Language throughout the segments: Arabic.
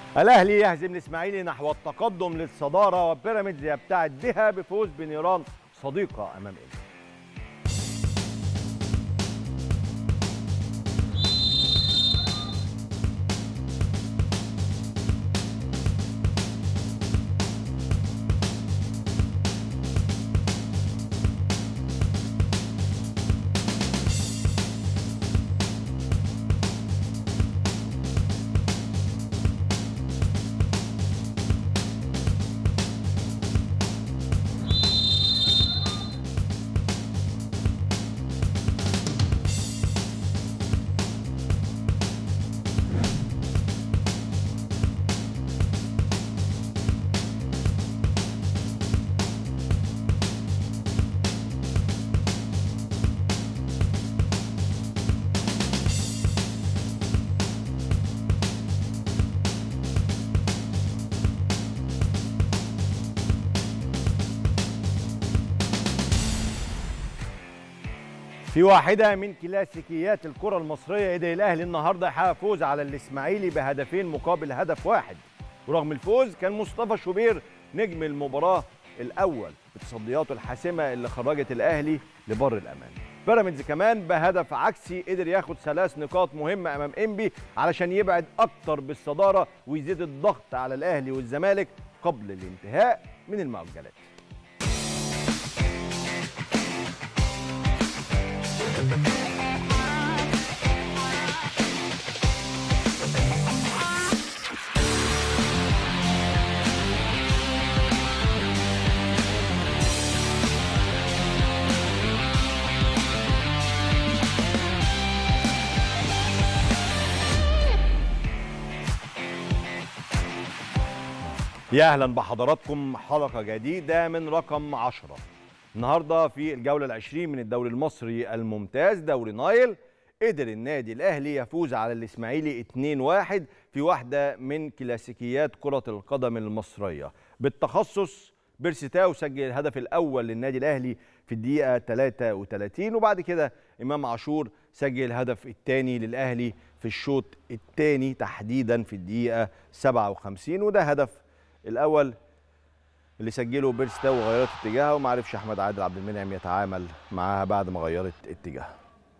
الاهلي يهزم الاسماعيلي نحو التقدم للصداره، وبيراميدز يبتعد بها بفوز بنيران صديقه امام انبي. في واحدة من كلاسيكيات الكرة المصرية قدر الأهلي النهارده يحقق فوز على الإسماعيلي بهدفين مقابل هدف واحد، ورغم الفوز كان مصطفى شوبير نجم المباراة الأول بتصدياته الحاسمة اللي خرجت الأهلي لبر الأمان. بيراميدز كمان بهدف عكسي قدر ياخد 3 نقاط مهمة أمام إنبي علشان يبعد أكتر بالصدارة ويزيد الضغط على الأهلي والزمالك قبل الانتهاء من المؤجلات. يا اهلا بحضراتكم حلقه جديده من رقم 10. النهارده في الجوله العشرين من الدوري المصري الممتاز دوري نايل، قدر النادي الاهلي يفوز على الاسماعيلي 2-1 في واحده من كلاسيكيات كره القدم المصريه. بالتخصص بيرسي تاو سجل الهدف الاول للنادي الاهلي في الدقيقه 33، وبعد كده امام عاشور سجل الهدف الثاني للاهلي في الشوط الثاني تحديدا في الدقيقه 57، وده هدف الاول اللي سجله بيرسي تاو وغيرت اتجاهها، وما عرفش احمد عادل عبد المنعم يتعامل معاها بعد ما غيرت اتجاهها.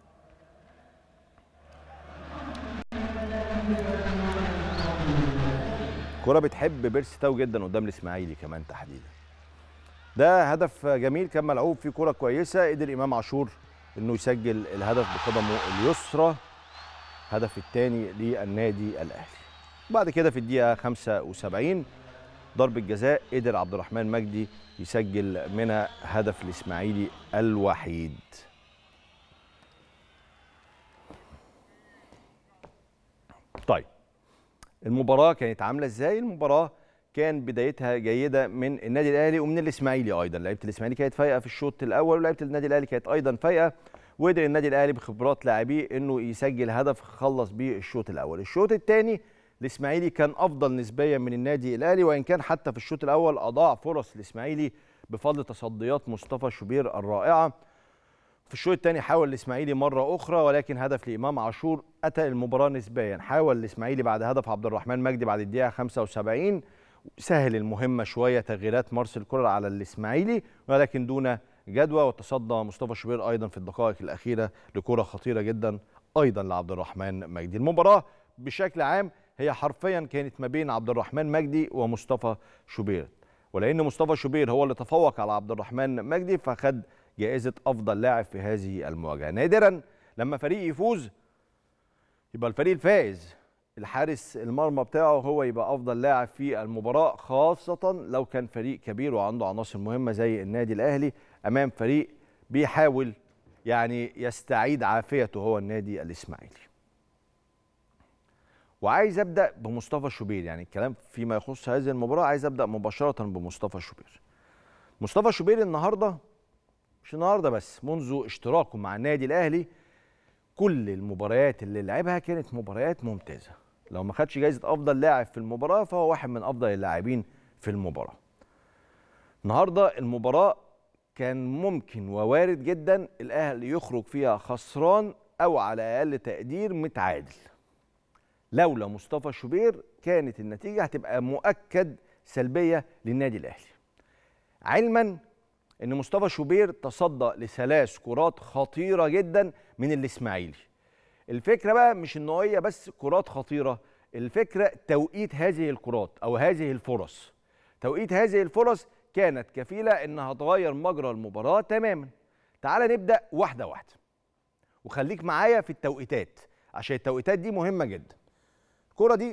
كرة بتحب بيرسي تاو جدا قدام الاسماعيلي كمان تحديدا. ده هدف جميل كان ملعوب فيه كرة كويسه، قدر امام عاشور انه يسجل الهدف بقدمه اليسرى، الهدف الثاني للنادي الاهلي. بعد كده في الدقيقه 75 ضربة جزاء قدر عبد الرحمن مجدي يسجل منها هدف الإسماعيلي الوحيد. طيب المباراة كانت عاملة ازاي؟ المباراة كان بدايتها جيدة من النادي الأهلي ومن الإسماعيلي أيضا، لعيبة الإسماعيلي كانت فايقة في الشوط الأول ولعيبة النادي الأهلي كانت أيضا فايقة، وقدر النادي الأهلي بخبرات لاعبيه إنه يسجل هدف خلص بيه الشوط الأول. الشوط الثاني الاسماعيلي كان افضل نسبيا من النادي الاهلي، وان كان حتى في الشوط الاول اضاع فرص الاسماعيلي بفضل تصديات مصطفى شوبير الرائعه. في الشوط الثاني حاول الاسماعيلي مره اخرى، ولكن هدف لامام عاشور اتى المباراه نسبيا. حاول الاسماعيلي بعد هدف عبد الرحمن مجدي بعد الدقيقه 75 سهل المهمه شويه، تغييرات مارسيل كولر على الاسماعيلي ولكن دون جدوى، وتصدى مصطفى شوبير ايضا في الدقائق الاخيره لكره خطيره جدا ايضا لعبد الرحمن مجدي. المباراه بشكل عام هي حرفيا كانت ما بين عبد الرحمن مجدي ومصطفى شوبير، ولأن مصطفى شوبير هو اللي تفوق على عبد الرحمن مجدي فخد جائزة أفضل لاعب في هذه المواجهة. نادرا لما فريق يفوز يبقى الفريق الفائز الحارس المرمى بتاعه هو يبقى أفضل لاعب في المباراة، خاصة لو كان فريق كبير وعنده عناصر مهمة زي النادي الأهلي أمام فريق بيحاول يعني يستعيد عافيته هو النادي الإسماعيلي. وعايز ابدا بمصطفى شوبير، يعني الكلام فيما يخص هذه المباراه عايز ابدا مباشره بمصطفى شوبير. مصطفى شوبير النهارده، مش النهارده بس، منذ اشتراكه مع النادي الاهلي كل المباريات اللي لعبها كانت مباريات ممتازه، لو ما خدش جايزه افضل لاعب في المباراه فهو واحد من افضل اللاعبين في المباراه. النهارده المباراه كان ممكن ووارد جدا الاهلي يخرج فيها خسران او على اقل تقدير متعادل، لولا مصطفى شوبير كانت النتيجه هتبقى مؤكد سلبيه للنادي الاهلي. علما ان مصطفى شوبير تصدى لثلاث كرات خطيره جدا من الاسماعيلي. الفكره بقى مش ان هي بس كرات خطيره، الفكره توقيت هذه الكرات او هذه الفرص. توقيت هذه الفرص كانت كفيله انها تغير مجرى المباراه تماما. تعال نبدا واحده واحده وخليك معايا في التوقيتات عشان التوقيتات دي مهمه جدا. الكره دي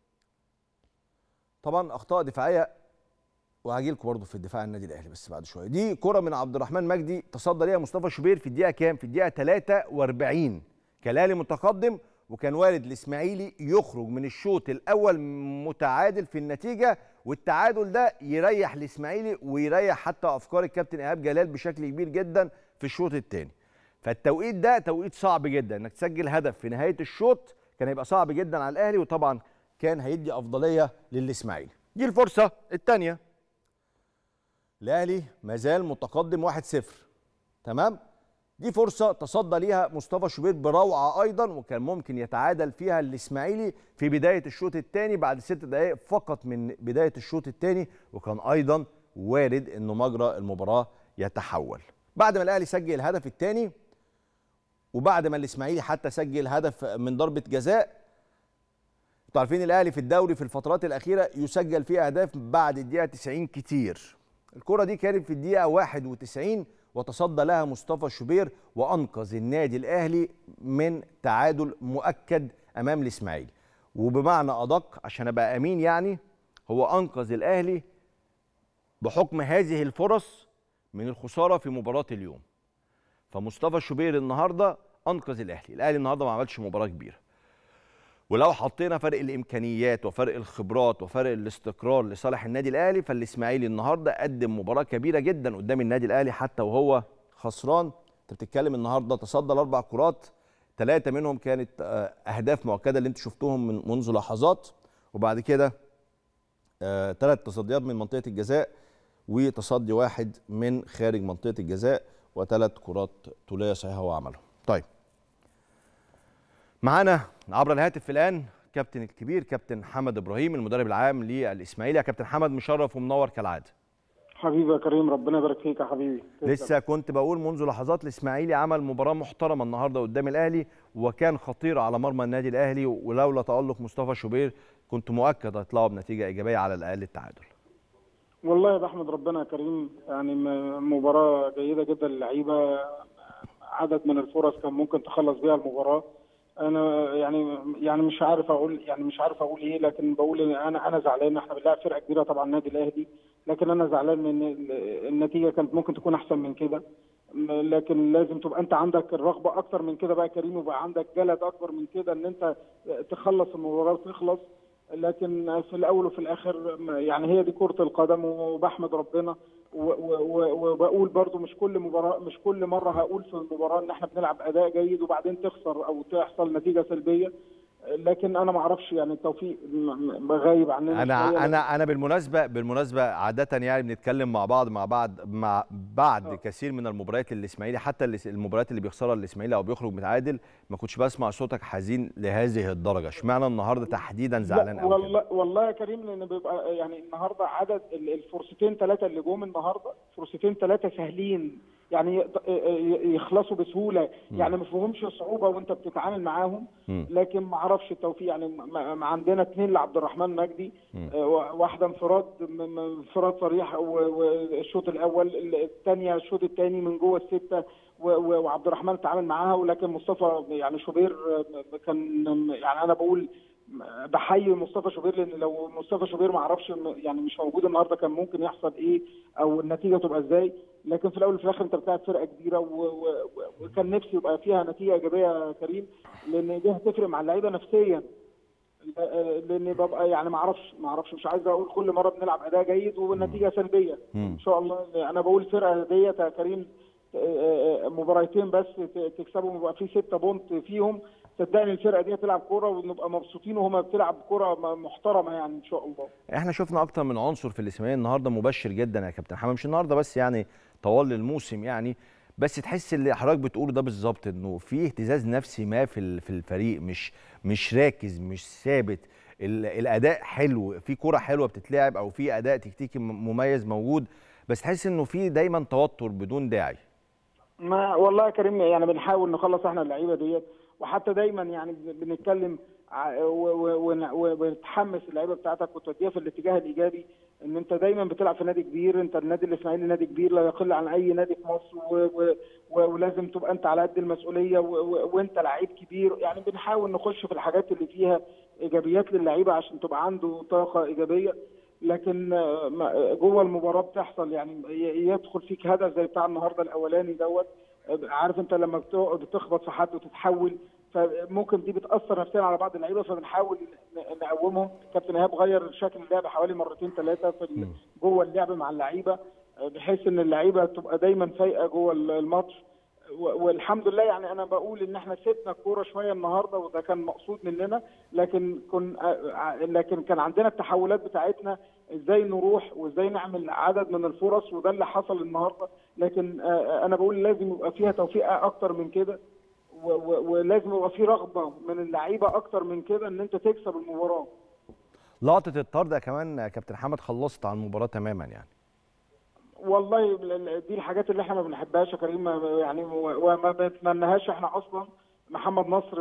طبعا اخطاء دفاعيه وهاجي لكم برضه في الدفاع عن النادي الاهلي بس بعد شويه. دي كره من عبد الرحمن مجدي تصدى ليها مصطفى شوبير في الدقيقه كام؟ في الدقيقه 43. كان الاهلي متقدم وكان وارد الاسماعيلي يخرج من الشوط الاول متعادل في النتيجه، والتعادل ده يريح الاسماعيلي ويريح حتى افكار الكابتن ايهاب جلال بشكل كبير جدا في الشوط الثاني. فالتوقيت ده توقيت صعب جدا، انك تسجل هدف في نهايه الشوط كان هيبقى صعب جدا على الاهلي، وطبعا كان هيدي افضليه للاسماعيلي. دي الفرصه الثانيه. الاهلي ما زال متقدم 1-0. تمام؟ دي فرصه تصدى ليها مصطفى شوبير بروعه ايضا، وكان ممكن يتعادل فيها الاسماعيلي في بدايه الشوط الثاني بعد 6 دقائق فقط من بدايه الشوط الثاني، وكان ايضا وارد انه مجرى المباراه يتحول. بعد ما الاهلي سجل الهدف الثاني وبعد ما الاسماعيلي حتى سجل هدف من ضربه جزاء، انتوا عارفين الاهلي في الدوري في الفترات الاخيره يسجل فيه اهداف بعد الدقيقه 90 كتير. الكره دي كانت في الدقيقه 91 وتصدى لها مصطفى شوبير وانقذ النادي الاهلي من تعادل مؤكد امام الاسماعيلي. وبمعنى ادق عشان ابقى امين يعني، هو انقذ الاهلي بحكم هذه الفرص من الخساره في مباراه اليوم. فمصطفى شوبير النهارده انقذ الاهلي. الاهلي النهارده ما عملش مباراه كبيره، ولو حطينا فرق الامكانيات وفرق الخبرات وفرق الاستقرار لصالح النادي الاهلي، فالاسماعيلي النهارده قدم مباراه كبيره جدا قدام النادي الاهلي حتى وهو خسران. انت بتتكلم النهارده تصدى ل4 كرات، 3 منهم كانت اهداف مؤكده اللي انتم شفتوهم من منذ لحظات، وبعد كده 3 تصديات من منطقه الجزاء وتصدي 1 من خارج منطقه الجزاء، و3 كرات طوليه صحيحه هو عملهم. طيب معانا عبر الهاتف الان كابتن الكبير كابتن حمد ابراهيم المدرب العام للاسماعيلي. يا كابتن حمد مشرف ومنور كالعاده. حبيبي يا كريم، ربنا يبارك فيك يا حبيبي. لسه كنت بقول منذ لحظات الاسماعيلي عمل مباراه محترمه النهارده قدام الاهلي، وكان خطير على مرمى النادي الاهلي، ولولا تالق مصطفى شوبير كنت مؤكد هيطلعوا بنتيجه ايجابيه على الاقل التعادل. والله بحمد ربنا يا كريم، يعني مباراه جيده جدا للعيبه، عدد من الفرص كان ممكن تخلص بيها المباراه. انا يعني مش عارف اقول ايه، لكن بقول ان انا زعلان. احنا بنلعب فرقه كبيره طبعا النادي الاهلي، لكن انا زعلان ان النتيجه كانت ممكن تكون احسن من كده. لكن لازم تبقى انت عندك الرغبه اكتر من كده بقى يا كريم، وبقى عندك جلد اكبر من كده ان انت تخلص المباراه وتخلص. لكن في الاول وفي الاخر يعني هي دي كره القدم، وبحمد ربنا. وبقول برضو مش كل مره هقول في المباراه ان احنا بنلعب اداء جيد وبعدين تخسر او تحصل نتيجه سلبيه، لكن انا ما اعرفش يعني التوفيق غايب عننا. انا بالمناسبه عاده يعني بنتكلم مع بعد كثير من المباريات للاسماعيلي، حتى المباريات اللي بيخسرها الاسماعيلي او بيخرج متعادل ما كنتش بسمع صوتك حزين لهذه الدرجه. اشمعنى النهارده تحديدا زعلان قوي؟ والله يا كريم لان بيبقى يعني النهارده عدد الفرصتين 3 اللي جم النهارده، فرصتين 3 سهلين يعني يخلصوا بسهوله، يعني ما فيهمش صعوبه وانت بتتعامل معاهم. لكن ما اعرفش التوفيق يعني عندنا 2 لعبد الرحمن مجدي، واحده انفراد صريح والشوط الاول، الثانيه الشوط الثاني من جوه ال6 وعبد الرحمن تعامل معاها. ولكن مصطفى يعني شوبير كان يعني انا بقول بحيي مصطفى شوبير، لان لو مصطفى شوبير ما اعرفش يعني مش موجود النهارده كان ممكن يحصل ايه او النتيجه تبقى ازاي. لكن في الاول وفي الاخر انت بتلعب فرقه كبيره وكان نفسي يبقى فيها نتيجه ايجابيه يا كريم، لان دي هتفرق مع اللعيبه نفسيا. لان ببقى يعني ما اعرفش مش عايز اقول كل مره بنلعب اداء جيد والنتيجه سلبيه. ان شاء الله انا بقول الفرقه ديت يا كريم مباراتين بس تكسبهم يبقى في 6 بونت فيهم، صدقني الفرقه دي تلعب كوره ونبقى مبسوطين وهما بتلعب كوره محترمه يعني ان شاء الله. احنا شفنا اكتر من عنصر في الاسماعيلي النهارده مبشر جدا يا كابتن حمام، مش النهارده بس يعني طوال الموسم يعني بس تحس اللي حضرتك بتقوله ده بالظبط، انه في اهتزاز نفسي ما في الفريق، مش راكز، مش ثابت. الاداء حلو، في كرة حلوه بتتلعب او في اداء تكتيكي مميز موجود، بس تحس انه في دايما توتر بدون داعي. ما والله يا كريم يعني بنحاول نخلص احنا اللعيبه ديت، وحتى دايما يعني بنتكلم ونتحمس اللعيبه بتاعتك وتوديها في الاتجاه الايجابي، ان انت دايما بتلعب في نادي كبير، انت النادي الاسماعيلي نادي كبير لا يقل عن اي نادي في مصر، ولازم تبقى انت على قد المسؤوليه، وانت لعيب كبير. يعني بنحاول نخش في الحاجات اللي فيها ايجابيات للعيبه عشان تبقى عنده طاقه ايجابيه، لكن جوه المباراه بتحصل يعني يدخل فيك هدف زي بتاع النهارده الاولاني دوت. عارف انت لما بتخبط في حد وتتحول، فممكن دي بتاثر نفسيا على بعض اللعيبه، فبنحاول نقومهم. كابتن ايهاب غير شكل اللعب حوالي مرتين ثلاثه في جوه اللعب مع اللعيبه، بحيث ان اللعيبه تبقى دايما فايقه جوه الماتش. والحمد لله يعني انا بقول ان احنا سيبنا الكوره شويه النهارده، وده كان مقصود مننا، لكن كان عندنا التحولات بتاعتنا ازاي نروح وازاي نعمل عدد من الفرص، وده اللي حصل النهارده. لكن انا بقول لازم يبقى فيها توفيق اكتر من كده، ولازم يبقى في رغبه من اللعيبه اكتر من كده ان انت تكسب المباراه. لقطه الطرد كمان كابتن حمد خلصت على المباراه تماما يعني. والله دي الحاجات اللي احنا ما بنحبهاش يا كريم يعني، وما بنتمناهاش احنا اصلا. محمد نصر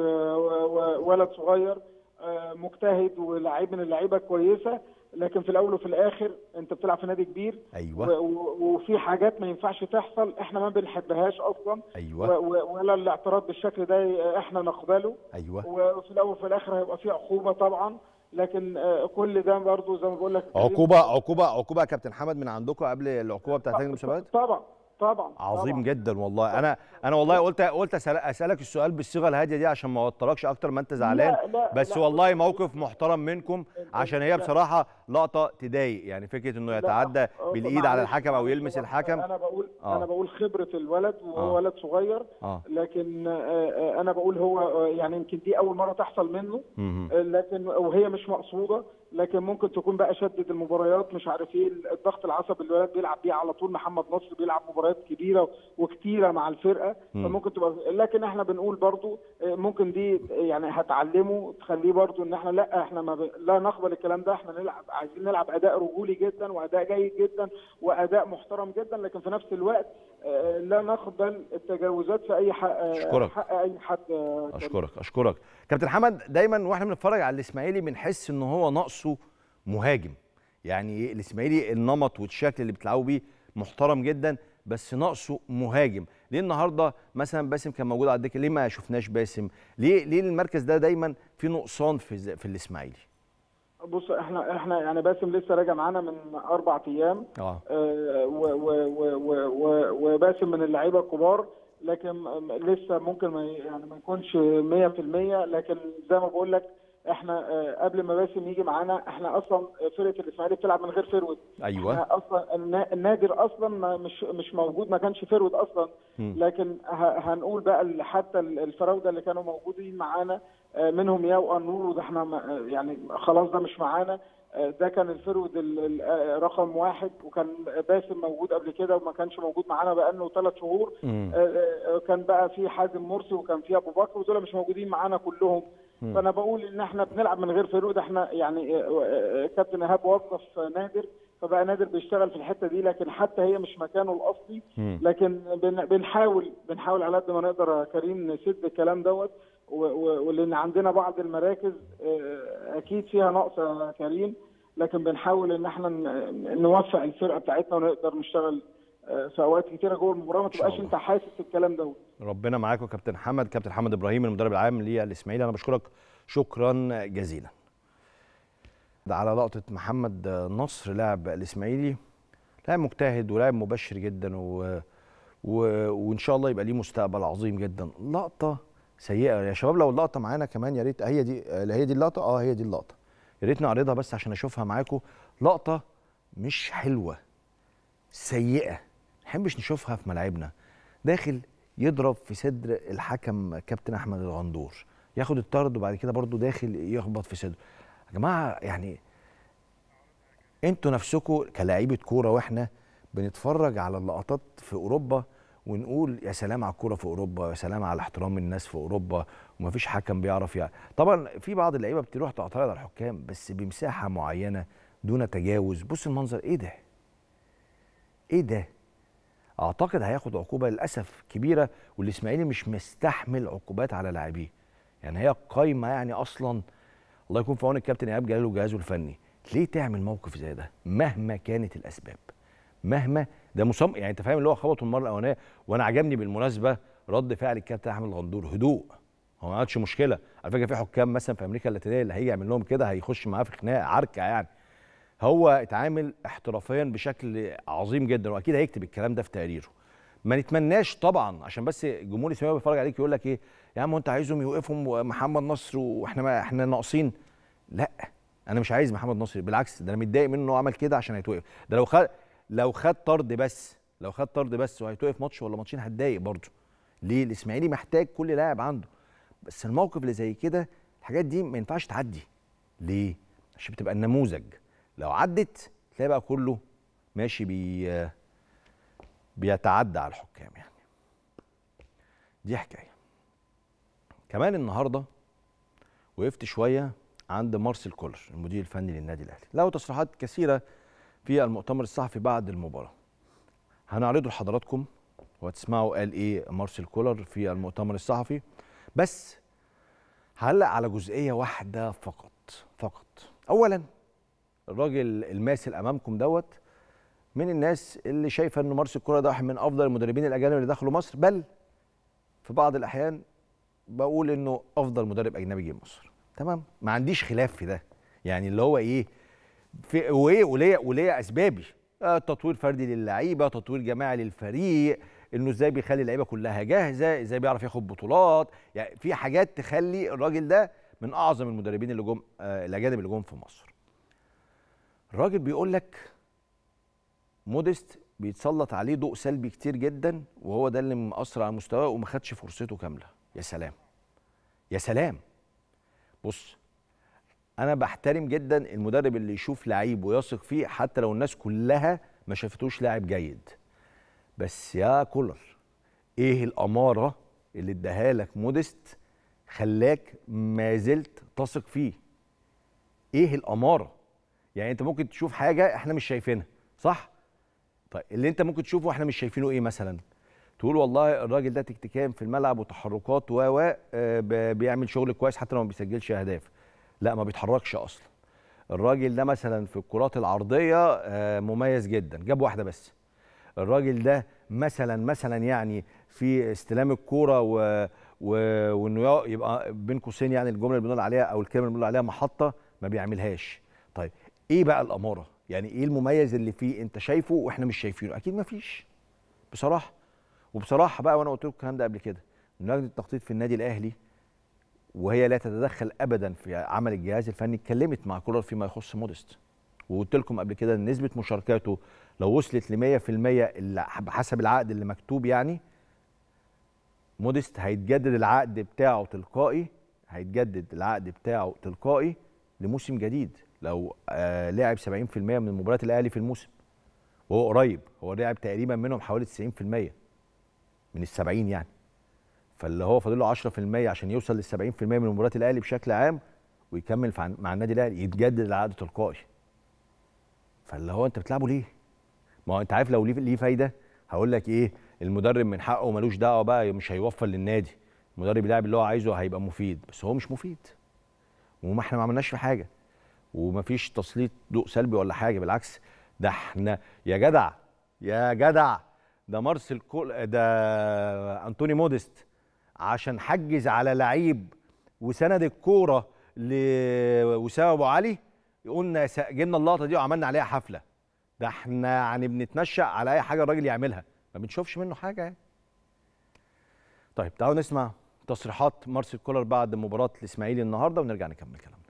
ولد صغير مجتهد ولاعيب من اللعيبه كويسه، لكن في الاول وفي الاخر انت بتلعب في نادي كبير. ايوه. وفي حاجات ما ينفعش تحصل احنا ما بنحبهاش اصلا. ايوه. ولا الاعتراض بالشكل ده احنا نقبله. ايوه. وفي الاول وفي الاخر هيبقى في عقوبه طبعا، لكن كل ده برضه زي ما بقول لك عقوبه يا كابتن حمد من عندكم قبل العقوبه بتاعت لجنه المسابقات؟ طبعا عظيم طبعا. جدا والله. انا والله قلت اسالك السؤال بالصيغه الهاديه دي عشان ما اوتركش اكتر ما انت زعلان. بس والله موقف محترم منكم، عشان هي بصراحه لقطه تضايق، يعني فكره انه يتعدى بالايد على الحكم او يلمس الحكم. انا بقول خبره الولد، وهو ولد صغير. لكن انا بقول هو يعني يمكن دي اول مره تحصل منه، لكن وهي مش مقصوده، لكن ممكن تكون بقى شدد المباريات، مش عارف ايه الضغط العصبي اللي الولد بيلعب بيه على طول. محمد نصر بيلعب مباريات كبيره وكتيره مع الفرقه، فممكن تبقى، لكن احنا بنقول برضو ممكن دي يعني هتعلمه تخليه برضو ان احنا لا، احنا لا نقبل الكلام ده. احنا عايزين نلعب اداء رجولي جدا واداء جيد جدا واداء محترم جدا، لكن في نفس الوقت لا نقبل التجاوزات في اي حق اي حد. اشكرك كابتن حمد. دايما واحنا بنتفرج على الاسماعيلي بنحس ان هو ناقصه مهاجم. يعني الاسماعيلي النمط والشكل اللي بتلعبوا بيه محترم جدا، بس ناقصه مهاجم. ليه النهارده مثلا باسم كان موجود على الدكه؟ ليه ما شفناش باسم؟ ليه المركز ده دايما في نقصان في الاسماعيلي؟ بص احنا يعني باسم لسه راجع معانا من 4 ايام. وباسم من اللعيبه الكبار، لكن لسه ممكن ما يكونش 100%. لكن زي ما بقول لك احنا قبل ما باسم يجي معانا، احنا اصلا فرقه الاسماعيلي بتلعب من غير فرود. ايوه. احنا اصلا النادر اصلا مش موجود، ما كانش فرود اصلا. لكن هنقول بقى حتى الفراوده اللي كانوا موجودين معانا منهم ياو النور، وده احنا يعني خلاص ده مش معانا. ده كان الفرود رقم 1، وكان باسم موجود قبل كده وما كانش موجود معانا بقاله 3 شهور. كان بقى في حازم مرسي وكان في ابو بكر، ودول مش موجودين معانا كلهم. فانا بقول ان احنا بنلعب من غير فرود. احنا يعني كابتن ايهاب وظف نادر، فبقى نادر بيشتغل في الحته دي، لكن حتى هي مش مكانه الاصلي. لكن بنحاول على قد ما نقدر يا كريم نسد الكلام دوت، ولان عندنا بعض المراكز اكيد فيها نقص يا كريم، لكن بنحاول ان احنا نوفق الفرقه بتاعتنا ونقدر نشتغل في اوقات كتيره جوه المباراه، ما تبقاش انت حاسس الكلام دوت. ربنا معاكم كابتن حمد. كابتن حمد ابراهيم المدرب العام للاسماعيلي، انا بشكرك شكرا جزيلا. على لقطه محمد نصر لاعب الاسماعيلي، لاعب مجتهد ولاعب مبشر جدا وان شاء الله يبقى ليه مستقبل عظيم جدا. لقطه سيئه يا شباب، لو اللقطه معانا كمان يا ريت. هي دي اللقطه. هي دي اللقطه، يا ريت نعرضها بس عشان اشوفها معاكم. لقطه مش حلوه، سيئه، ما نحبش نشوفها في ملاعبنا. داخل يضرب في صدر الحكم كابتن احمد الغندور، ياخد الطرد، وبعد كده برضو داخل يخبط في صدره. يا جماعه يعني انتوا نفسكم كلاعيبه كوره، واحنا بنتفرج على اللقطات في اوروبا ونقول يا سلام على الكوره في اوروبا، يا سلام على احترام الناس في اوروبا، ومفيش حكم بيعرف يعني. طبعا في بعض اللعيبه بتروح تعترض على الحكام بس بمساحه معينه دون تجاوز. بص المنظر، ايه ده؟ ايه ده؟ اعتقد هياخد عقوبه للاسف كبيره، والاسماعيلي مش مستحمل عقوبات على لاعبيه. يعني هي قايمه يعني اصلا. الله يكون في عون الكابتن ايهاب جلال وجهازه الفني. ليه تعمل موقف زي ده مهما كانت الاسباب؟ مهما ده يعني انت فاهم اللي هو خبطه المره الاولانيه. وانا عجبني بالمناسبه رد فعل الكابتن احمد الغندور، هدوء. هو ما عادش مشكله. على فكره في حكام مثلا في امريكا اللاتينيه اللي هيجي يعمل لهم كده هيخش معاه في خناقه عركه يعني. هو اتعامل احترافيا بشكل عظيم جدا، واكيد هيكتب الكلام ده في تقريره. ما نتمناش طبعا عشان بس الجمهور الاسماعيلي بيتفرج عليك يقول لك ايه يا عم انت عايزهم يوقفهم محمد نصر واحنا ما احنا ناقصين. لا، انا مش عايز محمد نصر، بالعكس ده انا متضايق منه انه عمل كده عشان هيتوقف. ده لو خد طرد بس وهيتوقف ماتش ولا ماتشين هتضايق برضه. ليه؟ الاسماعيلي محتاج كل لاعب عنده. بس الموقف اللي زي كده الحاجات دي ما ينفعش تعدي. ليه؟ عشان بتبقى النموذج. لو عدت تلاقي بقى كله ماشي بيتعدى على الحكام يعني. دي حكايه. كمان النهارده وقفت شويه عند مارسيل كولر المدير الفني للنادي الاهلي. له تصريحات كثيره في المؤتمر الصحفي بعد المباراه. هنعرضه لحضراتكم وهتسمعوا قال ايه مارسيل كولر في المؤتمر الصحفي. بس هعلق على جزئيه واحده فقط. اولا، الراجل الماثل امامكم دوت من الناس اللي شايفه ان مارسيل كولر ده واحد من افضل المدربين الاجانب اللي دخلوا مصر، بل في بعض الاحيان بقول انه افضل مدرب اجنبي جه مصر. تمام، ما عنديش خلاف في ده. يعني اللي هو ايه في وليه اسبابي. تطوير فردي للعيبه، تطوير جماعي للفريق، انه ازاي بيخلي اللعيبه كلها جاهزه، ازاي بيعرف ياخد بطولات. يعني في حاجات تخلي الراجل ده من اعظم المدربين اللي جم الاجانب اللي جم في مصر. الراجل بيقول لك موديست بيتسلط عليه ضوء سلبي كتير جدا، وهو ده اللي مأثر على مستواه وما خدش فرصته كامله. يا سلام يا سلام. بص، انا بحترم جدا المدرب اللي يشوف لعيب ويثق فيه حتى لو الناس كلها ما شافتوش لاعب جيد. بس يا كولر، ايه الاماره اللي اداها لك موديست خلاك ما زلت تثق فيه؟ ايه الاماره؟ يعني انت ممكن تشوف حاجه احنا مش شايفينها، صح؟ طيب اللي انت ممكن تشوفه واحنا مش شايفينه ايه مثلا؟ تقول والله الراجل ده تكتيكيا في الملعب وتحركات بيعمل شغل كويس حتى لو ما بيسجلش اهداف. لا، ما بيتحركش اصلا. الراجل ده مثلا في الكرات العرضيه مميز جدا، جاب واحده بس. الراجل ده مثلا يعني في استلام الكوره وانه يبقى بين قوسين يعني الجمله اللي بنقول عليها او الكلمه اللي بنقول عليها محطه ما بيعملهاش. طيب ايه بقى الاماره؟ يعني ايه المميز اللي فيه انت شايفه واحنا مش شايفينه؟ اكيد ما فيش بصراحه. وبصراحه بقى، وانا قلت لكم الكلام ده قبل كده، لجنه التخطيط في النادي الاهلي وهي لا تتدخل ابدا في عمل الجهاز الفني اتكلمت مع كولر فيما يخص موديست. وقلت لكم قبل كده ان نسبه مشاركاته لو وصلت ل 100% اللي بحسب العقد اللي مكتوب، يعني موديست هيتجدد العقد بتاعه تلقائي لموسم جديد لو لعب 70% من مباريات الاهلي في الموسم. وهو قريب، هو لعب تقريبا منهم حوالي 90% من ال70 يعني. فاللي هو فاضل له 10% عشان يوصل لل 70% من مباريات الاهلي بشكل عام ويكمل مع النادي الاهلي، يتجدد العقد تلقائي. فاللي هو انت بتلعبه ليه؟ ما هو انت عارف لو ليه فايده هقول لك ايه، المدرب من حقه ملوش دعوه بقى، مش هيوفر للنادي. المدرب يلعب اللي هو عايزه هيبقى مفيد، بس هو مش مفيد. وما احنا ما عملناش في حاجه، ومفيش تسليط ضوء سلبي ولا حاجه، بالعكس. ده احنا يا جدع ده مارسيل ده انطوني موديست عشان حجز على لعيب وسند الكوره لوسام ابو علي، قلنا جبنا اللقطه دي وعملنا عليها حفله. ده احنا يعني بنتنشأ على اي حاجه الراجل يعملها، ما بنشوفش منه حاجه يعني. طيب تعالوا نسمع تصريحات مارسيل كولر بعد مباراه الاسماعيلي النهارده ونرجع نكمل كلامنا.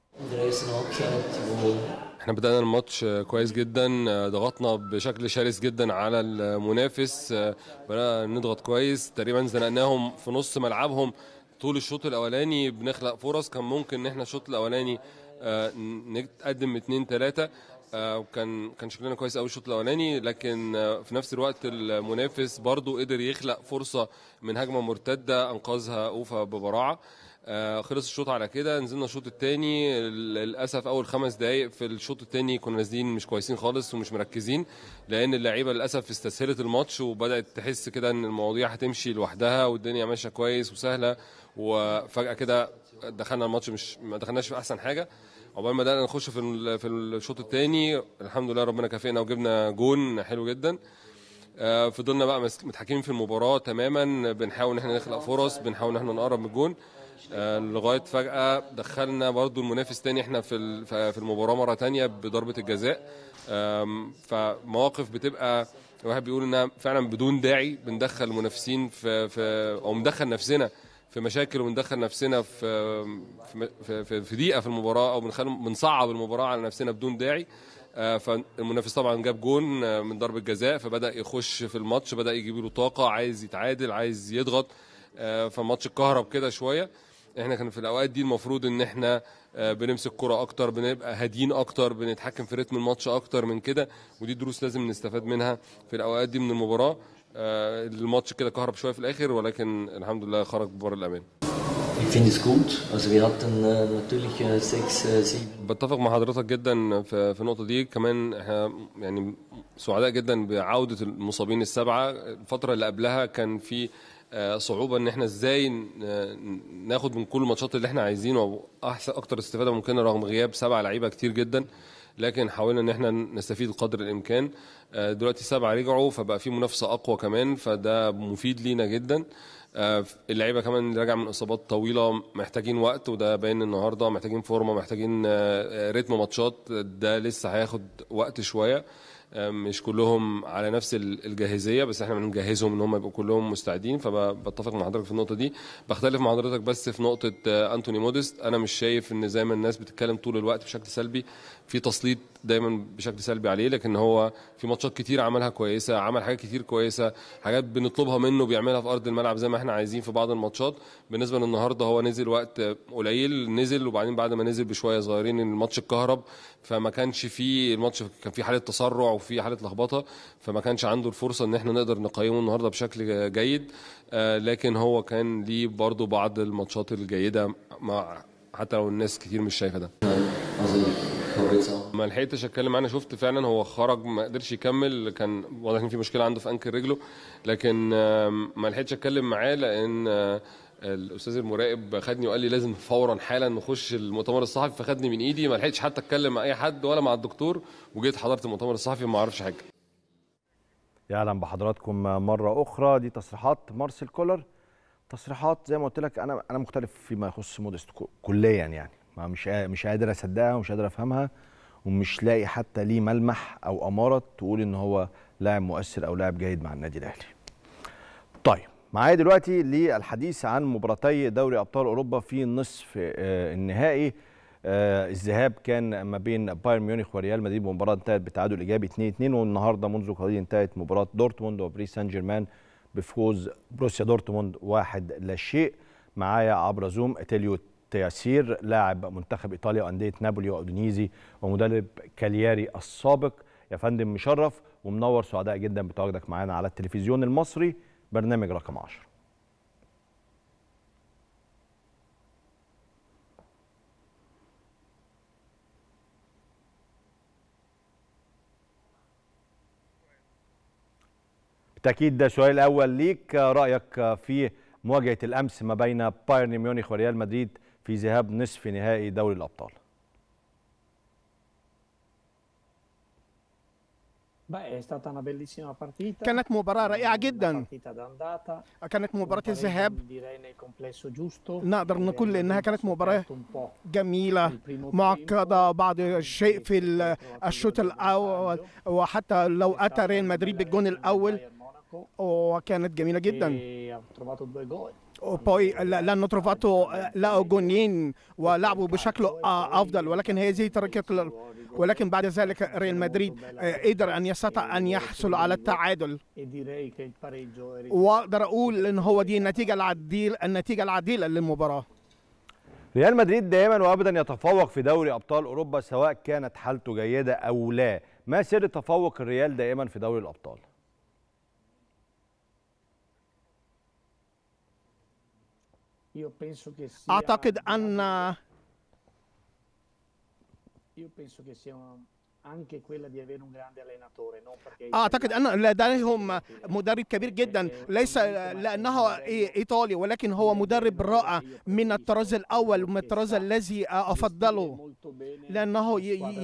احنا بدأنا الماتش كويس جدا، ضغطنا بشكل شرس جدا على المنافس، بدأنا نضغط كويس، تقريبا زنقناهم في نص ملعبهم طول الشوط الاولاني، بنخلق فرص كان ممكن ان احنا الشوط الاولاني نتقدم 2-3. كان شكلنا كويس قوي الشوط الاولاني، لكن في نفس الوقت المنافس برضو قدر يخلق فرصه من هجمه مرتده انقذها اوفا ببراعه. خلص الشوط على كده، نزلنا الشوط الثاني. للاسف اول 5 دقائق في الشوط الثاني كنا نازلين مش كويسين خالص ومش مركزين، لان اللعيبه للاسف استسهلت الماتش وبدات تحس كده ان المواضيع هتمشي لوحدها والدنيا ماشيه كويس وسهله، وفجاه كده دخلنا الماتش ما دخلناش في احسن حاجه. عقبال ما بدأنا نخش في الشوط الثاني الحمد لله ربنا كافئنا وجبنا جون حلو جدا. فضلنا بقى متحكمين في المباراة تماما، بنحاول ان احنا نخلق فرص، بنحاول ان احنا نقرب من الجون، لغاية فجأة دخلنا برضو المنافس تاني احنا في المباراة مرة تانية بضربة الجزاء. فمواقف بتبقى الواحد بيقول انها فعلا بدون داعي بندخل المنافسين او مدخل نفسنا في مشاكل وبندخل نفسنا في ضيقه في المباراه، او بنصعب المباراه على نفسنا بدون داعي. فالمنافس طبعا جاب جون من ضربه جزاء، فبدا يخش في الماتش، بدا يجيب له طاقه، عايز يتعادل، عايز يضغط. فالماتش اتكهرب كده شويه. احنا كان في الاوقات دي المفروض ان احنا بنمسك كرة اكتر، بنبقى هاديين اكتر، بنتحكم في رتم الماتش اكتر من كده، ودي دروس لازم نستفاد منها في الاوقات دي من المباراه. الماتش كده كهرب شويه في الاخر، ولكن الحمد لله خرج ببر الامان. Ich finde es gut. Also wir hatten natürlich 6-7. بتفق مع حضرتك جدا في النقطه دي. كمان احنا يعني سعداء جدا بعوده المصابين السبعه. الفتره اللي قبلها كان في صعوبه ان احنا ازاي ناخد من كل الماتشات اللي احنا عايزينه احسن اكتر استفاده ممكنه رغم غياب 7 لعيبه كتير جدا، لكن حاولنا ان احنا نستفيد قدر الامكان. دلوقتي 7 رجعوا، فبقى في منافسه اقوى كمان، فده مفيد لينا جدا. اللعيبه كمان اللي راجعه من اصابات طويله محتاجين وقت، وده باين النهارده، محتاجين فورمه، محتاجين رتم ماتشات، ده لسه هياخد وقت شويه. مش كلهم على نفس الجاهزيه، بس احنا بنجهزهم ان هم يبقوا كلهم مستعدين. فبتفق مع حضرتك في النقطه دي. بختلف مع حضرتك بس في نقطه انتوني موديست. انا مش شايف ان زي ما الناس بتتكلم طول الوقت بشكل سلبي، في تسليط دايما بشكل سلبي عليه، لكن هو في ماتشات كتير عملها كويسه، عمل حاجات كتير كويسه، حاجات بنطلبها منه بيعملها في ارض الملعب زي ما احنا عايزين في بعض الماتشات. بالنسبه للنهارده هو نزل وقت قليل، نزل وبعدين بعد ما نزل بشويه صغيرين الماتش اتكهرب، فما كانش فيه الماتش، كان في حاله تسرع وفي حاله لخبطه، فما كانش عنده الفرصه ان احنا نقدر نقيمه النهارده بشكل جيد. لكن هو كان ليه برضو بعض الماتشات الجيده، مع حتى لو الناس كتير مش شايفه ده. ما لحقتش اتكلم معاه، شفت فعلا هو خرج ما قدرش يكمل، كان واضح ان في مشكله عنده في انكل رجله، لكن ما لحقتش اتكلم معاه لان الاستاذ المراقب خدني وقال لي لازم فورا حالا نخش المؤتمر الصحفي، فخدني من ايدي، ما لحقتش حتى اتكلم مع اي حد ولا مع الدكتور، وجيت حضرت المؤتمر الصحفي ما اعرفش حاجه. يعلم بحضراتكم مره اخرى دي تصريحات مارسيل كولر، تصريحات زي ما قلت لك انا مختلف فيما يخص موديست كليا، يعني مش قادر اصدقها ومش قادر افهمها، ومش لاقي حتى ليه ملمح او اماره تقول ان هو لاعب مؤثر او لاعب جيد مع النادي الاهلي. طيب معايا دلوقتي للحديث عن مباراتي دوري ابطال اوروبا في النصف النهائي. الذهاب كان ما بين بايرن ميونخ وريال مدريد، مباراه انتهت بتعادل ايجابي 2-2، والنهارده منذ قليل انتهت مباراه دورتموند وباريس سان جيرمان بفوز بروسيا دورتموند 1-0. معايا عبر زوم اتيليو تياسير لاعب منتخب ايطاليا وانديه نابولي واودينيزي ومدرب كالياري السابق. يا فندم مشرف ومنور، سعداء جدا بتواجدك معانا على التلفزيون المصري برنامج رقم 10. بالتأكيد ده السؤال الأول ليك، رأيك في مواجهة الأمس ما بين بايرن ميونخ وريال مدريد في ذهاب نصف نهائي دوري الأبطال. كانت مباراة رائعة جدا، كانت مباراة الذهاب نقدر نقول إنها كانت مباراة جميلة معقدة بعض الشيء في الشوط الأول، وحتى لو أتى ريال مدريد بالجون الأول وكانت جميلة جدا. poi l'hanno trovato لقوا جونين ولعبوا بشكل أفضل، ولكن هذه طريقة، ولكن بعد ذلك ريال مدريد قدر أن يستطيع أن يحصل على التعادل، وأقدر أقول إن هو دي النتيجة العديلة للمباراة. ريال مدريد دائما وابدا يتفوق في دوري ابطال اوروبا سواء كانت حالته جيده او لا، ما سر تفوق الريال دائما في دوري الابطال؟ اعتقد ان أعتقد أن لديهم مدرب كبير جدا، ليس لأنه إيطالي ولكن هو مدرب رائع من الطراز الأول ومن الطراز الذي أفضله، لأنه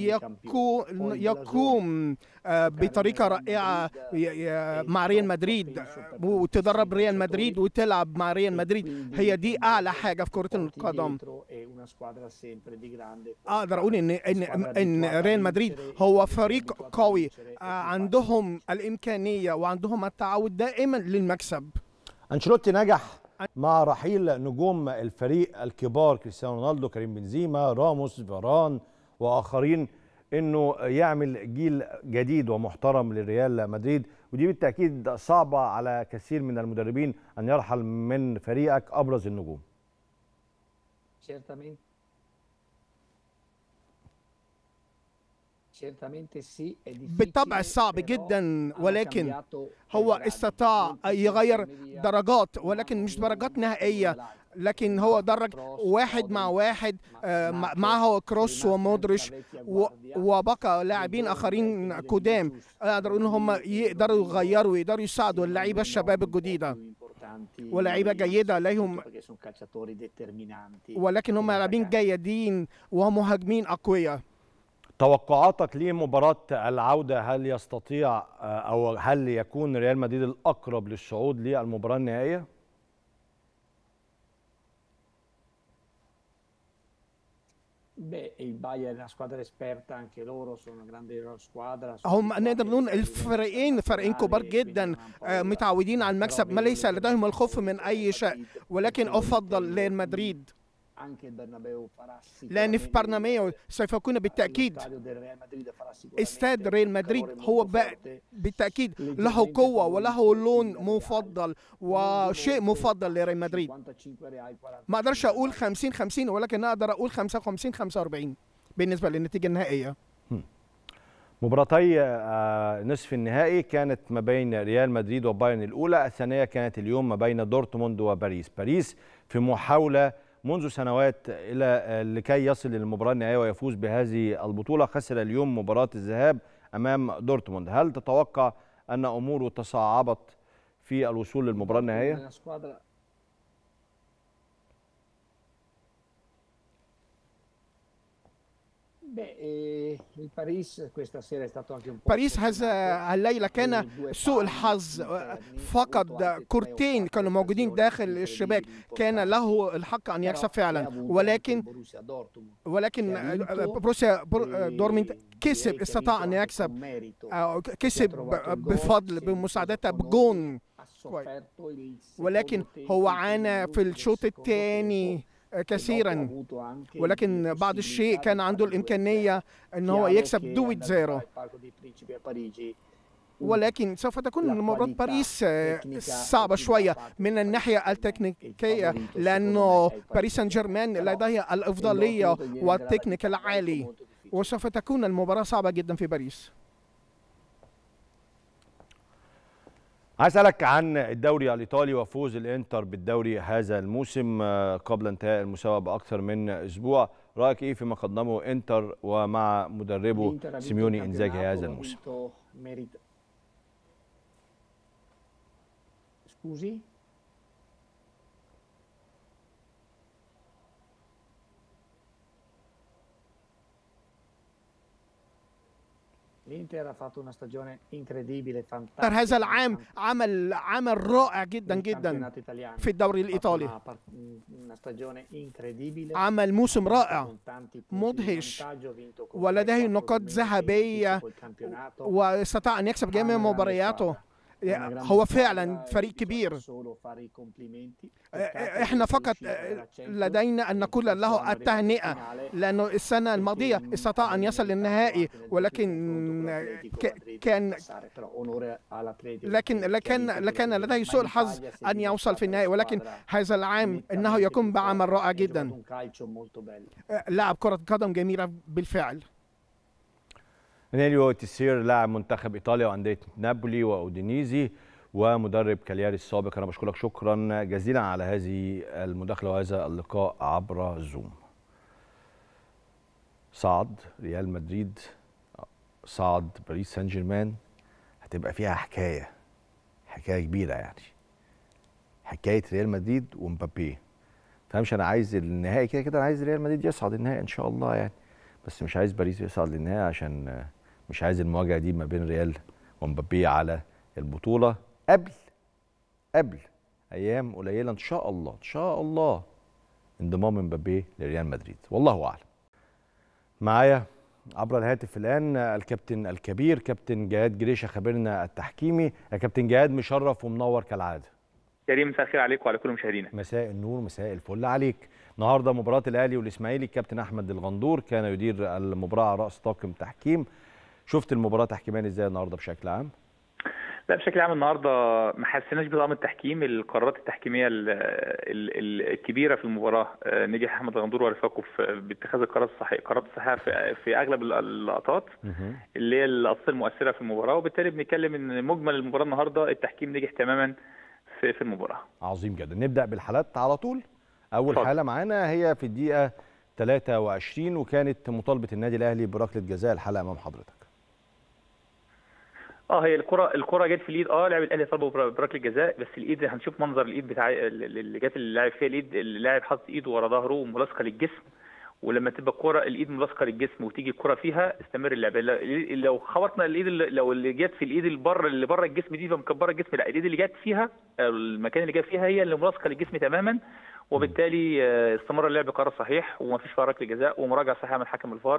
يقوم بطريقة رائعة مع ريال مدريد وتدرب ريال مدريد وتلعب مع ريال مدريد. هي دي أعلى حاجة في كرة القدم. أقدر أقول إن ريال مدريد هو فريق قوي، عندهم الإمكانية وعندهم التعود دائما للمكسب. أنشيلوتي نجح مع رحيل نجوم الفريق الكبار كريستيانو رونالدو، كريم بنزيما، راموس، فاران وآخرين إنه يعمل جيل جديد ومحترم لريال مدريد، ودي بالتأكيد صعبة على كثير من المدربين أن يرحل من فريقك أبرز النجوم. بالطبع صعب جدا، ولكن هو استطاع يغير درجات، ولكن مش درجات نهائية، لكن هو درج واحد مع واحد معه كروس ومودريتش وبقى لاعبين آخرين قدام. أقدر أقول هم يقدروا يغيروا ويقدروا يساعدوا اللعيبة الشباب الجديدة ولاعيبة جيدة لهم، ولكن هم لاعبين جيدين ومهاجمين أقوياء. توقعاتك لمباراة العودة، هل يستطيع أو هل يكون ريال مدريد الأقرب للصعود للمباراة النهائية؟ هم نقدر نقول الفريقين فريقين كبار جدا، متعودين على المكسب، ما ليس لديهم الخوف من أي شيء، ولكن أفضل ريال مدريد لأن في برنابيو سوف يكون بالتأكيد استاد ريال مدريد هو بالتأكيد له قوة وله لون مفضل وشيء مفضل لريال مدريد. ما أقدرش أقول 50-50 ولكن أقدر أقول 55-45 بالنسبة للنتيجة النهائية. مباراتي نصف النهائي كانت ما بين ريال مدريد وبايرن الأولى، الثانية كانت اليوم ما بين دورتموند وباريس. باريس في محاولة منذ سنوات لكي يصل للمباراة النهائية ويفوز بهذه البطولة، خسر اليوم مباراة الذهاب أمام دورتموند. هل تتوقع أن أموره تصاعبت في الوصول للمباراة النهائية؟ باريس هذا الليلة كان سوء الحظ، فقد كرتين كانوا موجودين داخل الشباك، كان له الحق أن يكسب فعلا، ولكن بروسيا دورتموند كسب، استطاع أن يكسب، كسب بفضل بمساعدتها بجون، ولكن هو عانى في الشوط الثاني كثيرا، ولكن بعض الشيء كان عنده الإمكانية أن هو يكسب 2-0. ولكن سوف تكون مباراة باريس صعبة شوية من الناحية التكنيكية، لأنه باريس سان جيرمان لديها الأفضلية والتكنيك العالي، وسوف تكون المباراة صعبة جدا في باريس. عايز أسألك عن الدوري الإيطالي وفوز الإنتر بالدوري هذا الموسم قبل انتهاء المسابقة بأكثر من أسبوع. رأيك إيه فيما قدمه إنتر ومع مدربه سيميوني إنزاجي هذا الموسم؟ هذا العام عمل رائع جدا جدا في الدوري الإيطالي، عمل موسم رائع مدهش ولديه نقاط ذهبية واستطاع أن يكسب جميع مبارياته. هو فعلا فريق كبير. احنا فقط لدينا ان نقول له التهنئة، لانه السنة الماضية استطاع ان يصل للنهائي، لكن لديه سوء الحظ ان يوصل في النهائي، ولكن هذا العام انه يكون بعمل رائع جدا. لعب كرة قدم جميلة بالفعل. انيليو تيسير لاعب منتخب ايطاليا وانديه نابولي واودينيزي ومدرب كالياري السابق، انا بشكرك شكرا جزيلا على هذه المداخله وهذا اللقاء عبر زوم. صعد ريال مدريد، صعد باريس سان جيرمان، هتبقى فيها حكايه كبيره يعني، حكايه ريال مدريد ومبابي. فهمش انا عايز النهائي كده انا عايز ريال مدريد يصعد النهائي ان شاء الله يعني، بس مش عايز باريس يصعد للنهائي عشان مش عايز المواجهه دي ما بين ريال ومبابي على البطوله قبل ايام قليله ان شاء الله انضمام مبابي لريال مدريد، والله اعلم. معايا عبر الهاتف الان الكابتن الكبير كابتن جهاد جريشه خبيرنا التحكيمي. يا كابتن جهاد مشرف ومنور كالعاده. كريم مساء الخير عليك وعلى كل مشاهدينا. مساء النور، مساء الفل عليك. النهارده مباراه الاهلي والاسماعيلي، الكابتن احمد الغندور كان يدير المباراه على راس طاقم تحكيم. شفت المباراه تحكيميا ازاي النهارده بشكل عام؟ لا بشكل عام النهارده ما حسيناش بطعم التحكيم، القرارات التحكيميه الكبيره في المباراه نجح احمد الغندور ورفاقه باتخاذ القرارات الصحيحه في اغلب اللقطات اللي هي اللقطات المؤثره في المباراه، وبالتالي بنتكلم ان مجمل المباراه النهارده التحكيم نجح تماما في المباراه. عظيم جدا. نبدا بالحالات على طول. اول حاله معانا هي في الدقيقه 23 وكانت مطالبه النادي الاهلي بركله جزاء. الحلقه امام حضرتك. هي الكره جت في اليد، لعب الاهلي طلبوا بركله جزاء، بس الايد هنشوف منظر الايد بتاع اللي جت اللاعب فيها، الايد اللاعب حاطط ايده ورا ظهره وملاصقه للجسم، ولما تبقى الكره الايد ملاصقه للجسم وتيجي الكره فيها استمر اللعب. لو خبطنا الايد لو اللي جت في الايد اللي بره الجسم دي فمكبره الجسم، لا الايد اللي جت فيها المكان اللي جت فيها هي اللي ملاصقه للجسم تماما، وبالتالي استمر اللعب قرار صحيح ومفيش فيها ركله جزاء ومراجعه صحيحه من حكم الفار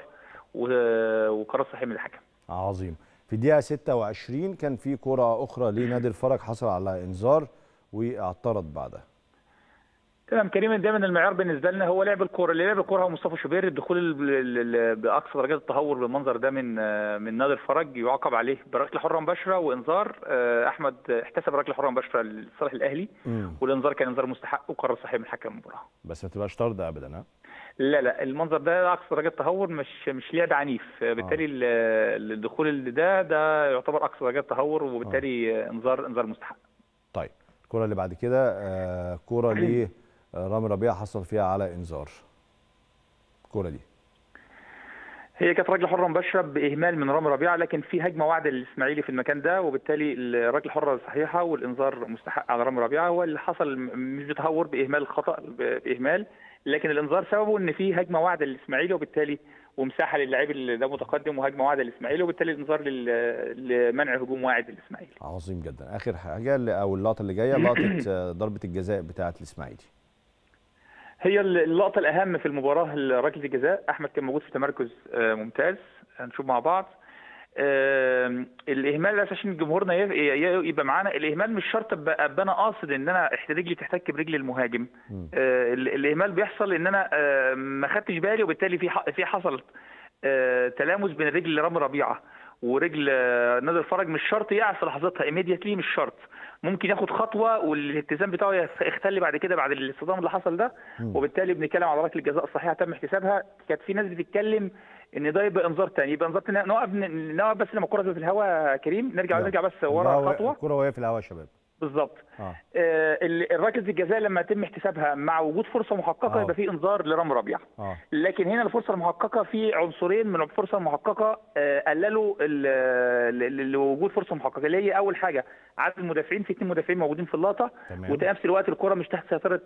وقرار صحيح من الحكم. عظيم. في الدقيقة 26 كان في كرة أخرى لنادي الفرج حصل على إنذار واعترض بعدها. تمام كريم، دايما المعيار بالنسبة لنا هو لعب الكرة، اللي لعب الكرة هو مصطفى شوبير. الدخول بأقصى درجات التهور بالمنظر ده من نادي الفرج يعاقب عليه بركلة حرة مباشرة وإنذار. أحمد احتسب ركلة حرة مباشرة لصالح الأهلي، والإنذار كان إنذار مستحق وقرار صحيح من حكم المباراة. بس ما تبقاش طرد أبدا. ها؟ لا المنظر ده اقصى درجات التهور، مش لعب عنيف، بالتالي الدخول ده يعتبر اقصى درجات التهور، وبالتالي انذار مستحق. طيب الكره اللي بعد كده كره لرامي ربيعه حصل فيها على انذار. الكره دي هي كانت ركله حره مباشره باهمال من رامي ربيعه، لكن في هجمه واعده للاسماعيلي في المكان ده، وبالتالي الركله الحره صحيحه والانذار مستحق على رامي ربيعه. هو اللي حصل مش بتهور، باهمال خطا باهمال، لكن الانذار سببه ان في هجمه واعده للاسماعيلي وبالتالي ومساحه للاعب اللي ده متقدم وهجمه واعده للاسماعيلي، وبالتالي الانذار لمنع هجوم واعد للاسماعيلي. عظيم جدا. اخر حاجه او اللقطه اللي جايه لقطه ضربه الجزاء بتاعه الاسماعيلي. هي اللقطه الاهم في المباراه ركله الجزاء. احمد كان موجود في تمركز ممتاز، هنشوف مع بعض. الاهمال بس عشان جمهورنا يبقى معانا، الاهمال مش شرط ابقى انا قاصد ان انا رجلي تحتك برجل المهاجم. الاهمال بيحصل ان انا ما خدتش بالي، وبالتالي في حصل تلامس بين رجل رامي ربيعه ورجل نادي الفرج. مش شرط يقع في لحظتها ايميديتلي، مش شرط، ممكن ياخد خطوه والالتزام بتاعه يختل بعد كده بعد الاصطدام اللي حصل ده، وبالتالي بنتكلم على ركله الجزاء الصحيحه تم احتسابها. كانت في ناس بتتكلم ان ده يبقى انذار ثاني، يبقى انذار ثاني. نقف بس لما الكره تبقى في الهواء كريم، نرجع بس ورا خطوه. الكره وهي في الهواء يا شباب بالظبط. ركله الجزاء لما يتم احتسابها مع وجود فرصه محققه يبقى في انذار لرامي ربيعه. لكن هنا الفرصه المحققه في عنصرين من الفرصه المحققه قللوا لوجود فرصه محققه، اللي هي اول حاجه عدد المدافعين، في 2 مدافعين موجودين في اللقطه، وفي نفس الوقت الكره مش تحت سيطره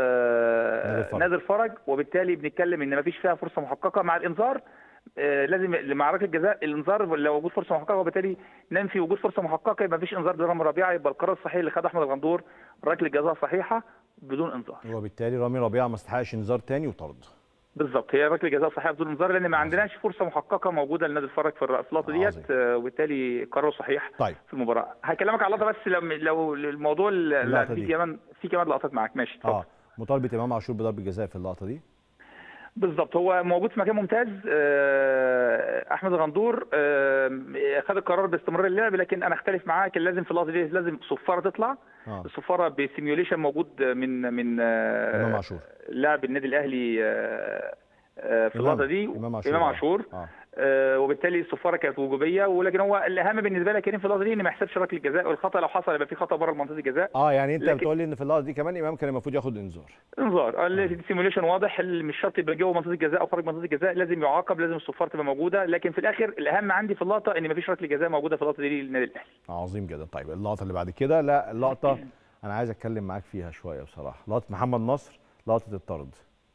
نادي الفرج، وبالتالي بنتكلم ان مفيش فيها فرصه محققه. مع الانذار لازم مع ركله الجزاء الانذار لو وجود فرصه محققه، وبالتالي ننفي وجود فرصه محققه، يبقى مفيش انذار لرامي ربيعه، يبقى القرار الصحيح اللي خده احمد الغندور ركله جزاء صحيحه بدون انذار، وبالتالي رامي ربيعه ما استحقش انذار ثاني وطرد. بالظبط، هي ركله جزاء صحيحه بدون انذار، لان ما عندناش فرصه محققه موجوده لنادي الفرج في اللقطه ديت، وبالتالي قرار صحيح طيب. في المباراه. هكلمك على اللقطه، بس لو الموضوع في كمان لقطات معاك. ماشي اتفضل. مطالبه امام عاشور بضربه جزاء في اللقطه دي. بالظبط، هو موجود في مكان ممتاز. احمد الغندور خد القرار باستمرار اللعب، لكن انا اختلف معاه. كان لازم في اللقطه دي لازم صفاره تطلع. الصفاره بسيميوليشن موجود من امام عاشور لاعب النادي الاهلي في اللقطه دي، امام عاشور. وبالتالي الصفاره كانت وجوبيه، ولكن هو الاهم بالنسبه لي كريم في اللقطه دي ان ما يحسبش ركله جزاء، والخطا لو حصل يبقى في خطا بره منطقه الجزاء. يعني انت بتقول لي ان في اللقطه دي كمان امام كان المفروض ياخد انذار. السيموليشن واضح، مش شرط يبقى جوه منطقه الجزاء او خارج منطقه الجزاء، لازم يعاقب، لازم الصفاره تبقى موجوده. لكن في الاخر الاهم عندي في اللقطه ان ما فيش ركله جزاء موجوده في اللقطه دي للنادي الاهلي. عظيم جدا. طيب اللقطه اللي بعد كده، لا اللقطه انا عايز اتكلم معاك فيها شويه بصراحه، لقطه محمد نصر، لقطه الطرد.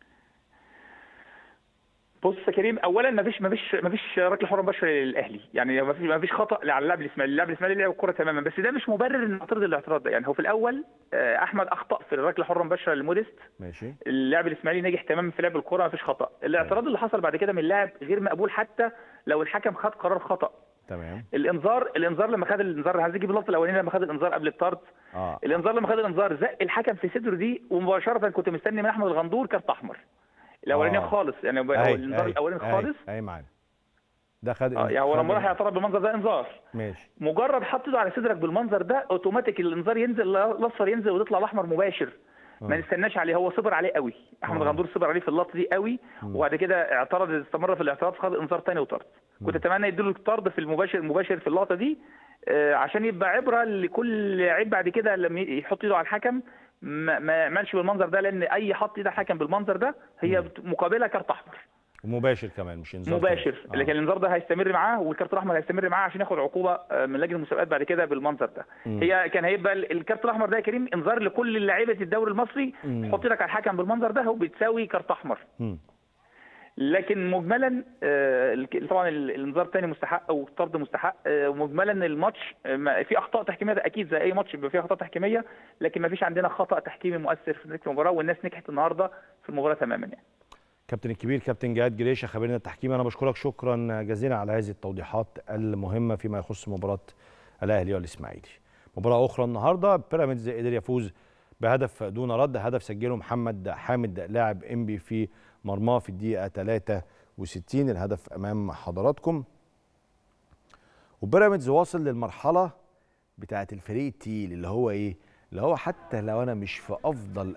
بص يا كريم، اولا ما فيش ركله حره مباشره للاهلي، يعني ما فيش خطا على اللاعب الاسماعيلي. اللاعب الاسماعيلي لعب الكره تماما، بس ده مش مبرر ان نعترض الاعتراض ده. يعني هو في الاول احمد اخطا في الركله الحره مباشره لموديست، ماشي. اللاعب الاسماعيلي نجح تماما في لعب الكره، ما فيش خطا. الاعتراض اللي حصل بعد كده من اللاعب غير مقبول، حتى لو الحكم خد قرار خطا. تمام. الانذار لما خد الانذار، هنيجي باللقطه الاولانيه لما خد الانذار قبل الطرد. الانذار لما خد الانذار زق الحكم في صدره دي، ومباشره كنت مستني من احمد الغندور كارت احمر الاولانيه خالص، يعني الانذار الاولاني خالص. معانا ده خد يعني هو لما راح يعترض بالمنظر ده انذار. ماشي. مجرد حط ايده على صدرك بالمنظر ده اوتوماتيك الانذار ينزل، الاصفر ينزل ويطلع الاحمر مباشر. ما نستناش عليه، هو صبر عليه قوي. احمد غندور صبر عليه في اللقطه دي قوي، وبعد كده اعترض، استمر في الاعتراض، خد انذار ثاني وطرد. كنت اتمنى يديله الطرد في المباشر في اللقطه دي، عشان يبقى عبره لكل لعيب بعد كده لما يحط ايده على الحكم ما يعملش بالمنظر ده، لان اي حط ايد الحكم بالمنظر ده هي مقابله كارت احمر ومباشر كمان، مش انذار مباشر. لكن الانذار ده هيستمر معاه، والكارت الاحمر هيستمر معاه عشان ياخد عقوبه من لجنه المسابقات بعد كده بالمنظر ده. كان هيبقى الكارت الاحمر ده يا كريم انذار لكل لعيبه الدوري المصري. حط ايدك على الحكم بالمنظر ده هو بتساوي كارت احمر. لكن مجملا طبعا الانذار الثاني مستحق او الطرد مستحق. مجملا الماتش في اخطاء تحكيميه، ده اكيد زي اي ماتش بيبقى فيه اخطاء تحكيميه، لكن ما فيش عندنا خطا تحكيمي مؤثر في نتيجه المباراه، والناس نجحت النهارده في المباراه تماما. يعني كابتن الكبير كابتن جهاد جريشه خبيرنا التحكيمي، انا بشكرك شكرا جزيلا على هذه التوضيحات المهمه فيما يخص مباراه الاهلي والاسماعيلي. مباراه اخرى النهارده، بيراميدز قدر يفوز بهدف دون رد، هدف سجله محمد حامد لاعب انبي في مرماه في الدقيقه 63. الهدف امام حضراتكم. وبيراميدز واصل للمرحله بتاعه الفريق التقيل، اللي هو ايه؟ اللي هو حتى لو انا مش في افضل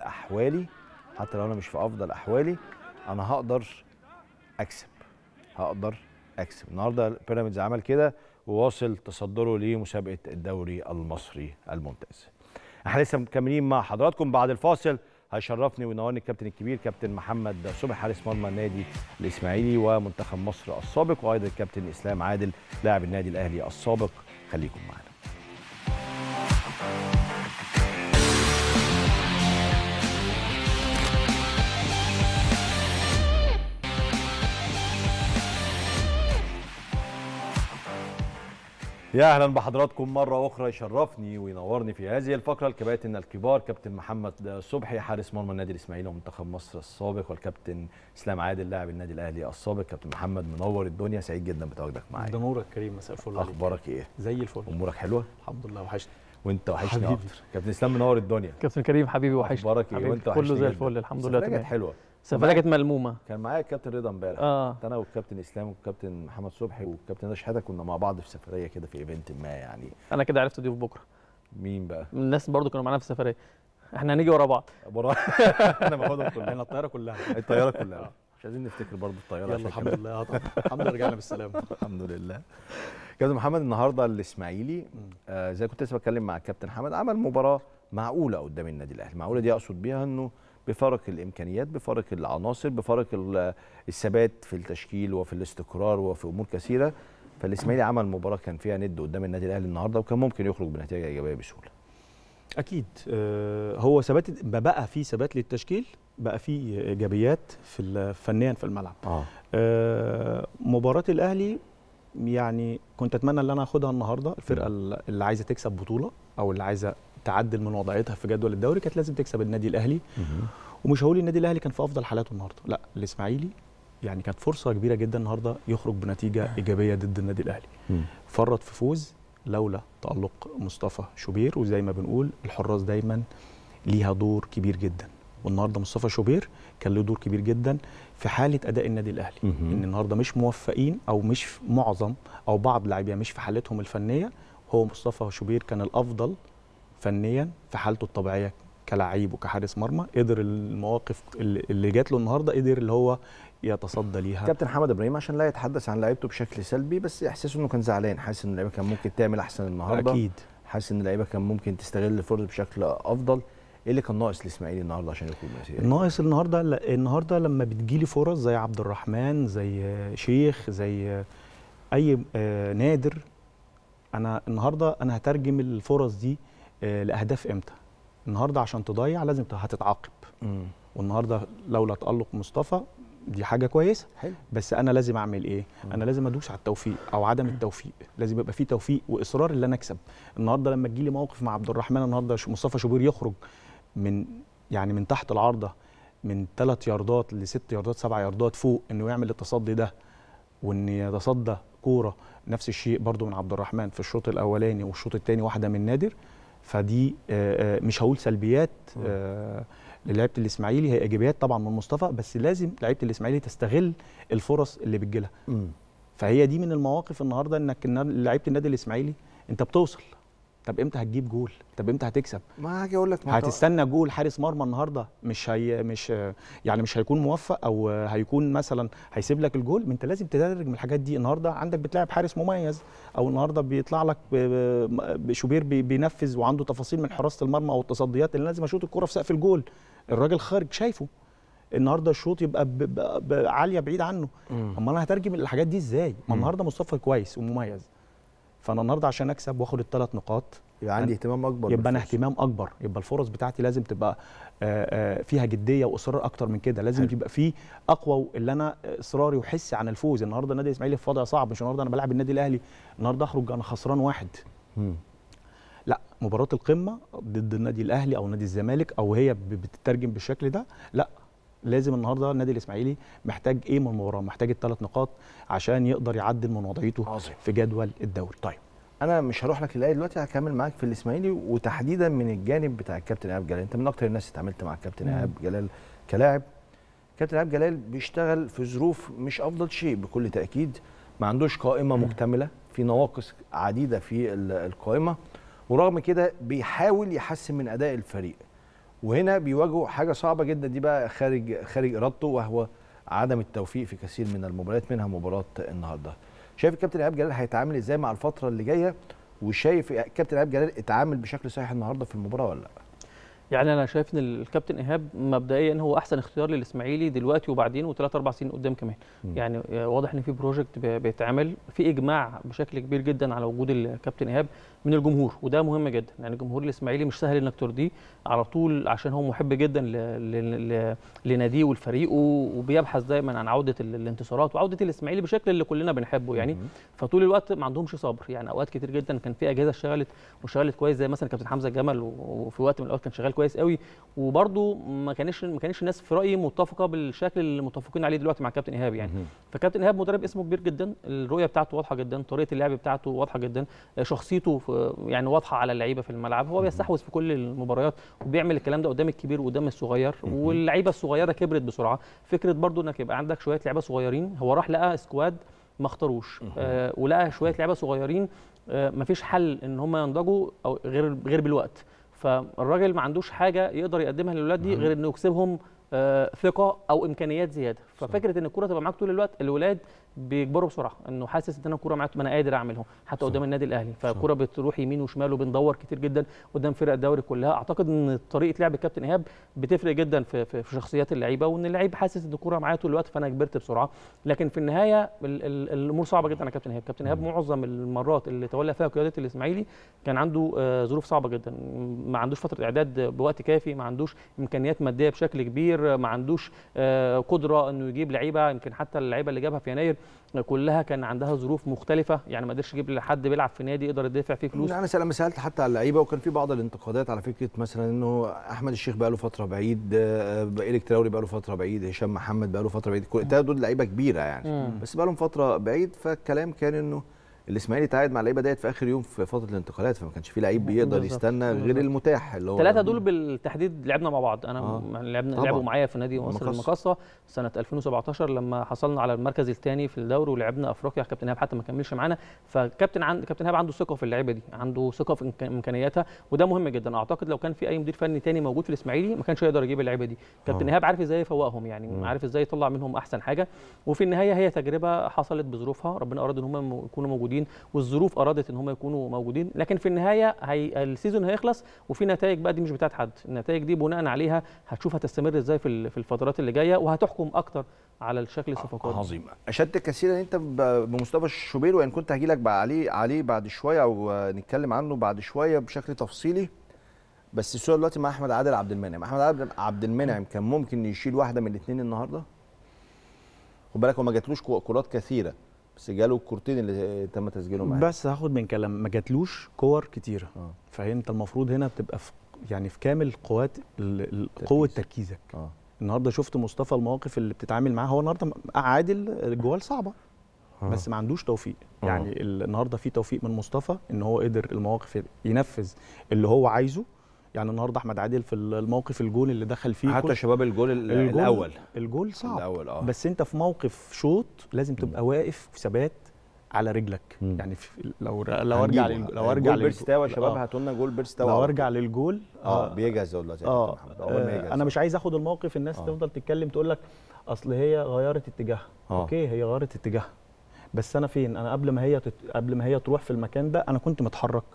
احوالي انا هقدر اكسب. النهارده بيراميدز عمل كده وواصل تصدره لمسابقه الدوري المصري الممتاز. احنا لسه مكملين مع حضراتكم. بعد الفاصل هيشرفني وينورني الكابتن الكبير كابتن محمد صبحي حارس مرمى النادي الاسماعيلي ومنتخب مصر السابق، وايضا الكابتن اسلام عادل لاعب النادي الاهلي السابق. خليكم معنا. يا اهلا بحضراتكم مره اخرى. يشرفني وينورني في هذه الفقره الكباتن الكبار كابتن محمد صبحي حارس مرمى النادي الاسماعيلي ومنتخب مصر السابق، والكابتن اسلام عادل لاعب النادي الاهلي السابق. كابتن محمد منور الدنيا، سعيد جدا بتواجدك معايا. ده نورك كريم، مساء الفل عليك. اخبارك ايه؟ زي الفل. امورك حلوه؟ الحمد لله، وحشني. وانت وحشني اكتر. كابتن اسلام منور الدنيا. كابتن كريم حبيبي وحشني. اخبارك ايه؟ وانت وحشني كله زي الفل الحمد لله. كانت حلوه. السفريه كانت ملمومه. كان معايا الكابتن رضا امبارح. انا والكابتن اسلام والكابتن محمد صبحي والكابتن رضا شحاته كنا مع بعض في سفريه كده في ايفنت ما يعني. انا كده عرفت ضيوف بكره. مين بقى؟ الناس برضو كانوا معانا في السفريه. احنا هنيجي ورا بعض. انا باخدهم كلنا. الطياره كلها. مش عايزين نفتكر برضو الطياره. يلا الحمد لله. الحمد لله رجعنا بالسلامه. الحمد لله. كابتن محمد النهارده الاسماعيلي زي كنت لسه بتكلم مع الكابتن حمد، عمل مباراه معقوله قدام النادي الاهلي. معقوله دي اقصد بيها انه بفارق الامكانيات، بفارق العناصر، بفارق الثبات في التشكيل وفي الاستقرار وفي امور كثيره. فالاسماعيلي عمل مباراه كان فيها ند قدام النادي الاهلي النهارده، وكان ممكن يخرج بنتيجه ايجابيه بسهوله. اكيد. هو ثبات، بقى في ثبات للتشكيل، بقى في ايجابيات فنيا في الملعب. مباراه الاهلي يعني كنت اتمنى ان انا اخدها النهارده. الفرقه اللي عايزه تكسب بطوله او اللي عايزه تعدل من وضعيتها في جدول الدوري كانت لازم تكسب النادي الاهلي. ومش هقول النادي الاهلي كان في افضل حالاته النهارده، لا الاسماعيلي يعني كانت فرصه كبيره جدا النهارده يخرج بنتيجه ايجابيه ضد النادي الاهلي. فرط في فوز لولا تالق مصطفى شوبير، وزي ما بنقول الحراس دايما ليها دور كبير جدا، والنهارده مصطفى شوبير كان له دور كبير جدا في حاله اداء النادي الاهلي. ان النهارده مش موفقين او مش معظم او بعض لاعبيه مش في حالتهم الفنيه، هو مصطفى شوبير كان الافضل فنيا في حالته الطبيعيه كلاعب وكحارس مرمى، قدر المواقف اللي جات له النهارده قدر اللي هو يتصدى ليها. كابتن حمد ابراهيم عشان لا يتحدث عن لعيبته بشكل سلبي، بس احساسه انه كان زعلان، حاسس ان اللعيبه كان ممكن تعمل احسن النهارده. اكيد حاسس ان اللعيبه كان ممكن تستغل الفرصه بشكل افضل. ايه اللي كان ناقص الاسماعيلي النهارده عشان يكون مسيري؟ ناقص النهارده لما بتجيلي فرص زي عبد الرحمن، زي شيخ، زي اي نادر، انا النهارده انا هترجم الفرص دي لاهداف امتى؟ النهارده عشان تضيع لازم هتتعاقب. والنهارده لولا تألق مصطفى دي حاجه كويسه، بس انا لازم اعمل ايه؟ انا لازم ادوس على التوفيق او عدم التوفيق، لازم يبقى في توفيق واصرار ان انا اكسب. النهارده لما تجيلي موقف مع عبد الرحمن، النهارده مصطفى شوبير يخرج من تحت العارضه من 3 ياردات ل 6 ياردات 7 ياردات فوق، انه يعمل التصدي ده، وان يتصدى كوره نفس الشيء برضو من عبد الرحمن في الشوط الاولاني والشوط الثاني واحده من نادر. فدي مش هقول سلبيات للعيبه الاسماعيلي، هي ايجابيات طبعا من مصطفى، بس لازم لعيبه الاسماعيلي تستغل الفرص اللي بتجيلها. فهي دي من المواقف النهارده انك لعيبه النادي الاسماعيلي انت بتوصل، طب امتى هتجيب جول؟ طب امتى هتكسب؟ ما هاجي اقول لك هتستنى جول حارس مرمى النهارده مش هيكون موفق او هيكون مثلا هيسيب لك الجول. ما انت لازم تدرج من الحاجات دي. النهارده عندك بتلاعب حارس مميز، او النهارده بيطلع لك شوبير بينفذ وعنده تفاصيل من حراسه المرمى او التصديات اللي لازم اشوط الكره في سقف الجول. الراجل خارج شايفه، النهارده الشوط يبقى عاليه بعيد عنه. اما انا هترجم الحاجات دي ازاي؟ ما النهارده مصطفى كويس ومميز، فانا النهارده عشان اكسب واخد ال3 نقاط يبقى عندي اهتمام اكبر، يبقى انا اهتمام اكبر، يبقى الفرص بتاعتي لازم تبقى فيها جديه واصرار اكتر من كده، لازم تبقى في اقوى اللي انا اصراري وحسي عن الفوز. النهارده النادي الاسماعيلي في وضع صعب، مش النهارده انا بلعب النادي الاهلي النهارده اخرج انا خسران 1. لا، مباراه القمه ضد النادي الاهلي او نادي الزمالك او هي بتترجم بالشكل ده، لا لازم النهارده النادي الاسماعيلي محتاج ايه من المباراه؟ محتاج ال3 نقاط عشان يقدر يعدل من وضعيته في جدول الدوري. طيب انا مش هروح لك الاهلي دلوقتي، هكمل معاك في الاسماعيلي وتحديدا من الجانب بتاع الكابتن ايهاب جلال. انت من اكتر الناس اتعاملت مع الكابتن ايهاب جلال كلاعب. كابتن ايهاب جلال بيشتغل في ظروف مش افضل شيء بكل تاكيد، ما عندوش قائمه مكتمله، في نواقص عديده في القائمه، ورغم كده بيحاول يحسن من اداء الفريق. وهنا بيواجهوا حاجه صعبه جدا، دي بقى خارج ارادته، وهو عدم التوفيق في كثير من المباريات، منها مباراه النهارده. شايف الكابتن ايهاب جلال هيتعامل ازاي مع الفتره اللي جايه؟ وشايف الكابتن ايهاب جلال اتعامل بشكل صحيح النهارده في المباراه ولا لا؟ يعني انا شايف ان الكابتن ايهاب مبدئيا هو احسن اختيار للاسماعيلي دلوقتي وبعدين و3 4 سنين قدام كمان. يعني واضح ان في بروجكت بيتعمل، في اجماع بشكل كبير جدا على وجود الكابتن ايهاب من الجمهور، وده مهم جدا. يعني الجمهور الاسماعيلي مش سهل انك ترضيه على طول، عشان هو محب جدا لناديه ولفريقه، وبيبحث دايما عن عوده الانتصارات وعوده الاسماعيلي بشكل اللي كلنا بنحبه يعني. فطول الوقت ما عندهمش صبر. يعني اوقات كتير جدا كان في اجهزه اشتغلت كويس، زي مثلا كابتن حمزه جمل، وفي وقت من الاوقات كان شغال كويس قوي، وبرده ما كانش الناس في رايي متفقه بالشكل اللي متفقين عليه دلوقتي مع كابتن ايهاب يعني. فكابتن ايهاب مدرب اسمه كبير جدا، الرؤيه بتاعته واضحه جدا، طريقه اللعب بتاعته واضحه جدا، شخصيته يعني واضحه على اللعيبه في الملعب، هو بيستحوذ في كل المباريات وبيعمل الكلام ده قدام الكبير وقدام الصغير، واللعيبه الصغيره كبرت بسرعه. فكره برده انك يبقى عندك شويه لعيبه صغيرين، هو راح لقى سكواد ما اختاروش، ولقى شويه لعيبه صغيرين مفيش حل ان هم ينضجوا او غير بالوقت. فالراجل ما عندوش حاجه يقدر يقدمها للاولاد دي غير انه يكسبهم ثقه او امكانيات زياده. ففكره ان الكره تبقى معاك طول الوقت، الولاد بيكبروا بسرعه، انه حاسس ان انا الكوره معايا، ما انا قادر اعملهم حتى قدام النادي الاهلي. فالكوره بتروح يمين وشمال وبندور كتير جدا قدام فرق الدوري كلها. اعتقد ان طريقه لعب الكابتن ايهاب بتفرق جدا في شخصيات اللعيبه، وان اللعيب حاسس ان الكوره معايا طول الوقت فانا كبرت بسرعه. لكن في النهايه الامور صعبه جدا على كابتن ايهاب. كابتن ايهاب معظم المرات اللي تولى فيها قياده الاسماعيلي كان عنده ظروف صعبه جدا، ما عندوش فتره اعداد بوقت كافي، ما عندوش امكانيات ماديه بشكل كبير، مستمر، ما عندوش قدره انه يجيب لعيبه. يمكن حتى اللعيبه اللي جابها في يناير كلها كان عندها ظروف مختلفه، يعني ما قدرش يجيب حد بيلعب في نادي يقدر يدفع فيه فلوس. انا لما سالت حتى على اللعيبه وكان في بعض الانتقادات على فكره مثلا انه احمد الشيخ بقى له فتره بعيد، إيريك تراوري بقى له فتره بعيد، هشام محمد بقى له فتره بعيد، كل دول لعيبه كبيره يعني بس بقى لهم فتره بعيد. فالكلام كان انه الاسماعيلي تعاقد مع اللعيبه ديت في اخر يوم في فتره الانتقالات، فما كانش في لعيب بيقدر يستنى غير المتاح اللي هو الثلاثه دول بالتحديد لعبنا مع بعض. انا لعبوا معايا في نادي مصر المقاصه سنه 2017 لما حصلنا على المركز الثاني في الدوري ولعبنا افريقيا. كابتن ايهاب حتى ما كملش معانا، فكابتن ايهاب عنده ثقه في اللعيبه دي، عنده ثقه في امكانياتها، وده مهم جدا. اعتقد لو كان في اي مدير فني ثاني موجود في الاسماعيلي ما كانش يقدر يجيب اللعيبه دي. كابتن ايهاب عارف ازاي يفوقهم، يعني عارف ازاي يطلع منهم احسن حاجه. وفي النهايه هي تجربه حصلت بظروفها، ربنا اراد ان هم يكونوا موجودين والظروف ارادت ان هم يكونوا موجودين، لكن في النهايه السيزون هيخلص وفي نتائج بقى، دي مش بتاعت حد. النتائج دي بناء عليها هتشوف هتستمر ازاي في الفترات اللي جايه، وهتحكم اكتر على الشكل الصفقات. عظيم. اشدت كثيرا انت بمصطفى الشوبير، وان كنت هجي لك عليه بعد شويه او نتكلم عنه بعد شويه بشكل تفصيلي. بس السؤال دلوقتي مع احمد عادل عبد المنعم. احمد عبد المنعم كان ممكن يشيل واحده من الاثنين النهارده؟ خد بالك هو ما جاتلوش كرات كثيره، بس جاله الكورتين اللي تم تسجيلهم معاه. بس هاخد من كلام ما جاتلوش كور كتيره. فانت المفروض هنا بتبقى في كامل قوات قوه تركيزك. النهارده شفت مصطفى المواقف اللي بتتعامل معاها. هو النهارده عادل الجوال صعبه بس ما عندوش توفيق. يعني النهارده في توفيق من مصطفى ان هو قدر المواقف ينفذ اللي هو عايزه. يعني النهارده احمد عادل في الموقف الجول اللي دخل فيه حتى شباب الجول صعب بس انت في موقف شوط لازم تبقى واقف في ثبات على رجلك. يعني لو ارجع بيرستاوي يا شباب، هاتوا لنا جول بيرستاوي. لو ارجع للجول بيجهز دلوقتي. انا مش عايز اخد الموقف الناس تفضل تتكلم تقول لك اصل هي غيرت اتجاهها. اوكي هي غيرت اتجاهها، بس انا فين؟ انا قبل ما هي تروح في المكان ده انا كنت متحرك،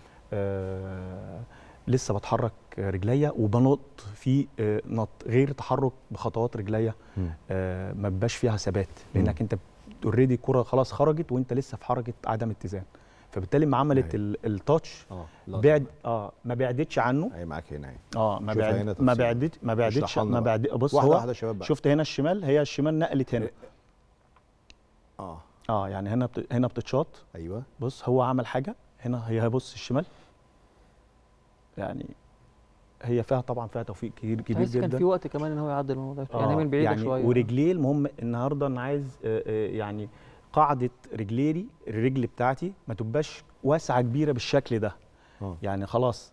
لسه بتحرك رجليا وبنط في نط غير تحرك بخطوات رجليا. ما بيبقاش فيها ثبات لانك انت اوريدي الكره خلاص خرجت وانت لسه في حركه عدم اتزان. فبالتالي ما عملت التاتش بعد ما بعدتش عنه. اهي معاك هنا ما بعدتش بص هو شفت هنا الشمال، هي الشمال نقلت هنا. يعني هنا بتتشاط. ايوه بص هو عمل حاجه هنا، هي بص الشمال يعني هي طبعا فيها توفيق كبير جدا. كان في وقت كمان ان هو يعدل الموضوع يعني من بعيد يعني شويه. ورجليه المهم النهارده انا عايز يعني قاعده الرجل بتاعتي ما تبقاش واسعه كبيره بالشكل ده. يعني خلاص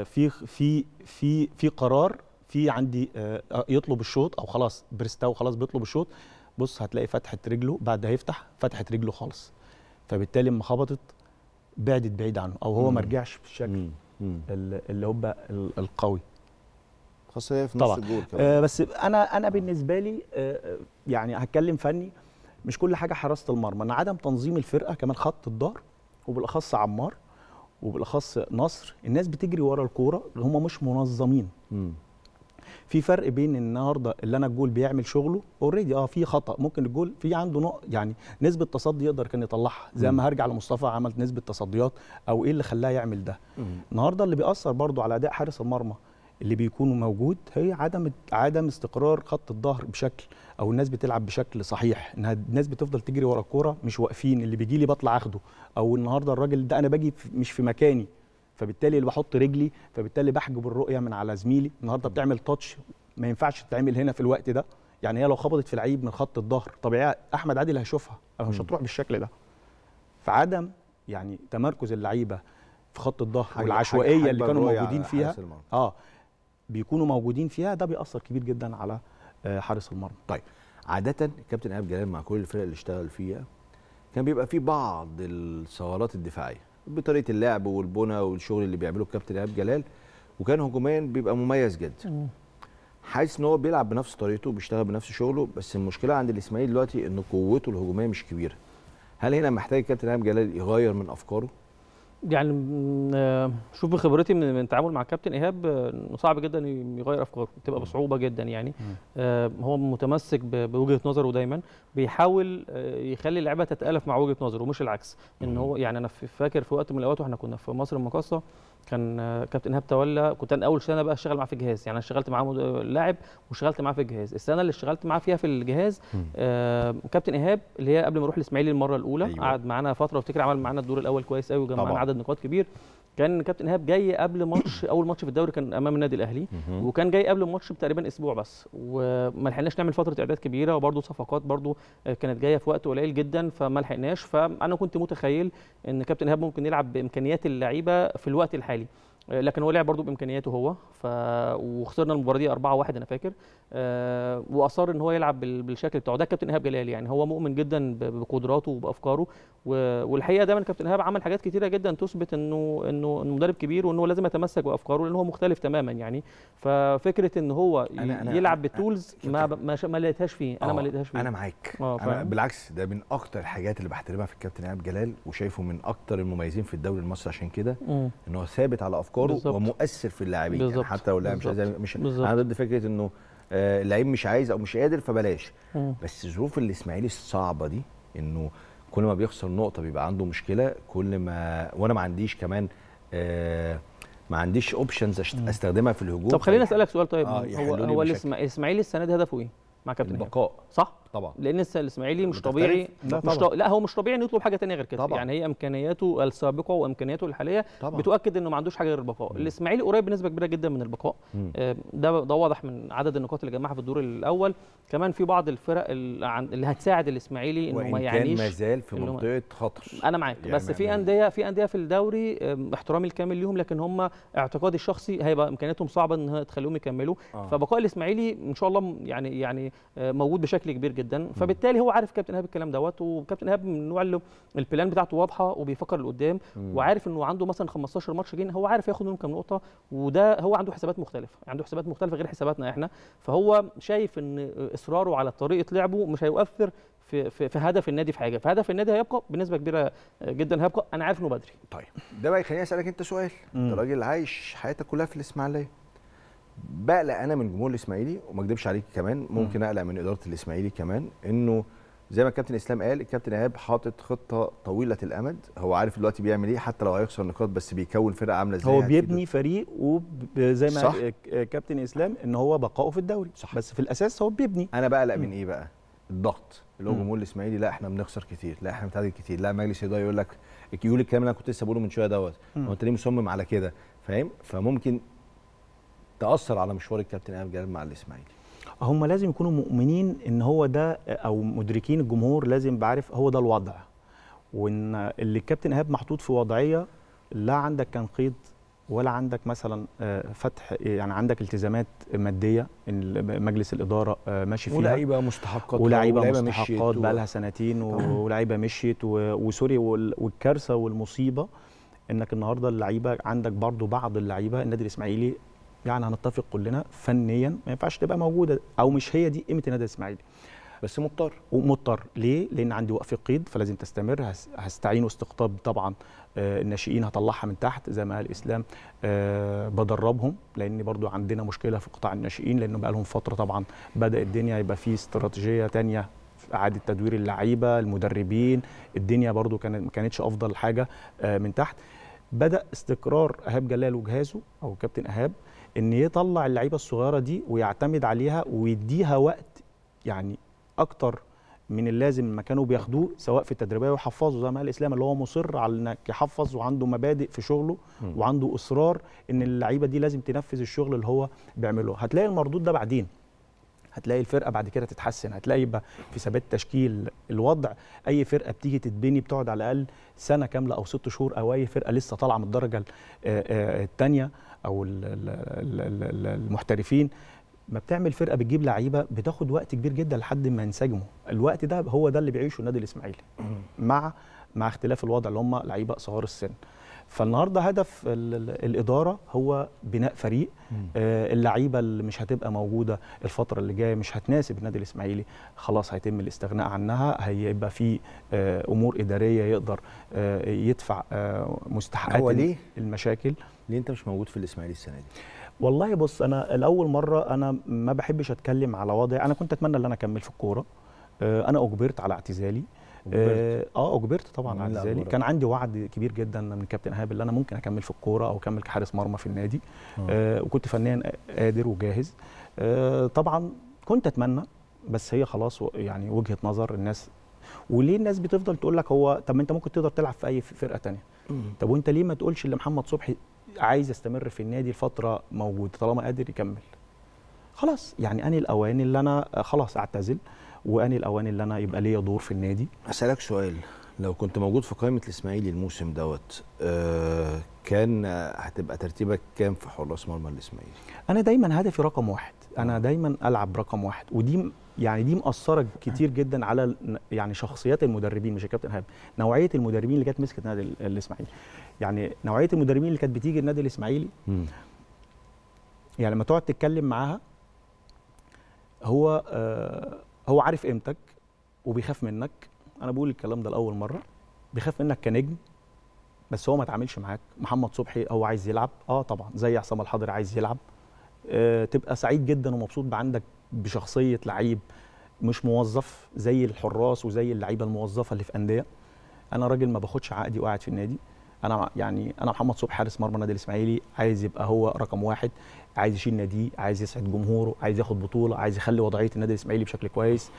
في قرار في عندي يطلب الشوط او خلاص بريستاو خلاص بيطلب الشوط. بص هتلاقي فتحه رجله بعد هيفتح فتحه رجله خالص، فبالتالي لما خبطت بعدت بعيد عنه او هو ما رجعش بالشكل اللي هو القوي خاصه في نص الجول. بس انا بالنسبه لي يعني هتكلم فني، مش كل حاجه حراسه المرمى. انا عدم تنظيم الفرقه كمان خط الظهر وبالاخص عمار وبالاخص نصر، الناس بتجري ورا الكوره هم مش منظمين. في فرق بين النهارده اللي انا الجول بيعمل شغله اوريدي في خطا، ممكن الجول في عنده نوع يعني نسبه تصدي يقدر كان يطلعها، زي ما هرجع لمصطفى عمل نسبه تصديات او ايه اللي خلاه يعمل ده. النهارده اللي بيأثر برضو على اداء حارس المرمى اللي بيكون موجود هي عدم استقرار خط الظهر بشكل، او الناس بتلعب بشكل صحيح، انها الناس بتفضل تجري ورا الكوره مش واقفين، اللي بيجي لي بطلع اخده، او النهارده الراجل ده انا باجي مش في مكاني، فبالتالي اللي بحط رجلي فبالتالي بحجب الرؤيه من على زميلي. النهارده بتعمل تاتش ما ينفعش تتعمل هنا في الوقت ده، يعني هي لو خبطت في لعيب من خط الظهر طبيعي احمد عادل هيشوفها او مش هتروح بالشكل ده. فعدم يعني تمركز اللعيبه في خط الظهر والعشوائيه اللي كانوا موجودين فيها بيكونوا موجودين فيها، ده بيأثر كبير جدا على حارس المرمى. طيب عاده الكابتن ايهاب جلال مع كل الفرق اللي اشتغل فيها كان بيبقى في بعض الثغرات الدفاعيه بطريقه اللعب والبنى والشغل اللي بيعمله الكابتن ايهاب جلال، وكان هجوميا بيبقى مميز جدا. حاسس ان هو بيلعب بنفس طريقته وبيشتغل بنفس شغله، بس المشكله عند الاسماعيلي دلوقتي ان قوته الهجوميه مش كبيره. هل هنا محتاج الكابتن ايهاب جلال يغير من افكاره؟ يعني شوف بخبرتي من التعامل مع الكابتن ايهاب صعب جدا يغير افكاره، بتبقى بصعوبه جدا يعني. هو متمسك بوجهه نظره، دايما بيحاول يخلي اللعيبه تتالف مع وجهه نظره ومش العكس. ان هو يعني انا فاكر في وقت من الاوقات واحنا كنا في مصر المقاصه كان كابتن ايهاب تولى، كنت انا اول سنه بقى اشتغل معاه في الجهاز، يعني انا اشتغلت معاه لاعب واشتغلت معاه في الجهاز. السنه اللي اشتغلت معاه فيها في الجهاز كابتن ايهاب اللي هي قبل ما اروح الاسماعيلي المره الاولى، أيوة. قعد معانا فتره وافتكر عمل معانا الدور الاول كويس قوي وجمع معانا عدد نقاط كبير. كان كابتن ايهاب جاي قبل ماتش اول ماتش في الدوري كان امام النادي الاهلي، وكان جاي قبل الماتش بتقريبا اسبوع بس، وما لحقناش نعمل فتره اعداد كبيره، وبرده صفقات برده كانت جايه في وقت قليل جدا فما لحقناش. فانا كنت متخيل ان كابتن ايهاب ممكن يلعب بامكانيات اللعيبه في الوقت الحالي، لكن هو لعب برضه بامكانياته هو وخسرنا المباراه دي 4-1 انا فاكر. واصر ان هو يلعب بالشكل بتاعه. ده كابتن ايهاب جلال، يعني هو مؤمن جدا بقدراته وبافكاره، والحقيقه دايما كابتن ايهاب عمل حاجات كتيره جدا تثبت انه مدرب كبير وانه لازم يتمسك بافكاره لان هو مختلف تماما يعني. ففكره ان هو يلعب بالتولز ما لقيتهاش فيه، انا ما لقيتهاش فيه. انا معاك، أنا بالعكس ده من اكتر الحاجات اللي بحترمها في الكابتن ايهاب جلال، وشايفه من اكتر المميزين في الدوري المصري عشان كده ان هو ثابت على افكاره بالزبط. ومؤثر في اللاعبين، يعني حتى لو اللاعب مش انا ضد فكره انه اللعيب مش عايز او مش قادر فبلاش. بس ظروف الاسماعيلي الصعبه دي انه كل ما بيخسر نقطه بيبقى عنده مشكله، كل ما وانا ما عنديش كمان ما عنديش اوبشنز استخدمها في الهجوم. طب خليني اسالك سؤال طيب، هو الاسماعيلي السنه دي هدفه ايه مع كابتن البقاء؟ صح طبعا، لأن الاسماعيلي مش طبيعي لا هو مش طبيعي انه يطلب حاجه ثانيه غير كده طبعا. يعني هي امكانياته السابقه وامكانياته الحاليه طبعا. بتؤكد انه ما عندوش حاجه غير البقاء. الاسماعيلي قريب بنسبه كبيره جدا من البقاء، ده واضح من عدد النقاط اللي جمعها في الدور الاول. كمان في بعض الفرق اللي هتساعد الاسماعيلي انه ما يعانيش، ما زال في منطقه خطر. انا معاك يعني بس في انديه في الدوري احترامي الكامل ليهم، لكن هم اعتقادي الشخصي هيبقى امكانياتهم صعبه ان تخليهم يكملوا. فبقاء الاسماعيلي ان شاء الله يعني موجود بشكل كبير جدا. فبالتالي هو عارف كابتن ايهاب الكلام دوت، وكابتن ايهاب من النوع اللي البلان بتاعته واضحه وبيفكر لقدام، وعارف انه عنده مثلا 15 ماتش جايين هو عارف ياخد منهم كام نقطه، وده هو عنده حسابات مختلفه غير حساباتنا احنا. فهو شايف ان اصراره على طريقه لعبه مش هيؤثر في هدف النادي في حاجه، فهدف النادي هيبقى بنسبه كبيره جدا هيبقى. انا عارف انه بدري. طيب ده بقى يخليني اسالك انت سؤال، انت راجل عايش حياتك كلها في الاسماعيليه. بقلق انا من جمهور الاسماعيلي وما اكذبش عليك كمان، ممكن اقلق من اداره الاسماعيلي كمان، انه زي ما الكابتن اسلام قال الكابتن ايهاب حاطط خطه طويله الامد، هو عارف دلوقتي بيعمل ايه حتى لو هيخسر نقاط، بس بيكون فرقه عامله ازاي. هو بيبني فريق وزي ما كابتن اسلام ان هو بقائه في الدوري صح. بس في الاساس هو بيبني. انا بقلق من ايه بقى؟ الضغط اللي هو جمهور الاسماعيلي، لا احنا بنخسر كتير، لا احنا بنتعادل كتير، لا مجلس الاداره يقول الكلام اللي انا كنت لسه بقوله من شويه دوت، هو انت ليه مصمم على كده؟ فاهم؟ فممكن تاثر على مشوار الكابتن ايهاب جلال مع الاسماعيلي. هم لازم يكونوا مؤمنين ان هو ده، او مدركين الجمهور لازم يبقى عارف هو ده الوضع، وان اللي الكابتن ايهاب محطوط في وضعيه لا عندك كان قيد ولا عندك مثلا فتح، يعني عندك التزامات ماديه مجلس الاداره ماشي فيها، ولاعيبه مستحقات بقى لها سنتين ولاعيبه مشيت وسوري. والكارثه والمصيبه انك النهارده اللعيبه عندك برضو بعض اللعيبه النادي الاسماعيلي يعني هنتفق كلنا فنيا ما ينفعش تبقى موجوده، او مش هي دي قيمه النادي الاسماعيلي، بس مضطر ليه؟ لان عندي وقف قيد فلازم تستمر. هستعين واستقطاب طبعا الناشئين هطلعها من تحت زي ما قال اسلام، بدربهم لان برضو عندنا مشكله في قطاع الناشئين، لانه بقى لهم فتره طبعا بدا الدنيا يبقى في استراتيجيه ثانيه في اعاده تدوير اللعيبه المدربين، الدنيا برضو ما كانتش افضل حاجه من تحت. بدا استقرار ايهاب جلال وجهازه او كابتن ايهاب ان يطلع اللعيبه الصغيره دي ويعتمد عليها ويديها وقت يعني اكتر من اللازم ما كانوا بياخدوه، سواء في التدريبيه ويحفظوا زي ما قال اسلام اللي هو مصر على انك يحفظ وعنده مبادئ في شغله وعنده اصرار ان اللعيبه دي لازم تنفذ الشغل اللي هو بيعمله. هتلاقي المردود ده بعدين، هتلاقي الفرقه بعد كده تتحسن، هتلاقي يبقى في ثبات تشكيل الوضع. اي فرقه بتيجي تتبني بتقعد على الاقل سنه كامله او 6 شهور، او اي فرقه لسه طالعه من الدرجه الثانيه او المحترفين ما بتعمل فرقه بتجيب لعيبه بتاخد وقت كبير جدا لحد ما ينسجموا. الوقت ده هو ده اللي بيعيشه النادي الاسماعيلي مع اختلاف الوضع اللي هم لعيبه صغار السن. فالنهارده هدف الاداره هو بناء فريق، اللعيبه اللي مش هتبقى موجوده الفتره اللي جايه مش هتناسب النادي الاسماعيلي، خلاص هيتم الاستغناء عنها، هيبقى في امور اداريه يقدر يدفع مستحقات. هو ليه المشاكل ليه انت مش موجود في الاسماعيلي السنه دي؟ والله بص، انا الاول مره انا ما بحبش اتكلم على وضعي، انا كنت اتمنى ان انا اكمل في الكوره، انا اجبرت على اعتزالي، اجبرت طبعا على ذلك. كان عندي وعد كبير جدا من الكابتن ايهاب اللي انا ممكن اكمل في الكوره او اكمل كحارس مرمى في النادي. وكنت فنيا قادر وجاهز. طبعا كنت اتمنى، بس هي خلاص يعني وجهه نظر الناس. وليه الناس بتفضل تقول لك هو طب ما انت ممكن تقدر تلعب في اي فرقه ثانيه؟ طب وانت ليه ما تقولش ان محمد صبحي عايز يستمر في النادي لفتره موجود طالما قادر يكمل؟ خلاص يعني اني الاوان اللي انا خلاص اعتزل، واني الاوان اللي انا يبقى ليا دور في النادي. اسالك سؤال، لو كنت موجود في قائمه الاسماعيلي الموسم دوت كان هتبقى ترتيبك كام في حراس مرمى الاسماعيلي؟ انا دايما هدفي رقم واحد، انا دايما العب رقم واحد، ودي يعني دي مأثره كتير جدا على يعني شخصيات المدربين، مش الكابتن ايهاب، نوعيه المدربين اللي كانت مسكت النادي الاسماعيلي. يعني نوعيه المدربين اللي كانت بتيجي النادي الاسماعيلي يعني لما تقعد تتكلم معاها هو عارف قيمتك وبيخاف منك. انا بقول الكلام ده لاول مره، بيخاف منك كنجم، بس هو ما اتعاملش معاك. محمد صبحي هو عايز يلعب، طبعا زي عصام الحضري عايز يلعب، تبقى سعيد جدا ومبسوط بعندك بشخصيه لعيب مش موظف زي الحراس وزي اللعيبه الموظفه اللي في انديه. انا راجل ما باخدش عقدي وقاعد في النادي. انا محمد صبحي حارس مرمى النادي الاسماعيلي، عايز يبقى هو رقم واحد، عايز يشيل ناديه، عايز يسعد جمهوره، عايز ياخد بطوله، عايز يخلي وضعيه النادي الاسماعيلي بشكل كويس.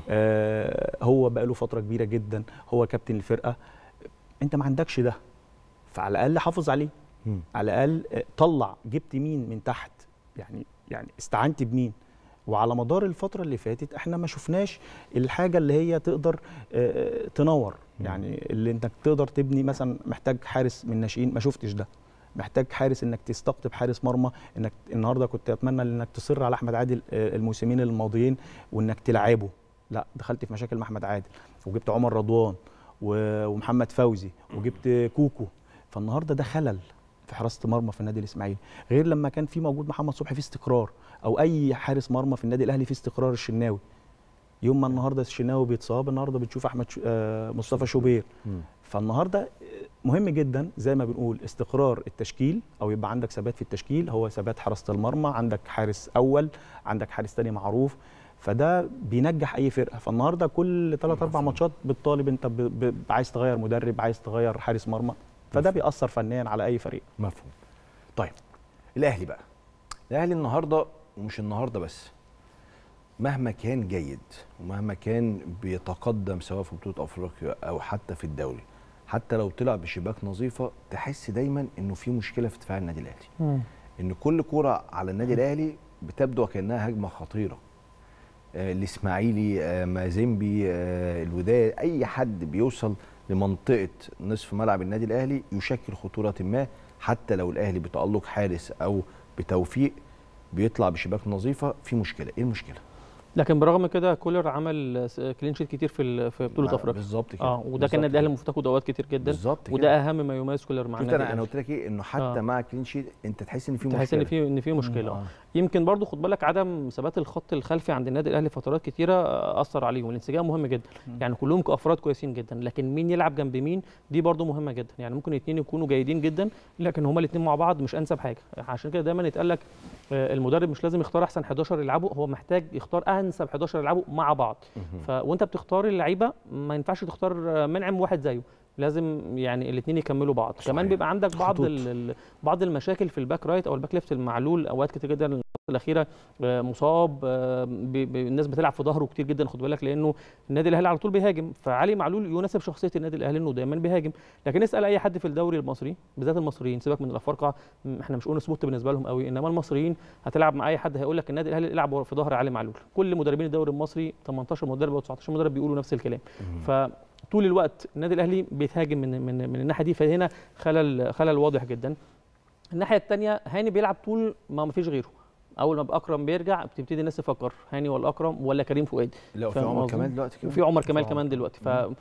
هو بقى له فتره كبيره جدا هو كابتن الفرقه. انت ما عندكش ده، فعلى الاقل حافظ عليه. على الاقل طلع جبت مين من تحت، يعني استعنت بمين. وعلى مدار الفتره اللي فاتت احنا ما شفناش الحاجه اللي هي تقدر تنور، يعني اللي انك تقدر تبني. مثلا محتاج حارس من الناشئين، ما شفتش ده. محتاج حارس انك تستقطب حارس مرمى، انك النهارده كنت اتمنى انك تصر على احمد عادل الموسمين الماضيين وانك تلعبه، لا دخلت في مشاكل مع احمد عادل، وجبت عمر رضوان ومحمد فوزي وجبت كوكو. فالنهارده ده خلل في حراسه المرمى في النادي الاسماعيلي، غير لما كان في موجود محمد صبحي في استقرار، او اي حارس مرمى في النادي الاهلي في استقرار. الشناوي يوم ما النهارده الشناوي بيتصاب، النهارده بتشوف احمد مصطفى شوبير. فالنهارده مهم جدا زي ما بنقول استقرار التشكيل، او يبقى عندك ثبات في التشكيل، هو ثبات حراسه المرمى، عندك حارس اول، عندك حارس ثاني معروف، فده بينجح اي فرقه. فالنهارده كل 3-4 ماتشات بتطالب انت عايز تغير مدرب، عايز تغير حارس مرمى، فده بيأثر فنيا على اي فريق. مفهوم. طيب الاهلي بقى، الاهلي النهارده ومش النهارده بس، مهما كان جيد ومهما كان بيتقدم سواء في بطوله افريقيا او حتى في الدوري، حتى لو طلع بشباك نظيفه، تحس دايما انه في مشكله في دفاع النادي الاهلي. ان كل كوره على النادي الاهلي بتبدو كانها هجمه خطيره. الاسماعيلي، مازيمبي، الوداد، اي حد بيوصل لمنطقه نصف ملعب النادي الاهلي يشكل خطوره ما، حتى لو الاهلي بتألق حارس او بتوفيق بيطلع بشباك نظيفه، في مشكله. ايه المشكله؟ لكن برغم كده كولر عمل كلين شيت كتير في بطوله افريقيا. بالظبط كده. وده كان النادي الاهلي مفتقد اوقات كتير جدا. بالظبط كده. وده اهم ما يميز كولر مع النادي الاهلي. انا قلت لك ايه، انه حتى مع كلين شيت انت تحس ان في مشكله، تحس ان في مشكله. يمكن برضو خد بالك عدم ثبات الخط الخلفي عند النادي الاهلي فترات كتيره اثر عليهم. الانسجام مهم جدا، يعني كلهم كافراد كويسين جدا، لكن مين يلعب جنب مين دي برضو مهمه جدا. يعني ممكن الاثنين يكونوا جيدين جدا، لكن هما الاثنين مع بعض مش انسب حاجه. عشان كده دايما يتقال لك المدرب مش لازم يختار احسن 11 يلعبوا، هو محتاج يختار انسب 11 يلعبوا مع بعض. وانت بتختار اللعيبه ما ينفعش تختار منعم واحد زيه، لازم يعني الاثنين يكملوا بعض. صحيح. كمان بيبقى عندك بعض المشاكل في الباك رايت او الباك ليفت. المعلول اوقات كتير جدا الاخيره مصاب، الناس بتلعب في ظهره كتير جدا، خد بالك، لانه النادي الاهلي على طول بيهاجم، فعلي معلول يناسب شخصيه النادي الاهلي انه دايما بيهاجم. لكن اسال اي حد في الدوري المصري، بالذات المصريين، سيبك من الافارقه احنا مش اون سبوت بالنسبه لهم قوي، انما المصريين هتلعب مع اي حد هيقول لك النادي الاهلي يلعب في ظهر علي معلول. كل مدربين الدوري المصري 18 مدرب او 19 مدرب بيقولوا نفس الكلام. طول الوقت النادي الاهلي بيتهاجم من الناحيه دي، فهنا خلل واضح جدا. الناحيه الثانيه هاني بيلعب طول ما فيش غيره. اول ما اكرم بيرجع بتبتدي الناس تفكر هاني ولا اكرم ولا كريم فؤاد. لا في عمر كمال دلوقتي كمان، وفي عمر كمال كمان دلوقتي.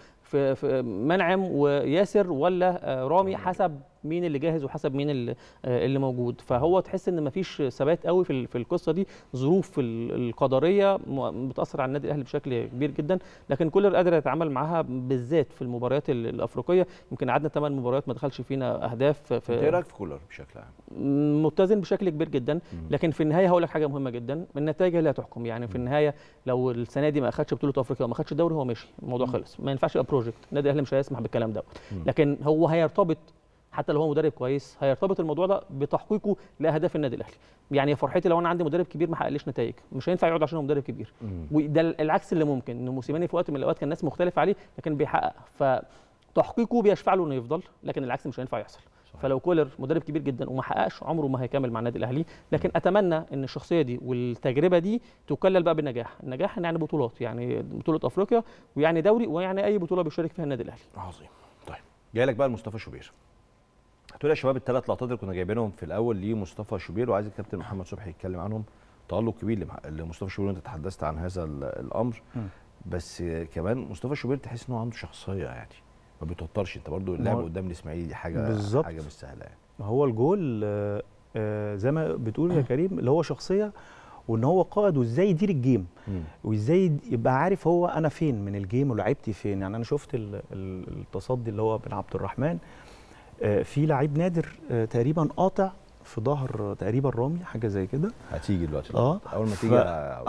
في منعم وياسر ولا رامي، حسب مين اللي جاهز وحسب مين اللي موجود. فهو تحس ان مفيش ثبات قوي في القصه دي. ظروف القدريه بتاثر على النادي الاهلي بشكل كبير جدا، لكن كولر قادر يتعامل معاها بالذات في المباريات الافريقيه. يمكن قعدنا 8 مباريات ما دخلش فينا اهداف. ايه رايك في كولر بشكل عام؟ متزن بشكل كبير جدا، لكن في النهايه هقول لك حاجه مهمه جدا، النتائج اللي هتحكم. يعني في النهايه لو السنه دي ما اخدش بطوله افريقيا وما اخدش الدوري هو ماشي، الموضوع خلص، ما ينفعش يبقى بروجكت. بروجكت، النادي الاهلي مش هيسمح بالكلام دوت. لكن هو هيرتبط حتى لو هو مدرب كويس، هيرتبط الموضوع ده بتحقيقه لاهداف النادي الاهلي. يعني فرحتي لو انا عندي مدرب كبير ما حققليش نتائج، مش هينفع يقعد عشان هو مدرب كبير. وده العكس اللي ممكن، ان موسيماني في وقت من الاوقات كان الناس مختلفه عليه لكن بيحقق، فتحقيقه بيشفع له انه يفضل، لكن العكس مش هينفع يحصل. فلو كولر مدرب كبير جدا وما حققش عمره ما هيكمل مع النادي الاهلي. لكن اتمنى ان الشخصيه دي والتجربه دي تكلل بقى بالنجاح. النجاح يعني بطولات، يعني بطوله افريقيا ويعني دوري ويعني اي بطوله بيشارك فيها النادي الاهلي. عظيم. طيب جاي لك بقى لمصطفى شوبير. هتقول يا شباب الثلاث لقطات اللي كنا جايبينهم في الاول لمصطفى شوبير، وعايز الكابتن محمد صبحي يتكلم عنهم. تألق كبير لمصطفى شوبير وانت تحدثت عن هذا الامر. بس كمان مصطفى شوبير تحس ان هو عنده شخصيه، يعني ما بيتوترش. انت برضو اللعب قدام الاسماعيلي دي حاجه بالزبط. حاجه مش سهله يعني. هو الجول زي ما بتقول يا كريم اللي هو شخصيه، وان هو قائد وازاي يدير الجيم وازاي يبقى عارف هو انا فين من الجيم ولعبتي فين. يعني انا شفت التصدي اللي هو بن عبد الرحمن، في لعيب نادر تقريبا قاطع في ظهر تقريبا رامي، حاجه زي كده. هتيجي دلوقتي اول ما تيجي.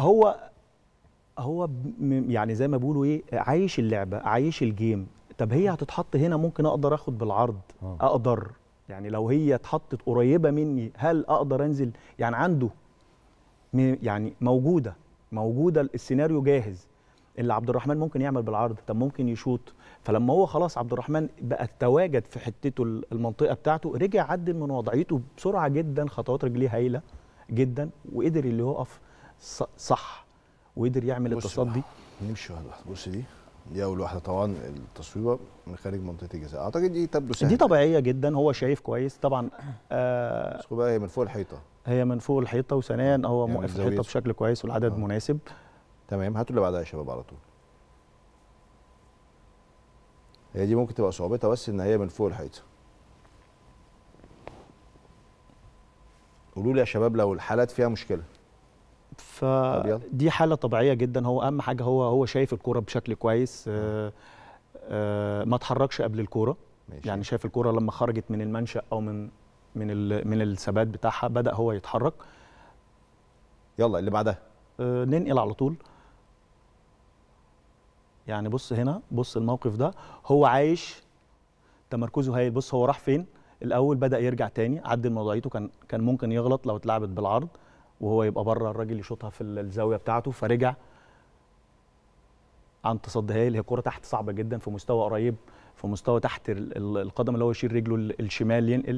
هو يعني زي ما بيقولوا ايه، عايش اللعبه، عايش الجيم. طب هي هتتحط هنا، ممكن اقدر اخد بالعرض، اقدر يعني لو هي اتحطت قريبه مني هل اقدر انزل؟ يعني عنده يعني موجوده السيناريو جاهز، اللي عبد الرحمن ممكن يعمل بالعرض، طب ممكن يشوط. فلما هو خلاص عبد الرحمن بقى تواجد في حتته المنطقه بتاعته، رجع عدل من وضعيته بسرعه جدا، خطوات رجليه هايله جدا، وقدر اللي يقف صح وقدر يعمل التصدي. نمشي واحده واحده. بص دي اول واحده طبعا، التصويبه من خارج منطقه الجزاء، اعتقد دي تبدو سهله، دي طبيعيه جدا، هو شايف كويس طبعا. بس بقى هي من فوق الحيطه، هي من فوق الحيطه، وثانيا هو يعني موقف الحيطه بشكل كويس والعدد مناسب. تمام. هاتوا اللي بعدها يا شباب على طول. هي دي ممكن تبقى صعوبتها بس ان هي من فوق الحيطه. قولوا لي يا شباب لو الحالات فيها مشكله. فدي حاله طبيعيه جدا. هو اهم حاجه هو شايف الكوره بشكل كويس، ما اتحركش قبل الكوره. يعني شايف الكوره لما خرجت من المنشأ او من الثبات بتاعها بدا هو يتحرك. يلا اللي بعدها. ننقل على طول. يعني بص هنا، بص الموقف ده، هو عايش تمركزه هايل. بص هو راح فين الاول، بدا يرجع تاني، عدل من وضعيته. كان ممكن يغلط لو اتلعبت بالعرض وهو يبقى بره، الراجل يشوطها في الزاويه بتاعته، فرجع عن تصدي هايل. هي كوره تحت صعبه جدا، في مستوى قريب، في مستوى تحت القدم، اللي هو يشيل رجله الشمال ينقل.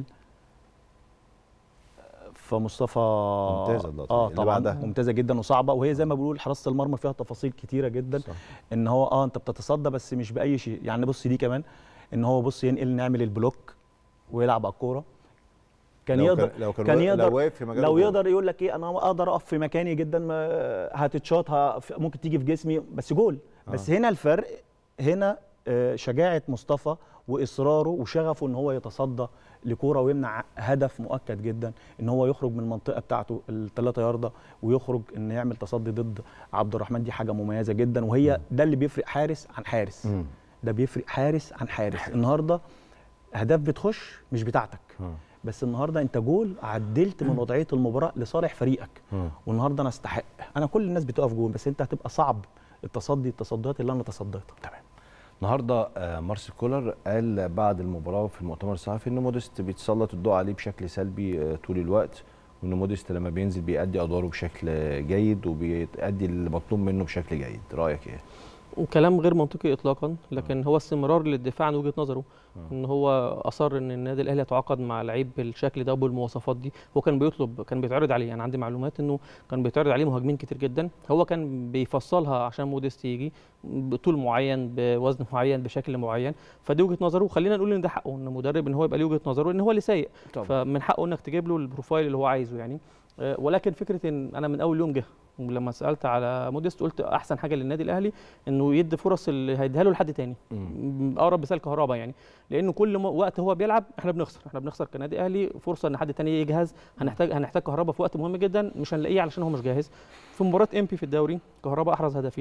فمصطفى ممتازه اللقطه طبعا ممتازه جدا وصعبه. وهي زي ما بيقولوا حراسه المرمى فيها تفاصيل كتيره جدا. صح. ان هو انت بتتصدى بس مش باي شيء. يعني بص دي كمان، ان هو بص ينقل، نعمل البلوك ويلعب على الكوره. كان يقدر لو يقدر يقول لك ايه، انا اقدر اقف في مكاني جدا، هتتشاط ممكن تيجي في جسمي بس جول. بس هنا الفرق، هنا شجاعه مصطفى واصراره وشغفه ان هو يتصدى لكوره ويمنع هدف مؤكد جدا، ان هو يخرج من المنطقه بتاعته ال3 ياردة ويخرج ان يعمل تصدي ضد عبد الرحمن. دي حاجه مميزه جدا، وهي ده اللي بيفرق حارس عن حارس. ده بيفرق حارس عن حارس. النهارده اهداف بتخش مش بتاعتك، بس النهارده انت جول عدلت من وضعيه المباراه لصالح فريقك. والنهارده انا استحق. انا كل الناس بتقف جول، بس انت هتبقى صعب التصديات اللي انا تصديتها. تمام. النهارده مارسيل كولر قال بعد المباراه في المؤتمر الصحفي ان موديست بيتسلط الضوء عليه بشكل سلبي طول الوقت، وان موديست لما بينزل بيأدي ادواره بشكل جيد وبيأدي اللي مطلوب منه بشكل جيد. رايك ايه؟ وكلام غير منطقي اطلاقا، لكن هو استمرار للدفاع عن وجهه نظره. ان هو اصر ان النادي الاهلي يتعاقد مع لعيب بالشكل ده وبالمواصفات دي. هو كان بيطلب، كان بيتعرض عليه، يعني عندي معلومات انه كان بيتعرض عليه مهاجمين كتير جدا. هو كان بيفصلها عشان موديست يجي بطول معين، بوزن معين، بشكل معين. فدي وجهه نظره، وخلينا نقول ان ده حقه، ان مدرب ان هو يبقى له وجهه نظره، ان هو اللي سايق. فمن حقه انك تجيب له البروفايل اللي هو عايزه يعني. ولكن فكره ان انا من اول يوم جه ولما سالت على موديست قلت احسن حاجه للنادي الاهلي انه يدي فرص اللي هيديها له لحد تاني. اقرب مثال كهربا، يعني لانه كل وقت هو بيلعب احنا بنخسر كنادي اهلي فرصه ان حد تاني يجهز. هنحتاج كهربا في وقت مهم جدا مش هنلاقيه علشان هو مش جاهز. في مباراه امبي في الدوري كهربا احرز هدفين،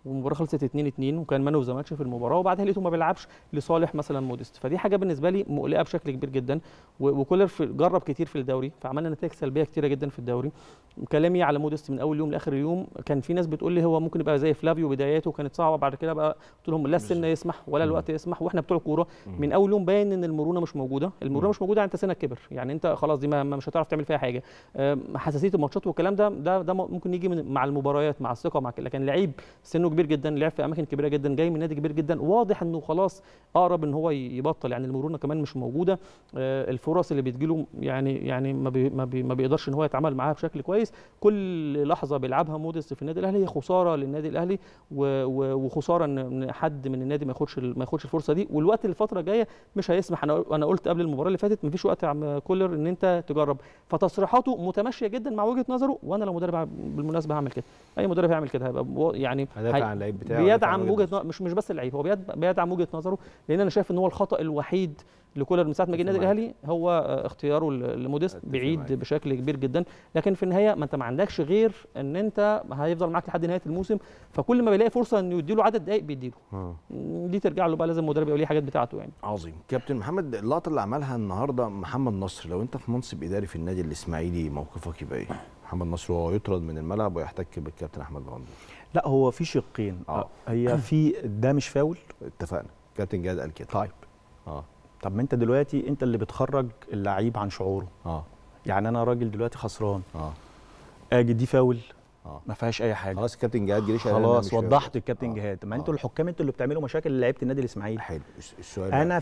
والمباراه خلصت 2-2 وكان مان اوف ذا ماتش في المباراه، وبعدها لقيته ما بيلعبش لصالح مثلا موديست. فدي حاجه بالنسبه لي مقلقه بشكل كبير جدا. وكولر جرب كتير في الدوري فعملنا نتائج سلبيه كتيره جدا في الدوري. كلامي على موديست من اول يوم لاخر يوم، كان في ناس بتقول لي هو ممكن يبقى زي فلافيو بداياته كانت صعبه، بعد كده بقى قلت لهم لا السن يسمح ولا الوقت يسمح، واحنا بتوع كوره من اول يوم باين ان المرونه مش موجوده. المرونه مش موجوده، انت سنك كبر، يعني انت خلاص دي مش هتعرف تعمل فيها حاجه. حساسيه الماتشات والكلام ده ممكن يجي مع المباريات مع الثقه مع لكن لعيب سنه كبير جدا، لعب في اماكن كبيره جدا، جاي من نادي كبير جدا، واضح انه خلاص اقرب ان هو يبطل. يعني المرونه كمان مش موجوده، الفرص اللي بتجيله يعني ما بيقدرش ان هو يتعامل معاها بشكل كويس. كل لحظه بيلعبها موديست في النادي الاهلي هي خساره للنادي الاهلي، وخساره ان حد من النادي ما ياخدش الفرصه دي. والوقت الفتره الجايه مش هيسمح. انا قلت قبل المباراه اللي فاتت مفيش وقت يا عم كولر ان انت تجرب. فتصريحاته متماشيه جدا مع وجهه نظره، وانا لو مدرب بالمناسبه هعمل كده. اي مدرب هيعمل كده، هيبقى يعني بيدعم وجهه مش بس اللعيب، هو بيدعم وجهه نظره. لان انا شايف ان هو الخطا الوحيد لكولر من ساعه ما جه النادي الاهلي هو اختياره لموديست بعيد بشكل كبير جدا. لكن في النهايه ما انت ما عندكش غير ان انت هيفضل معاك لحد نهايه الموسم، فكل ما بيلاقي فرصه انه يديله عدد دقائق بيديله. دي ترجع له بقى، لازم المدرب يبقى ليه حاجات بتاعته يعني. عظيم. كابتن محمد، اللقطه اللي عملها النهارده محمد نصر، لو انت في منصب اداري في النادي الاسماعيلي موقفك يبقى ايه؟ محمد نصر وهو يطرد من الملعب ويحتك بالكابتن احمد غندور. لا هو في شقين. هي في ده مش فاول، اتفقنا، كابتن جهاد قال كده. طيب طب ما انت دلوقتي انت اللي بتخرج اللعيب عن شعوره. يعني انا راجل دلوقتي خسران، اجي دي فاول، ما فيهاش اي حاجه. خلاص الكابتن جهاد جريش خلاص وضحت الكابتن جهاد. ما انتوا الحكام انتوا اللي بتعملوا مشاكل لعيبه النادي الاسماعيلي. حلو. السؤال انا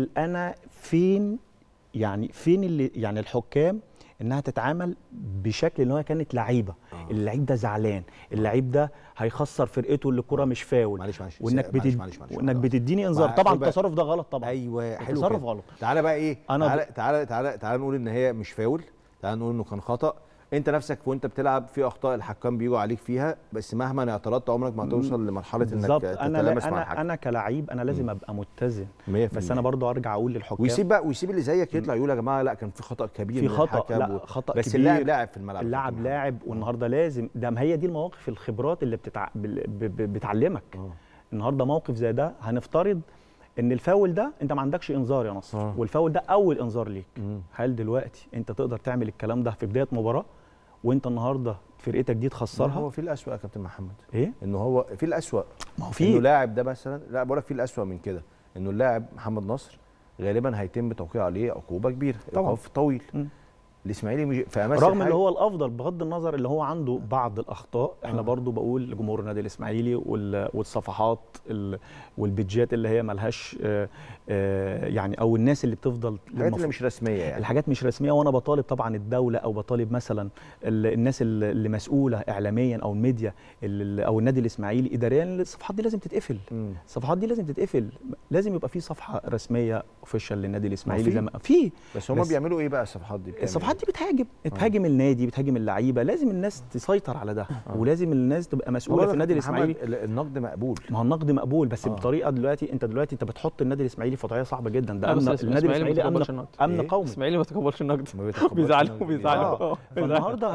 فين اللي يعني الحكام انها تتعامل بشكل ان هو كانت لعيبه. اللعيب ده زعلان، اللعيب ده هيخسر فرقته اللي الكره مش فاول. معلش وانك بتديني انذار. طبعا التصرف ده غلط طبعا. ايوه حلو، التصرف غلط. تعالى بقى ايه، تعالى نقول ان هي مش فاول، تعالى نقول انه كان خطأ. انت نفسك وانت بتلعب في اخطاء الحكام بيجوا عليك فيها، بس مهما اعترضت عمرك ما هتوصل لمرحله انك تتلامس مع الحكم. انا كلاعب انا لازم ابقى متزن، بس انا برضو ارجع اقول للحكام ويسيب اللي زيك يطلع يقول يا جماعه لا كان في خطا كبير، في خطا، لا خطا بس كبير. اللاعب لاعب في الملعب، اللاعب لاعب. والنهارده لازم هي دي المواقف الخبرات اللي بتعلمك. النهارده موقف زي ده، هنفترض ان الفاول ده انت ما عندكش انذار يا نصر، والفاول ده اول انذار ليك. هل دلوقتي انت تقدر تعمل الكلام ده في بدايه مباراه وانت النهارده فرقتك دي تخسرها؟ هو في الاسوأ يا كابتن محمد. ايه؟ انه هو في الاسوأ. ما هو في انه لاعب ده مثلا، لا بقول لك في الاسوأ من كده، انه اللاعب محمد نصر غالبا هيتم توقيع عليه عقوبه كبيره، عقوبه طويل. الاسماعيلي في امس رغم اللي هو الافضل بغض النظر اللي هو عنده بعض الاخطاء. احنا برضو بقول لجمهور النادي الاسماعيلي والصفحات والبيدجات اللي هي ملهاش يعني، او الناس اللي بتفضل الحاجات اللي مش رسميه، يعني الحاجات مش رسميه. وانا بطالب طبعا الدوله، او بطالب مثلا الناس اللي مسؤوله اعلاميا او الميديا او النادي الاسماعيلي اداريا، الصفحات دي لازم تتقفل. الصفحات دي لازم تتقفل، لازم يبقى في صفحه رسميه اوفيشال للنادي الاسماعيلي زي ما في. بس هم بيعملوا ايه بقى الصفحات دي؟ الصفحات دي بتهاجم النادي، بتهاجم اللعيبه. لازم الناس تسيطر على ده، ولازم الناس تبقى مسؤوله في النادي الاسماعيلي. النقد مقبول، ما هو النقد مقبول، بس بطريقه دلوقتي انت بتحط النادي الاسماعيلي في وضعيه صعبه جدا. ده النادي الاسماعيلي امن قومي. الاسماعيلي ما تقبلش النقد، بيزعلوا. فالنهارده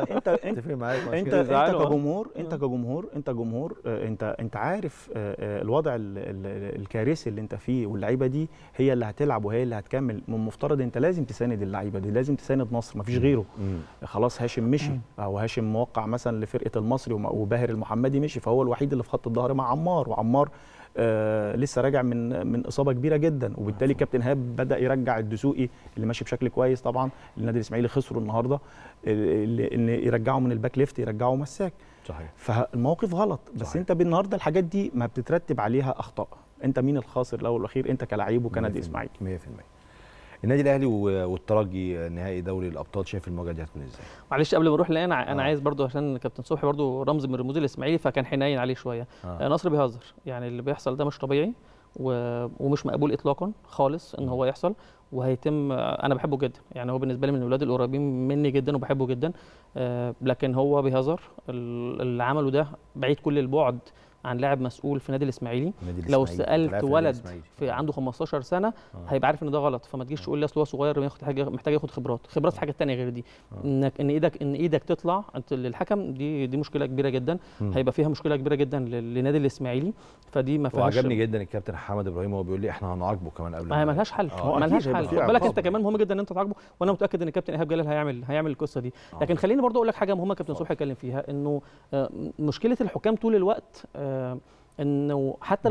انت كجمهور انت عارف الوضع الكارثي اللي انت فيه، واللعيبه دي هي اللي هتلعب وهي اللي هتكمل. من المفترض انت لازم تساند اللعيبه دي، لازم تساند نصر، مفيش غيره. خلاص هاشم مشي، او هاشم موقع مثلا لفرقه المصري، وباهر المحمدي مشي، فهو الوحيد اللي في خط الظهر مع عمار. وعمار لسه راجع من اصابه كبيره جدا، وبالتالي كابتن هاب بدا يرجع الدسوقي اللي ماشي بشكل كويس. طبعا النادي الاسماعيلي خسروا النهارده، ان يرجعوا من الباك ليفت يرجعوا مساك. صحيح. فالموقف غلط، بس صحيح. انت بالنهارده الحاجات دي ما بتترتب عليها اخطاء. انت مين الخاسر الاول والاخير؟ انت كلاعب وكنادي اسماعيلي. 100%. النادي الاهلي والترجي نهائي دوري الابطال، شايف المواجهه دي هتكون ازاي؟ معلش قبل ما نروح لان انا عايز برضو، عشان كابتن صبحي برضو رمز من رموز الاسماعيلي فكان حنين عليه شويه. نصر بيهزر، يعني اللي بيحصل ده مش طبيعي ومش مقبول اطلاقا خالص ان هو يحصل، وهيتم. انا بحبه جدا، يعني هو بالنسبه لي من الاولاد القريبين مني جدا وبحبه جدا، لكن هو بيهزر. اللي عمله ده بعيد كل البعد عن لاعب مسؤول في نادي الاسماعيلي. لو سالت ولد في عنده 15 سنه هيبقى عارف ان ده غلط، فما تجيش تقول لي اصل هو صغير محتاج ياخد خبرات في حاجه ثانيه غير دي. ان ايدك تطلع للحكم دي مشكله كبيره جدا، هيبقى فيها مشكله كبيره جدا لنادي الاسماعيلي. فدي ما فيهاش. وعجبني جدا الكابتن حمد ابراهيم وهو بيقول لي احنا هنعاقبه كمان قبل ما لهاش حل. مالهاش حل. خد بالك انت كمان مهم جدا ان انت تعاقبه، وانا متاكد ان الكابتن ايهاب جلال هيعمل القصه دي. لكن خليني برضو اقول لك حاجه مهمه كابتن صبحي اتكلم فيها، انه مشكله الحكام طول الوقت انه حتى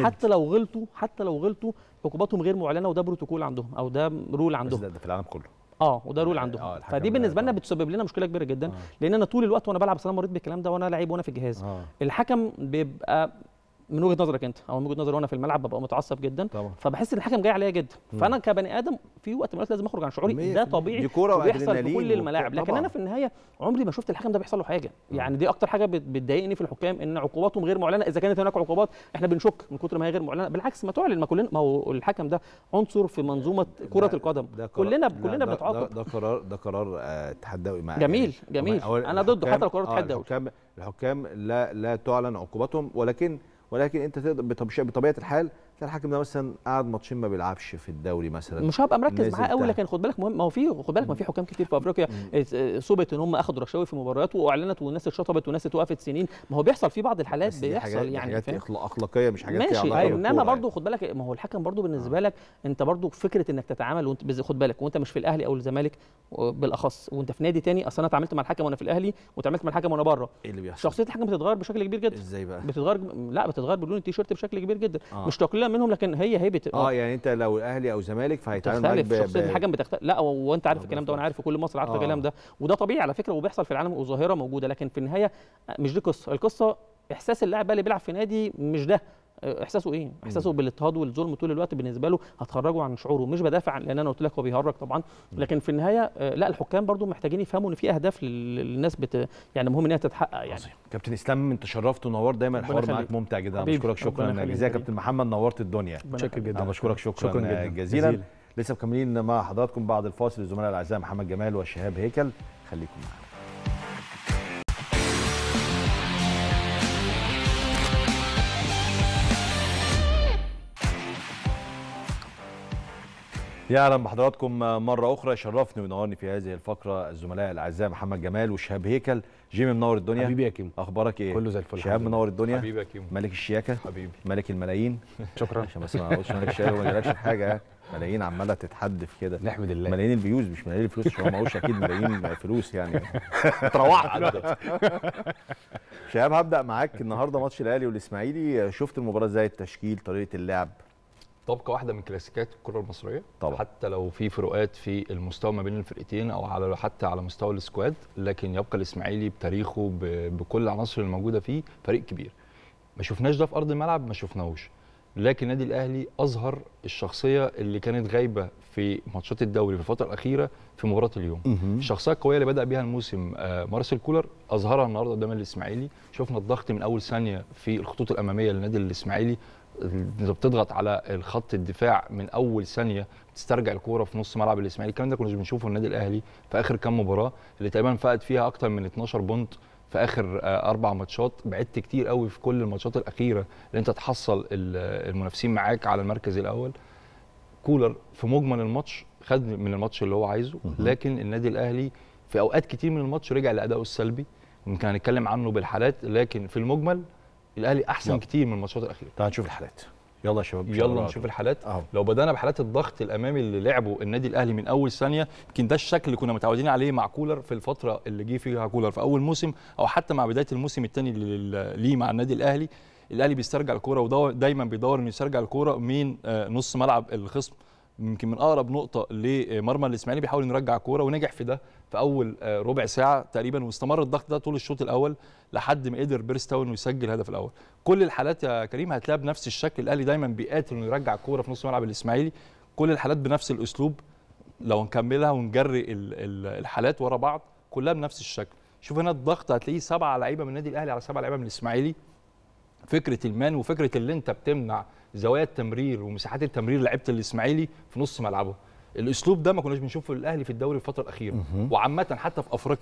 لو غلطوا عقوباتهم غير معلنه، وده بروتوكول عندهم او ده رول عندهم. ده في العالم كله. وده رول عندهم. فدي بالنسبه لنا بتسبب لنا مشكله كبيره جدا، لان انا طول الوقت وانا بلعب انا مريت بالكلام ده وانا لعيب وانا في الجهاز. الحكم بيبقى من وجهه نظرك انت او من وجهه نظري وانا في الملعب ببقى متعصب جدا طبعا. فبحس ان الحكم جاي عليا جدا، فانا كبني ادم في وقت من الوقت لازم اخرج عن شعوري، ده طبيعي وبيحصل في كل الملاعب. لكن انا في النهايه عمري ما شفت الحكم ده بيحصل له حاجه. يعني دي اكتر حاجه بتضايقني في الحكام، ان عقوباتهم غير معلنه. اذا كانت هناك عقوبات احنا بنشك من كتر ما هي غير معلنه، بالعكس ما تعلن. ما هو الحكم ده عنصر في منظومه كره القدم، كلنا بنتعاقب. ده قرار اتحاد دولي جميل انا ضده حتى لو قرار اتحاد دولي. الحكام لا تعلن عقوباتهم، ولكن انت تقدر بطبيعه الحال تلاقي الحكم ده مثلا قعد ماتشين ما بيلعبش في الدوري مثلا، مش هبقى مركز معاه قوي. لكن خد بالك ما في حكام كتير في افريقيا ثبت ان هم اخذوا رشاوي في مباريات واعلنت، والناس اتشطبت والناس اتوقفت سنين. ما هو بيحصل في بعض الحالات بيحصل، يعني حاجات اخلاقيه مش حاجات ماشي. انما برضو خد بالك، ما هو الحكم برضو بالنسبه لك انت برضو فكره انك تتعامل وانت خد بالك وانت مش في الاهلي او الزمالك بالاخص، وانت في نادي تاني. اصل انا اتعاملت مع الحكم وانا في الاهلي واتعاملت مع الحكم وانا بره. ايه اللي بيحصل؟ شخصيه الحكم بتتغير بشكل كبير جدا. ازاي بقى؟ بتتغير بلون التيشيرت بشكل كبير جدا. مش تقليلا منهم، لكن هي يعني انت لو اهلي او زمالك فهيتعامل معاك شخصيه الحكم بتختلف. لا وانت عارف الكلام ده وانا عارف، وكل مصر عارفه الكلام ده، وده طبيعي على فكره وبيحصل في العالم وظاهره موجوده. لكن في النهايه مش دي القصه احساس اللاعب اللي بيلعب في نادي مش ده احساسه ايه؟ احساسه بالاضطهاد والظلم طول الوقت بالنسبه له هتخرجه عن شعوره. مش بدافع لان انا قلت لك هو بيهرج طبعا، لكن في النهايه لا الحكام برضو محتاجين يفهموا ان في اهداف للناس يعني مهم ان هي تتحقق. يعني كابتن اسلام انت شرفت ونورت، دايما الحوار معاك ممتع جدا. بشكرك شكرا جزيلا. كابتن محمد نورت الدنيا. شكرا جدا. بشكرك شكرا جزيلا. لسه مكملين مع حضراتكم بعد الفاصل الزملاء الاعزاء محمد جمال وشهاب هيكل، خليكم معانا. يا اهلا بحضراتكم مره اخرى. شرفني ونورني في هذه الفقره الزملاء الاعزاء محمد جمال وشهاب هيكل. جيمي منور الدنيا. حبيبي يا كيمو، اخبارك ايه؟ كله زي الفل. شهاب منور الدنيا. حبيبي يا كيمو. ملك الشياكه. حبيبي. ملك الملايين. شكرا. عشان بس ما اقولش ملك الشياكه وما جالكش حاجه. ملايين عماله تتحدف كده. نحمد الله. ملايين الفيوز مش ملايين الفلوس، عشان ما اقولش اكيد ملايين فلوس يعني. اتروعت دلوقتي. شهاب هبدا معاك النهارده ماتش الاهلي والاسماعيلي، شفت المباراه ازاي؟ التشكيل، طريقه اللعب، طبقه واحده من كلاسيكات الكره المصريه طبعا. حتى لو في فروقات في المستوى ما بين الفرقتين او حتى على مستوى السكواد، لكن يبقى الاسماعيلي بتاريخه بكل العناصر الموجوده فيه فريق كبير. ما شفناش ده في ارض الملعب، ما شفناهوش. لكن النادي الاهلي اظهر الشخصيه اللي كانت غايبه في ماتشات الدوري في الفتره الاخيره في مباراه اليوم. الشخصيه القويه اللي بدا بيها الموسم مارسيل كولر اظهرها النهارده قدام الاسماعيلي. شفنا الضغط من اول ثانيه في الخطوط الاماميه للنادي الاسماعيلي، بتضغط على الخط الدفاع من اول ثانيه، بتسترجع الكوره في نص ملعب الاسماعيلي. الكلام ده كنا بنشوفه النادي الاهلي في اخر كام مباراه اللي تقريبا فقد فيها اكتر من 12 بونت في اخر 4 ماتشات. بعدت كتير قوي في كل الماتشات الاخيره اللي انت تحصل المنافسين معاك على المركز الاول. كولر في مجمل الماتش خد من الماتش اللي هو عايزه، لكن النادي الاهلي في اوقات كتير من الماتش رجع لادائه السلبي، ممكن هنتكلم عنه بالحالات، لكن في المجمل الاهلي احسن كتير من الماتشات الاخيره. تعال نشوف الحالات. يلا يا شباب، يلا نشوف الحالات. لو بدانا بحالات الضغط الامامي اللي لعبه النادي الاهلي من اول ثانيه، يمكن ده الشكل اللي كنا متعودين عليه مع كولر في الفتره اللي جه فيها كولر في اول موسم، او حتى مع بدايه الموسم الثاني ليه مع النادي الاهلي. الاهلي بيسترجع الكوره، ودايما بيدور انه يسترجع الكوره من نص ملعب الخصم، يمكن من اقرب نقطه لمرمى الاسماعيلي بيحاول يرجع الكوره، ونجح في ده في اول ربع ساعه تقريبا، واستمر الضغط ده طول الشوط الاول لحد ما قدر بيرستاون انه يسجل الهدف الاول. كل الحالات يا كريم هتلاقيها بنفس الشكل، الاهلي دايما بيقاتل انه يرجع الكوره في نص ملعب الاسماعيلي. كل الحالات بنفس الاسلوب، لو نكملها ونجري الحالات ورا بعض كلها بنفس الشكل. شوف هنا الضغط هتلاقيه 7 لعيبه من النادي الاهلي على 7 لعيبه من الاسماعيلي. فكره المان وفكره اللي انت بتمنع زوايا التمرير ومساحات التمرير لعيبه الاسماعيلي في نص ملعبه. الاسلوب ده ما كناش بنشوفه للاهلي في الدوري الفتره الاخيره، وعامه حتى في افريقيا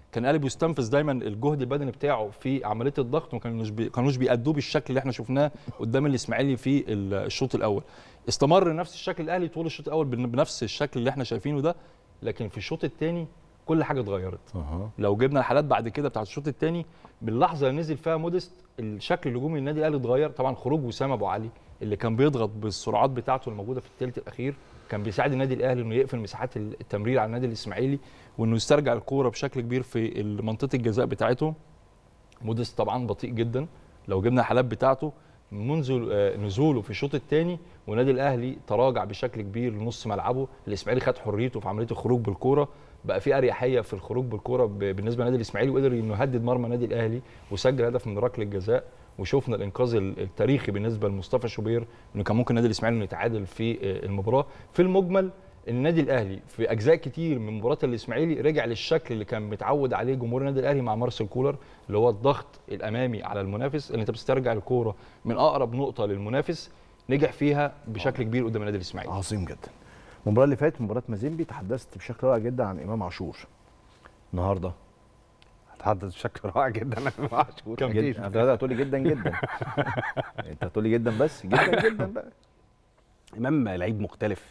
كان الاهلي بيستنفذ دايما الجهد البدني بتاعه في عمليه الضغط، وما كانوش بيأدوه بالشكل اللي احنا شفناه قدام الاسماعيلي في الشوط الاول. استمر نفس الشكل الاهلي طول الشوط الاول بنفس الشكل اللي احنا شايفينه ده، لكن في الشوط الثاني كل حاجه اتغيرت. لو جبنا الحالات بعد كده بتاعت الشوط الثاني، باللحظه اللي نزل فيها موديست الشكل الهجومي للنادي الاهلي اتغير. طبعا خروج وسام ابو علي اللي كان بيضغط بالسرعات بتاعته الموجوده في الثلث الاخير كان بيساعد النادي الاهلي انه يقفل مساحات التمرير على النادي الاسماعيلي، وانه يسترجع الكوره بشكل كبير في منطقه الجزاء بتاعتهم. موديست طبعا بطيء جدا، لو جبنا الحالات بتاعته منذ نزوله في الشوط الثاني والنادي الاهلي تراجع بشكل كبير لنص ملعبه. الاسماعيلي خد حريته في عمليه الخروج بالكوره، بقى في اريحيه في الخروج بالكوره بالنسبه للنادي الاسماعيلي، وقدر انه يهدد مرمى النادي الاهلي وسجل هدف من ركله الجزاء. وشفنا الانقاذ التاريخي بالنسبه لمصطفى شوبير انه كان ممكن النادي الاسماعيلي يتعادل في المباراه. في المجمل النادي الاهلي في اجزاء كتير من مباراه الاسماعيلي رجع للشكل اللي كان متعود عليه جمهور النادي الاهلي مع مارسيل كولر، اللي هو الضغط الامامي على المنافس، ان انت بتسترجع الكوره من اقرب نقطه للمنافس. نجح فيها بشكل كبير قدام النادي الاسماعيلي. عظيم جدا. المباراه اللي فاتت مباراه مازيمبي تحدثت بشكل رائع جدا عن امام عاشور. النهارده هتحدث بشكل رائع جدا عن امام عاشور. كم جدا؟ انت هتقول لي جدا جدا. انت هتقول لي جدا بس جدا جدا بقى. امام لعيب مختلف،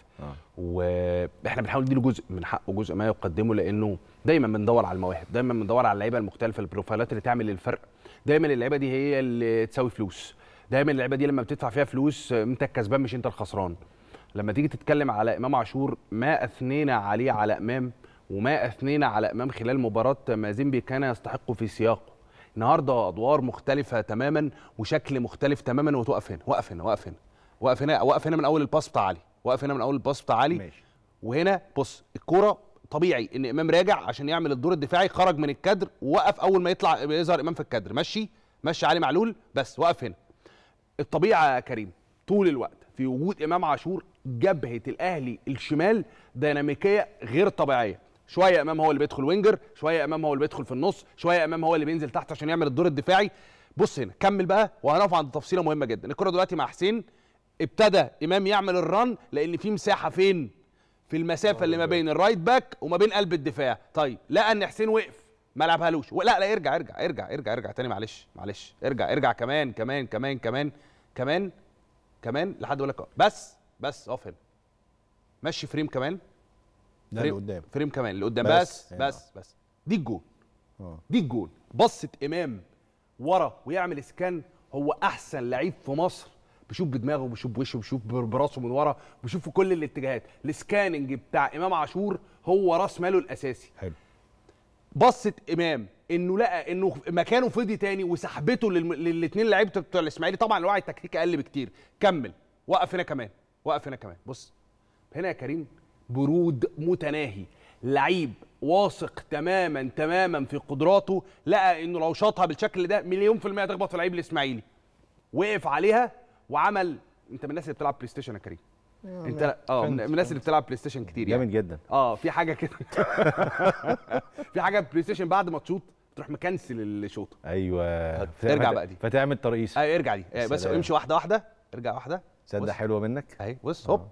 واحنا بنحاول نديله جزء من حقه، جزء ما يقدمه، لانه دايما بندور على المواهب، دايما بندور على اللعيبه المختلفه، البروفايلات اللي تعمل الفرق. دايما اللعيبه دي هي اللي تساوي فلوس، دايما اللعيبه دي لما بتدفع فيها فلوس انت الكسبان مش انت الخسران. لما تيجي تتكلم على امام عاشور، ما اثنينا عليه على امام وما اثنينا على امام خلال مباراه مازيمبي كان يستحق في سياقه. النهارده ادوار مختلفه تماما وشكل مختلف تماما، وتقف هنا وقف هنا وقف هنا وقف هنا وقف هنا من اول الباس بتاع علي، وقف هنا من اول الباس بتاع علي ماشي. وهنا بص الكوره طبيعي ان امام راجع عشان يعمل الدور الدفاعي، خرج من الكادر ووقف اول ما يطلع يظهر امام في الكادر، مشي علي معلول بس وقف هنا. الطبيعه يا كريم طول الوقت في وجود امام عاشور جبهه الاهلي الشمال ديناميكيه غير طبيعيه. شويه امام هو اللي بيدخل وينجر، شويه امام هو اللي بيدخل في النص، شويه امام هو اللي بينزل تحت عشان يعمل الدور الدفاعي. بص هنا كمل بقى، وهنقف عند تفصيله مهمه جدا. الكره دلوقتي مع حسين، ابتدى امام يعمل الران لان في مساحه فين؟ في المسافه اللي ما بين الرايت باك وما بين قلب الدفاع. طيب لقى ان حسين وقف ما لعبهالوش، لا ارجع ارجع ارجع ارجع ارجع تاني، معلش ارجع كمان كمان كمان كمان كمان كمان لحد اقول لك بس اقف هنا، مشي فريم كمان، ده اللي قدام، فريم كمان اللي قدام، بس دي الجون. دي الجون. بصت امام ورا ويعمل اسكان. هو احسن لعيب في مصر بيشوف بدماغه وبيشوف بوشه وبيشوف براسه من ورا، بيشوف في كل الاتجاهات. السكاننج بتاع امام عاشور هو راس ماله الاساسي. حلو. بصت امام انه لقى انه مكانه فضي تاني وسحبته للاثنين لعيبه بتوع الاسماعيلي. طبعا الوعي التكتيكي اقل بكتير. كمل، وقف هنا كمان، وقف هنا كمان. بص هنا يا كريم برود متناهي، لعيب واثق تماما تماما في قدراته، لقى انه لو شاطها بالشكل ده مليون% تخبط في لعيب الاسماعيلي. وقف عليها وعمل. انت من الناس اللي بتلعب بلاي ستيشن يا كريم؟ انت من الناس اللي بتلعب بلاي ستيشن كتير يعني. جامد جدا. في حاجه كده في حاجه بلاي ستيشن بعد ما تشوط تروح مكنسل الشوطه. ايوه ارجع بقى دي فتعمل ترقيص. ايوه ارجع دي بس امشي واحده واحده، ارجع واحده. صدق حلوه منك اهي. بص هوب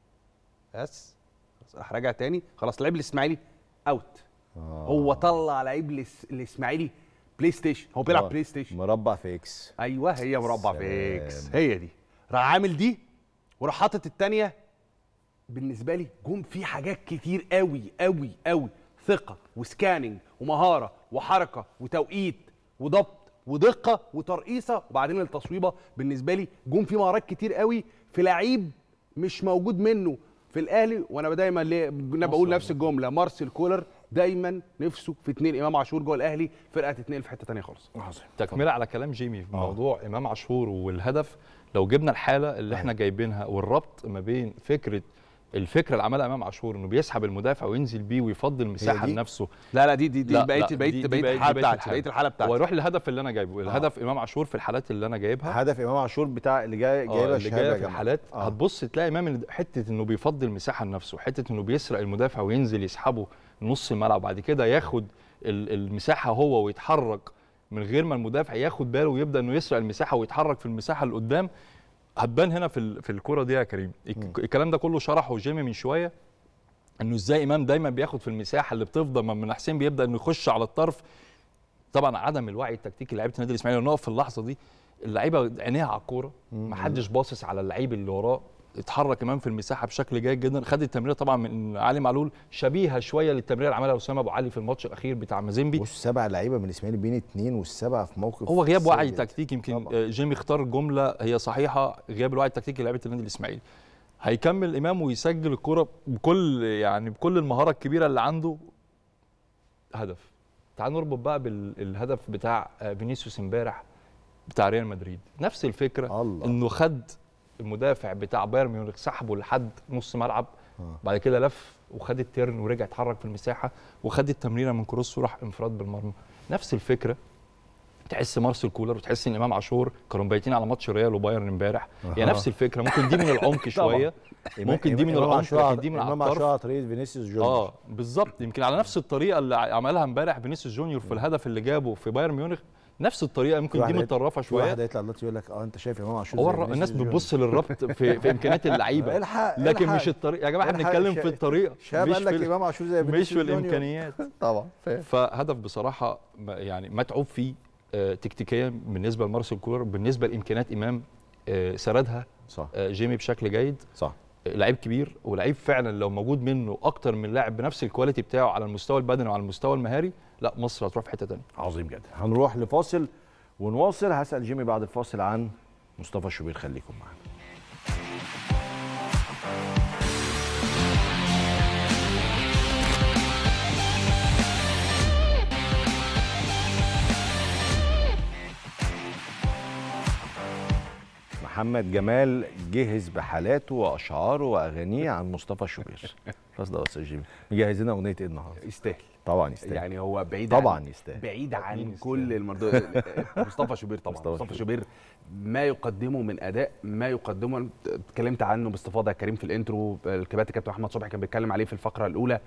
بس راح راجع تاني. خلاص لعيب الاسماعيلي اوت. هو طلع لعيب الاسماعيلي بلاي ستيشن، هو بيلعب بلاي ستيشن مربع في اكس. ايوه هي مربع في اكس، هي دي. راح عامل دي وراح حاطط الثانيه. بالنسبه لي جم في حاجات كتير قوي قوي قوي، ثقه وسكاننج ومهاره وحركه وتوقيت وضبط ودقه وترقيصه وبعدين التصويبه. بالنسبه لي جم في مهارات كتير قوي في لعيب مش موجود منه في الاهلي. وانا دايما انا بقول نفس الجمله، مارسيل كولر دايما نفسه في 2 امام عاشور جوه الاهلي، فرقه تتنقل في حته ثانيه خالص. تكمله على كلام جيمي في موضوع امام عاشور والهدف. لو جبنا الحاله اللي احنا جايبينها والربط ما بين الفكره اللي عملها امام عاشور انه بيسحب المدافع وينزل بيه ويفضل مساحه لنفسه. لا دي بقيه الحاله بتاعتي. ويروح للهدف اللي انا جايبه. الهدف امام عاشور في الحالات اللي انا جايبها، هدف امام عاشور بتاع اللي جايبها في الحالات هتبص تلاقي امام حته انه بيفضل مساحه لنفسه، حته انه بيسرق المدافع وينزل يسحبه نص الملعب، بعد كده ياخد المساحه هو ويتحرك من غير ما المدافع ياخد باله ويبدا انه يسرق المساحه ويتحرك في المساحه اللي قدام. هتبان هنا في الكوره دي يا كريم. الكلام ده كله شرحه جيمي من شويه، انه ازاي امام دايما بياخد في المساحه اللي بتفضل من حسين بيبدا انه يخش على الطرف. طبعا عدم الوعي التكتيكي لعيبه النادي الاسماعيلي، نقف في اللحظه دي اللعيبه عينيها على الكوره، ما حدش باصص على اللعيب اللي وراه، اتحرك امام في المساحه بشكل جيد جدا. خد التمريره طبعا من علي معلول شبيهه شويه للتمريره اللي عملها اسامه ابو علي في الماتش الاخير بتاع مازيمبي. بص 7 لعيبه من الاسماعيلي بين 2 والسبعه في موقف هو غياب وعي تكتيكي. يمكن جيمي اختار جمله هي صحيحه، غياب الوعي التكتيكي لعيبه النادي الاسماعيلي. هيكمل امام ويسجل الكوره بكل المهاره الكبيره اللي عنده هدف. تعال نربط بقى بالهدف بتاع فينيسيوس امبارح بتاع ريال مدريد، نفس الفكره. انه خد المدافع بتاع بايرن ميونخ سحبه لحد نص ملعب، بعد كده لف وخد التيرن ورجع اتحرك في المساحه وخد التمريره من كروس وراح انفراد بالمرمى. نفس الفكره. تحس مارسيل كولر وتحس ان امام عاشور كانوا بايتين على ماتش ريال وبايرن امبارح. هي نفس الفكره. ممكن دي من العمق شويه، ممكن دي من العمق، لكن دي من على الطرف. امام طريقه فينيسيوس جونيور. بالظبط. يمكن على نفس الطريقه اللي عملها امبارح فينيسيوس جونيور في الهدف اللي جابه في بايرن ميونخ، نفس الطريقه. ممكن دي متطرفه شويه. واحد هيطلع دلوقتي يقول لك انت شايف امام عاشور. هو الناس بتبص للربط في امكانيات اللعيبه، لكن مش الطريقه. يا جماعه احنا بنتكلم في الطريقه، مش في امام عاشور زي مش في الامكانيات. طبعا. فهدف بصراحه يعني متعوب فيه تكتيكيا بالنسبه لمارسيل كولر، بالنسبه لامكانيات امام سردها صح. جيمي بشكل جيد صح. لعيب كبير ولعيب فعلا لو موجود منه اكتر من لاعب بنفس الكواليتي بتاعه على المستوى البدني وعلى المستوى المهاري، لا مصر هتروح في حته ثانيه. عظيم جدا. هنروح لفاصل ونواصل. هسال جيمي بعد الفاصل عن مصطفى شوبير، خليكم معانا. محمد جمال جهز بحالاته واشعاره واغانيه عن مصطفى شوبير. خلاص ده استاذ جيمي مجهز لنا اغنيه ايه النهارده؟ يستاهل طبعا، يستاهل. يعني هو بعيد طبعا يستاهل، بعيد عن كل المرضى. مصطفى شوبير طبعا. مصطفى شوبير ما يقدمه من اداء، ما يقدمه اتكلمت عنه باستفاضه يا كريم في الانترو، الكابتن احمد صبحي كان بيتكلم عليه في الفقره الاولى.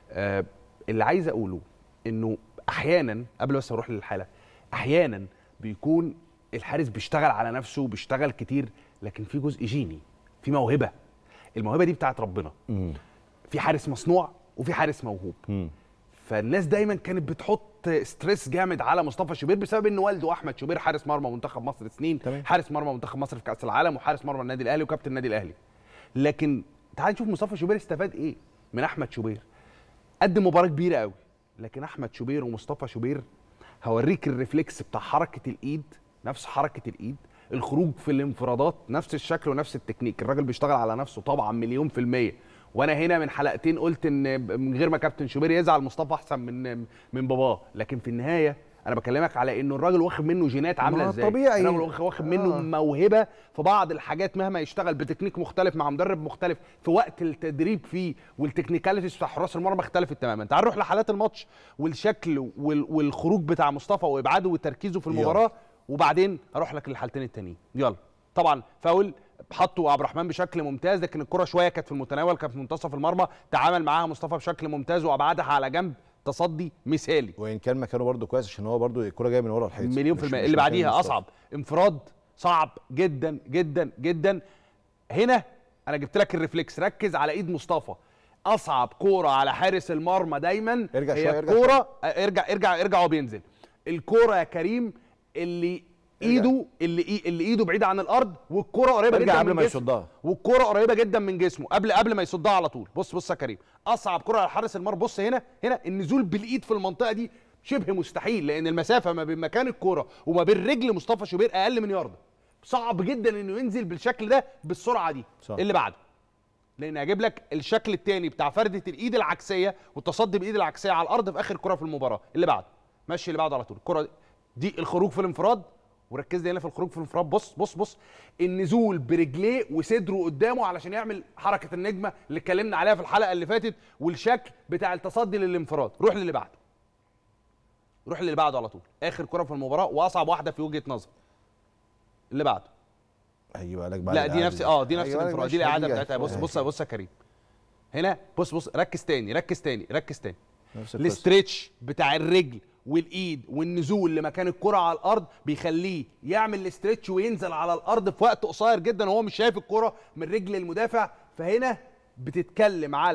اللي عايز اقوله انه احيانا قبل بس اروح للحاله، احيانا بيكون الحارس بيشتغل على نفسه، بيشتغل كتير، لكن في جزء جيني، في موهبه. الموهبه دي بتاعت ربنا. في حارس مصنوع وفي حارس موهوب. فالناس دايما كانت بتحط ستريس جامد على مصطفى شوبير بسبب ان والده احمد شوبير حارس مرمى منتخب مصر سنين، حارس مرمى منتخب مصر في كاس العالم وحارس مرمى النادي الاهلي وكابتن النادي الاهلي. لكن تعال نشوف مصطفى شوبير استفاد ايه من احمد شوبير. قدم مباراه كبيره قوي، لكن احمد شوبير ومصطفى شوبير هوريك الريفلكس بتاع حركه الايد، نفس حركه الايد، الخروج في الانفرادات نفس الشكل ونفس التكنيك. الراجل بيشتغل على نفسه طبعا مليون في المية. وانا هنا من حلقتين قلت ان من غير ما كابتن شوبير يزعل مصطفى احسن من باباه، لكن في النهايه انا بكلمك على انه الراجل واخد منه جينات عامله ازاي. طبيعي الراجل واخد منه موهبه في بعض الحاجات، مهما يشتغل بتكنيك مختلف مع مدرب مختلف في وقت التدريب فيه، والتكنيكاليتيز بتاع حراس المرمى اختلفت تماما. تعال نروح لحالات الماتش والشكل والخروج بتاع مصطفى وابعاده وتركيزه في المباراه، وبعدين اروح لك للحالتين التانيين. يلا. طبعا فاول حطوا عبد الرحمن بشكل ممتاز، لكن الكره شويه كانت في المتناول، كانت في منتصف المرمى، تعامل معاها مصطفى بشكل ممتاز وابعدها على جنب، تصدي مثالي. وان كان مكانه برده كويس عشان هو برده الكره جايه من ورا الحيط مليون في المية. اللي بعديها اصعب، انفراد صعب جدا جدا جدا. هنا انا جبت لك الريفلكس، ركز على ايد مصطفى. اصعب كوره على حارس المرمى دايما هي الكوره، ارجع وهو بينزل. الكوره يا كريم اللي ايده اللي ايده بعيده عن الارض، والكره قريبه جدا قبل ما يصدها، والكره قريبه جدا من جسمه قبل ما يصدها على طول. بص يا كريم، اصعب كره على حارس المرمى. بص هنا النزول بالايد في المنطقه دي شبه مستحيل، لان المسافه ما بين مكان الكره وما بين رجل مصطفى شوبير اقل من يارده. صعب جدا انه ينزل بالشكل ده بالسرعه دي. صح. اللي بعده، لان هجيب لك الشكل الثاني بتاع فرده الايد العكسيه والتصدي بالايد العكسيه على الارض في اخر كره في المباراه. اللي بعده، ماشي اللي بعده على طول. الكره دي الخروج في الانفراد، وركز لي هنا في الخروج في الانفراد. بص النزول برجليه وصدره قدامه علشان يعمل حركه النجمه اللي اتكلمنا عليها في الحلقه اللي فاتت، والشكل بتاع التصدي للانفراد. روح للي بعده على طول. اخر كره في المباراه واصعب واحده في وجهه نظر. اللي بعده. ايوه لك بعد. لا دي نفس دي نفس الانفراد، دي الاعاده بتاعتها. بص يا كريم هنا. بص ركز تاني. الاستريتش بتاع الرجل والايد والنزول لمكان الكره على الارض بيخليه يعمل الاسترتش وينزل على الارض في وقت قصير جدا وهو مش شايف الكره من رجل المدافع. فهنا بتتكلم على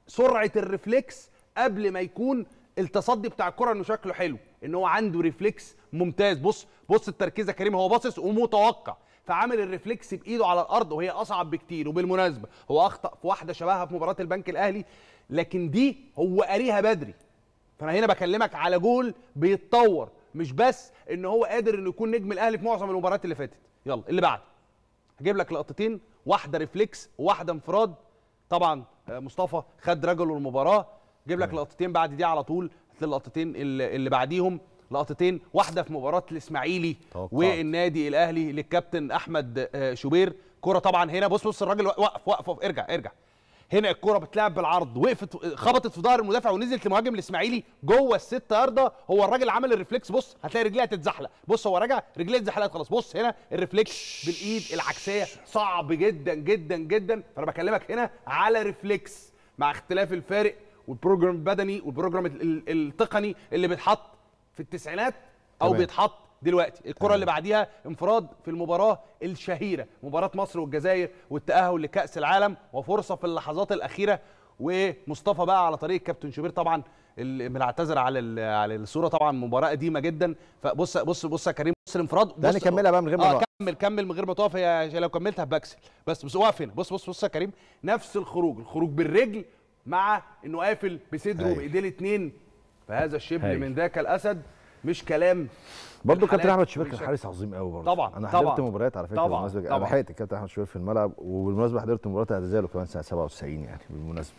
سرعه الريفلكس قبل ما يكون التصدي بتاع الكره انه شكله حلو، ان هو عنده ريفلكس ممتاز. بص التركيز يا كريم، هو باصص ومتوقع، فعامل الريفلكس بايده على الارض وهي اصعب بكتير. وبالمناسبه هو اخطا في واحده شبهها في مباراه البنك الاهلي، لكن دي هو قاريها بدري. فانا هنا بكلمك على جول بيتطور، مش بس ان هو قادر انه يكون نجم الاهلي في معظم المباريات اللي فاتت. يلا اللي بعد، هجيب لك لقطتين، واحده ريفلكس وواحده انفراد. طبعا مصطفى خد رجله المباراه. جيب لك لقطتين بعد دي على طول، اللقطتين اللي بعديهم لقطتين، واحده في مباراه الاسماعيلي والنادي الاهلي للكابتن احمد شوبير. كره طبعا هنا بص الراجل وقف ارجع. هنا الكره بتلعب بالعرض، وقفت خبطت في ظهر المدافع ونزلت لمهاجم الاسماعيلي جوه ال6 يارده. هو الراجل عمل الريفلكس، بص هتلاقي رجليه هتتزحلق، بص هو راجع رجليه اتزحلقت خلاص. بص هنا الريفلكس بالايد العكسيه صعب جدا جدا جدا. فانا بكلمك هنا على ريفلكس، مع اختلاف الفارق والبروجرام البدني والبروجرام التقني اللي بيتحط في التسعينات او بيتحط دلوقتي. الكره اللي بعديها انفراد في المباراه الشهيره، مباراه مصر والجزائر والتاهل لكاس العالم، وفرصه في اللحظات الاخيره. ومصطفى بقى على طريق كابتن شوبير طبعا بنعتذر على الصوره، طبعا مباراه قديمه جدا. فبص يا كريم، بص الانفراد، بص نكملها بقى من غير ما كمل من غير ما تقف. لو كملت هبكسل. بس واقف هنا، بص يا كريم، نفس الخروج بالرجل، مع انه قافل بصدره بايديه الاثنين. فهذا الشبل من ذاك الاسد، مش كلام. برضه كابتن احمد شوبير كان حارس عظيم قوي برضه. طبعا انا حضرت مباريات على فكره بالمناسبه، انا لحقت الكابتن احمد شوبير في الملعب، وبالمناسبه حضرت مباراه اعتزاله كمان سنه 97 يعني بالمناسبه.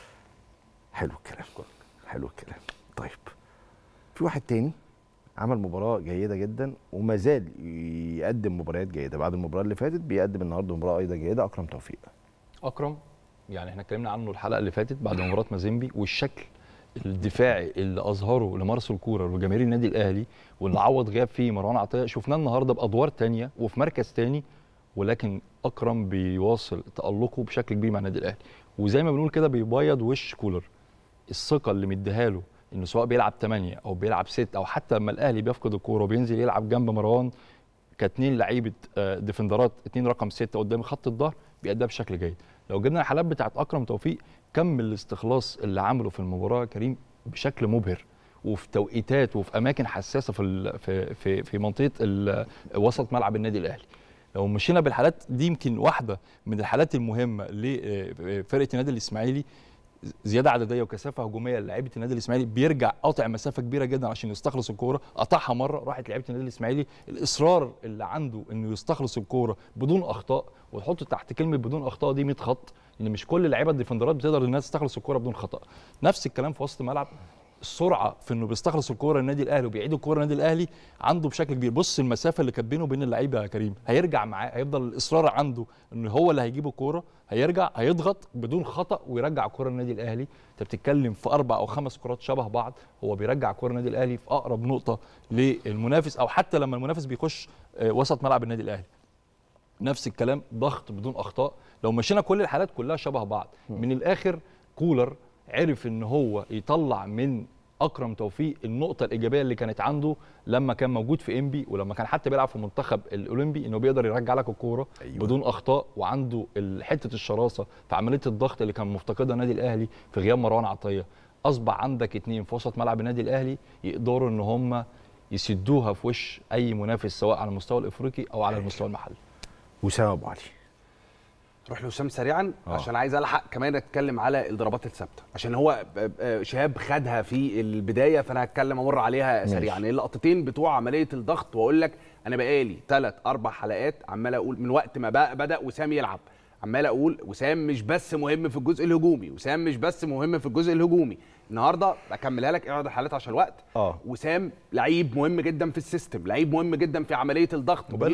حلو الكلام. طيب في واحد تاني عمل مباراه جيده جدا وما زال يقدم مباريات جيده بعد المباراه اللي فاتت، بيقدم النهارده مباراه ايضا جيده. اكرم توفيق. اكرم يعني احنا اتكلمنا عنه الحلقه اللي فاتت بعد مباراه مازيمبي، والشكل الدفاعي اللي اظهره لمارسيل كولر وجماهير النادي الاهلي، واللي عوض غياب فيه مروان عطيه، شفناه النهارده بادوار ثانيه وفي مركز ثاني. ولكن اكرم بيواصل تالقه بشكل كبير مع النادي الاهلي، وزي ما بنقول كده بيبيض وش كولر. الثقه اللي مديها له انه سواء بيلعب 8 او بيلعب 6 او حتى لما الاهلي بيفقد الكوره وبينزل يلعب جنب مروان كاتنين لعيبه ديفندرات، 2 رقم 6 قدام خط الظهر، بيأديها بشكل جيد. لو جبنا الحالات بتاعت اكرم توفيق، كم الاستخلاص اللي عمله في المباراه كريم بشكل مبهر، وفي توقيتات وفي اماكن حساسه في منطقه وسط ملعب النادي الاهلي. لو مشينا بالحالات دي، يمكن واحده من الحالات المهمه لفرقه النادي الاسماعيلي، زياده عدديه وكثافه هجوميه للاعيبه النادي الاسماعيلي، بيرجع قاطع مسافه كبيره جدا عشان يستخلص الكوره. قطعها مره راحت لعيبه النادي الاسماعيلي. الاصرار اللي عنده انه يستخلص الكوره بدون اخطاء، وتحط تحت كلمه بدون اخطاء دي 100 خط، ان مش كل اللعيبه الديفندرات بتقدر انها تستخلص الكوره بدون خطا. نفس الكلام في وسط الملعب، السرعه في انه بيستخلص الكوره النادي الاهلي وبيعيد الكوره النادي الاهلي عنده بشكل كبير. بص المسافه اللي كانت بينه وبين اللعيبه يا كريم، هيرجع معاه، هيفضل الاصرار عنده ان هو اللي هيجيب الكوره، هيرجع هيضغط بدون خطا ويرجع الكوره النادي الاهلي. انت بتتكلم في 4 أو 5 كرات شبه بعض، هو بيرجع الكوره النادي الاهلي في اقرب نقطه للمنافس، او حتى لما المنافس بيخش وسط ملعب النادي الاهلي. نفس الكلام، ضغط بدون اخطاء. لو مشينا كل الحالات كلها شبه بعض، من الاخر كولر عرف ان هو يطلع من اكرم توفيق النقطه الايجابيه اللي كانت عنده لما كان موجود في انبي، ولما كان حتى بيلعب في المنتخب الاولمبي، انه بيقدر يرجع لك الكوره بدون اخطاء، وعنده حته الشراسه في عمليه الضغط اللي كان مفتقدها النادي الاهلي في غياب مروان عطيه. اصبح عندك 2 في وسط ملعب النادي الاهلي يقدروا ان هم يسدوها في وش اي منافس، سواء على المستوى الافريقي او على المستوى المحلي. وسام ابو علي. روح لوسام سريعا عشان عايز الحق كمان اتكلم على الضربات الثابته، عشان هو شهاب خدها في البدايه، فانا هتكلم امر عليها سريعا. اللقطتين بتوع عمليه الضغط، واقول لك انا بقالي 3-4 حلقات عمال اقول من وقت ما بدا وسام يلعب، عمال اقول وسام مش بس مهم في الجزء الهجومي، وسام مش بس مهم في الجزء الهجومي. النهارده بكملها لك، اقعد الحالات عشان الوقت. وسام لعيب مهم جدا في السيستم، لعيب مهم جدا في عمليه الضغط. وبقى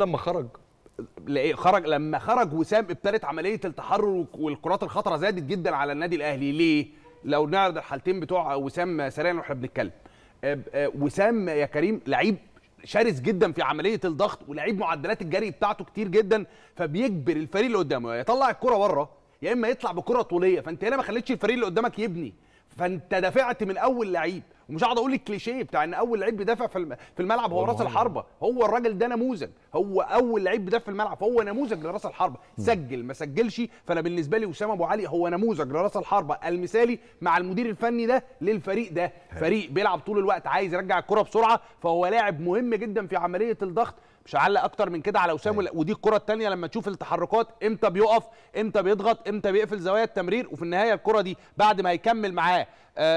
لما خرج وسام ابتدت عمليه التحرر والكرات الخطره زادت جدا على النادي الاهلي. ليه؟ لو نعرض الحالتين بتوع وسام سريعا واحنا بنتكلم. وسام يا كريم لعيب شرس جدا في عمليه الضغط، ولعيب معدلات الجري بتاعته كتير جدا، فبيجبر الفريق اللي قدامه يطلع الكره بره، يا اما يطلع بكره طوليه. فانت هنا ما خليتش الفريق اللي قدامك يبني، فانت دافعت من اول لعيب. ومش هقعد اقول الكليشيه بتاع ان اول لعيب بيدافع في الملعب هو راس الحربه. هو الراجل ده نموذج، هو اول لعيب بيدافع في الملعب، فهو نموذج لراس الحربه. سجل ما سجلش، فانا بالنسبه لي وسام ابو علي هو نموذج لراس الحربه المثالي مع المدير الفني ده للفريق ده. فريق بيلعب طول الوقت عايز يرجع الكره بسرعه، فهو لاعب مهم جدا في عمليه الضغط. مش هعلق اكتر من كده على وسام. ودي الكره الثانيه لما تشوف التحركات، امتى بيقف، امتى بيضغط، امتى بيقفل زوايا التمرير، وفي النهايه الكره دي بعد ما هيكمل معاه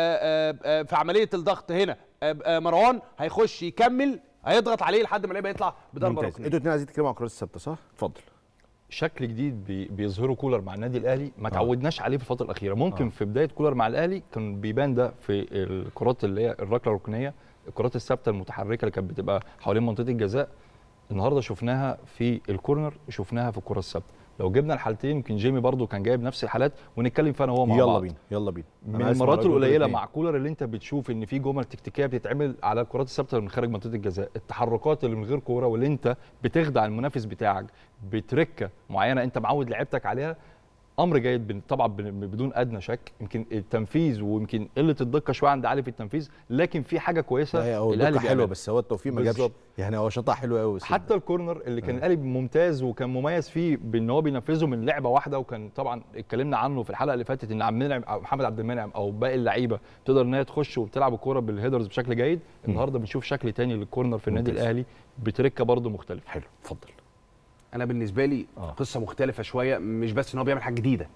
في عمليه الضغط هنا مروان هيخش يكمل، هيضغط عليه لحد ما اللعيبه يطلع بضربه ركنيه. انتوا الاثنين عايزين تتكلموا عن الكرات الثابته صح؟ اتفضل. شكل جديد بيظهره كولر مع النادي الاهلي ما تعودناش عليه في الفتره الاخيره. ممكن في بدايه كولر مع الاهلي كان بيبان ده في الكرات اللي هي الركله الركنيه، الكرات الثابته المتحركه اللي كانت بتبقى حوالين منطقه الجزاء. النهارده شفناها في الكورنر وشفناها في الكره الثابته. لو جبنا الحالتين يمكن جيمي برضو كان جايب نفس الحالات ونتكلم فيها انا وهو مع بعض. يلا بينا يلا بينا. من المرات القليله مع كولر اللي انت بتشوف ان في جمل تكتيكيه بتتعمل على الكرات الثابته من خارج منطقه الجزاء، التحركات اللي من غير كوره واللي انت بتخدع المنافس بتاعك بتركه معينه انت معود لعيبتك عليها، امر جيد طبعا بدون ادنى شك. يمكن التنفيذ ويمكن قله الدقه شويه عند علي في التنفيذ، لكن في حاجه كويسه الاهلي حلوه بس هو التوفيق ما جابش يعني. هو شاطها حلو قوي حتى الكورنر اللي كان الاهلي ممتاز وكان مميز فيه بان هو بينفذه من لعبه واحده. وكان طبعا اتكلمنا عنه في الحلقه اللي فاتت ان محمد عبد المنعم او باقي اللعيبه تقدر ان هي تخش وبتلعب الكوره بالهيدرز بشكل جيد. النهارده بنشوف شكل تاني للكورنر في النادي الاهلي بتركه برده مختلف. حلو اتفضل. انا بالنسبه لي قصه مختلفه شويه، مش بس ان هو بيعمل حاجه جديده،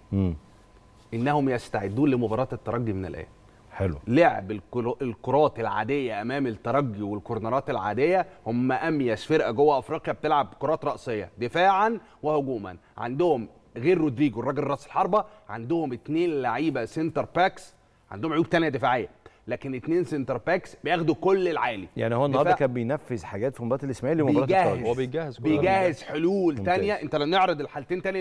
انهم يستعدون لمباراه الترجي من الان. حلو. لعب الكرات العاديه امام الترجي والكورنرات العاديه، هم اميز فرقه جوه افريقيا بتلعب كرات راسيه دفاعا وهجوما. عندهم غير رودريجو الراجل راس الحربه، عندهم 2 لعيبه سنتر باكس، عندهم عيوب ثانيه دفاعيه، لكن 2 سنتر باكس بياخدوا كل العالي. يعني هو النهارده كان بينفذ حاجات في مباراه الاسماعيلي ومباراه الترجي. هو بيجهز حلول ثانيه. انت لو نعرض الحالتين ثاني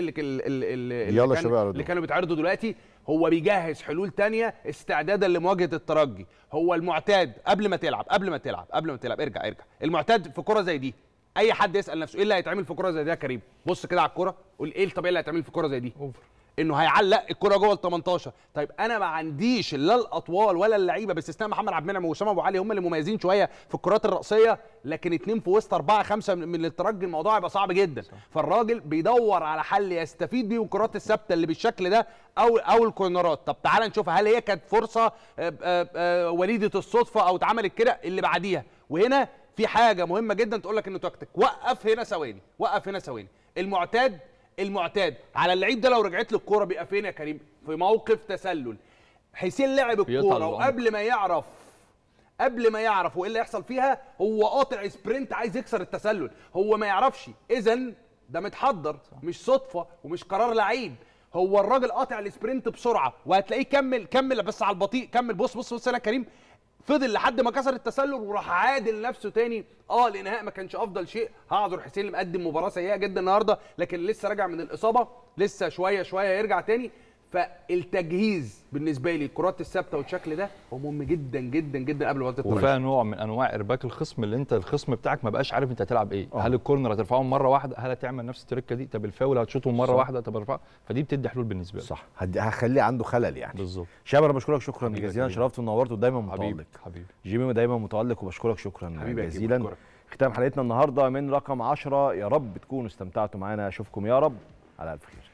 اللي كانوا بيتعرضوا دلوقتي، هو بيجهز حلول ثانيه استعدادا لمواجهه الترجي. هو المعتاد قبل ما تلعب ارجع المعتاد في كره زي دي، اي حد يسال نفسه ايه اللي هيتعمل في كره زي دي يا كريم؟ بص كده على الكره قول ايه الطبيعي اللي هيتعمل في كره زي دي؟ انه هيعلق الكره جوه ال 18. طيب انا ما عنديش لا الاطوال ولا اللعيبه باستثناء محمد عبد المنعم واسامه ابو علي هم اللي مميزين شويه في الكرات الراسيه، لكن 2 في وسط 4 5 من الترجي الموضوع هيبقى صعب جدا. فالراجل بيدور على حل يستفيد بيه الكرات الثابته اللي بالشكل ده او الكورنرات. طب تعال نشوف هل هي كانت فرصه وليده الصدفه او اتعملت كده اللي بعديها. وهنا في حاجه مهمه جدا تقول لك انه تكتيك. وقف هنا ثواني. المعتاد على اللعيب ده لو رجعت له الكوره بيبقى فين يا كريم؟ في موقف تسلل. حسين لعب الكوره وقبل ما يعرف وايه اللي هيحصل فيها هو قاطع سبرنت عايز يكسر التسلل. هو ما يعرفش، اذا ده متحضر مش صدفه ومش قرار لعيب. هو الراجل قاطع السبرنت بسرعه وهتلاقيه كمل بس على البطيء. كمل بص يا كريم، فضل لحد ما كسر التسلل وراح عادل نفسه تاني. الانهاء ما كانش افضل شيء. هعذر حسين اللي مقدم مباراه سيئه جدا النهارده، لكن لسه راجع من الاصابه، لسه شويه يرجع تاني. فالتجهيز بالنسبه لي الكرات الثابته والشكل ده هو مهم جدا جدا جدا قبل وقت الترجي. وفيها نوع من انواع ارباك الخصم اللي انت الخصم بتاعك ما بقاش عارف انت هتلعب ايه. هل الكورنر هترفعه مره واحده؟ هل هتعمل نفس التركه دي؟ طب الفاول هتشوطه مره واحده؟ طب ارفعه. فدي بتدي حلول بالنسبه لي. صح. هخليه عنده خلل يعني. بالظبط. شباب انا بشكرك شكرا جزيلا، شرفت ونورت ودايما متالق. حبيبي جيمي دايما متالق وبشكرك شكرا جزيلا. ختام حلقتنا النهارده من رقم 10. يا رب تكونوا استمتعتوا معانا. اشوفكم يا رب على الف خير.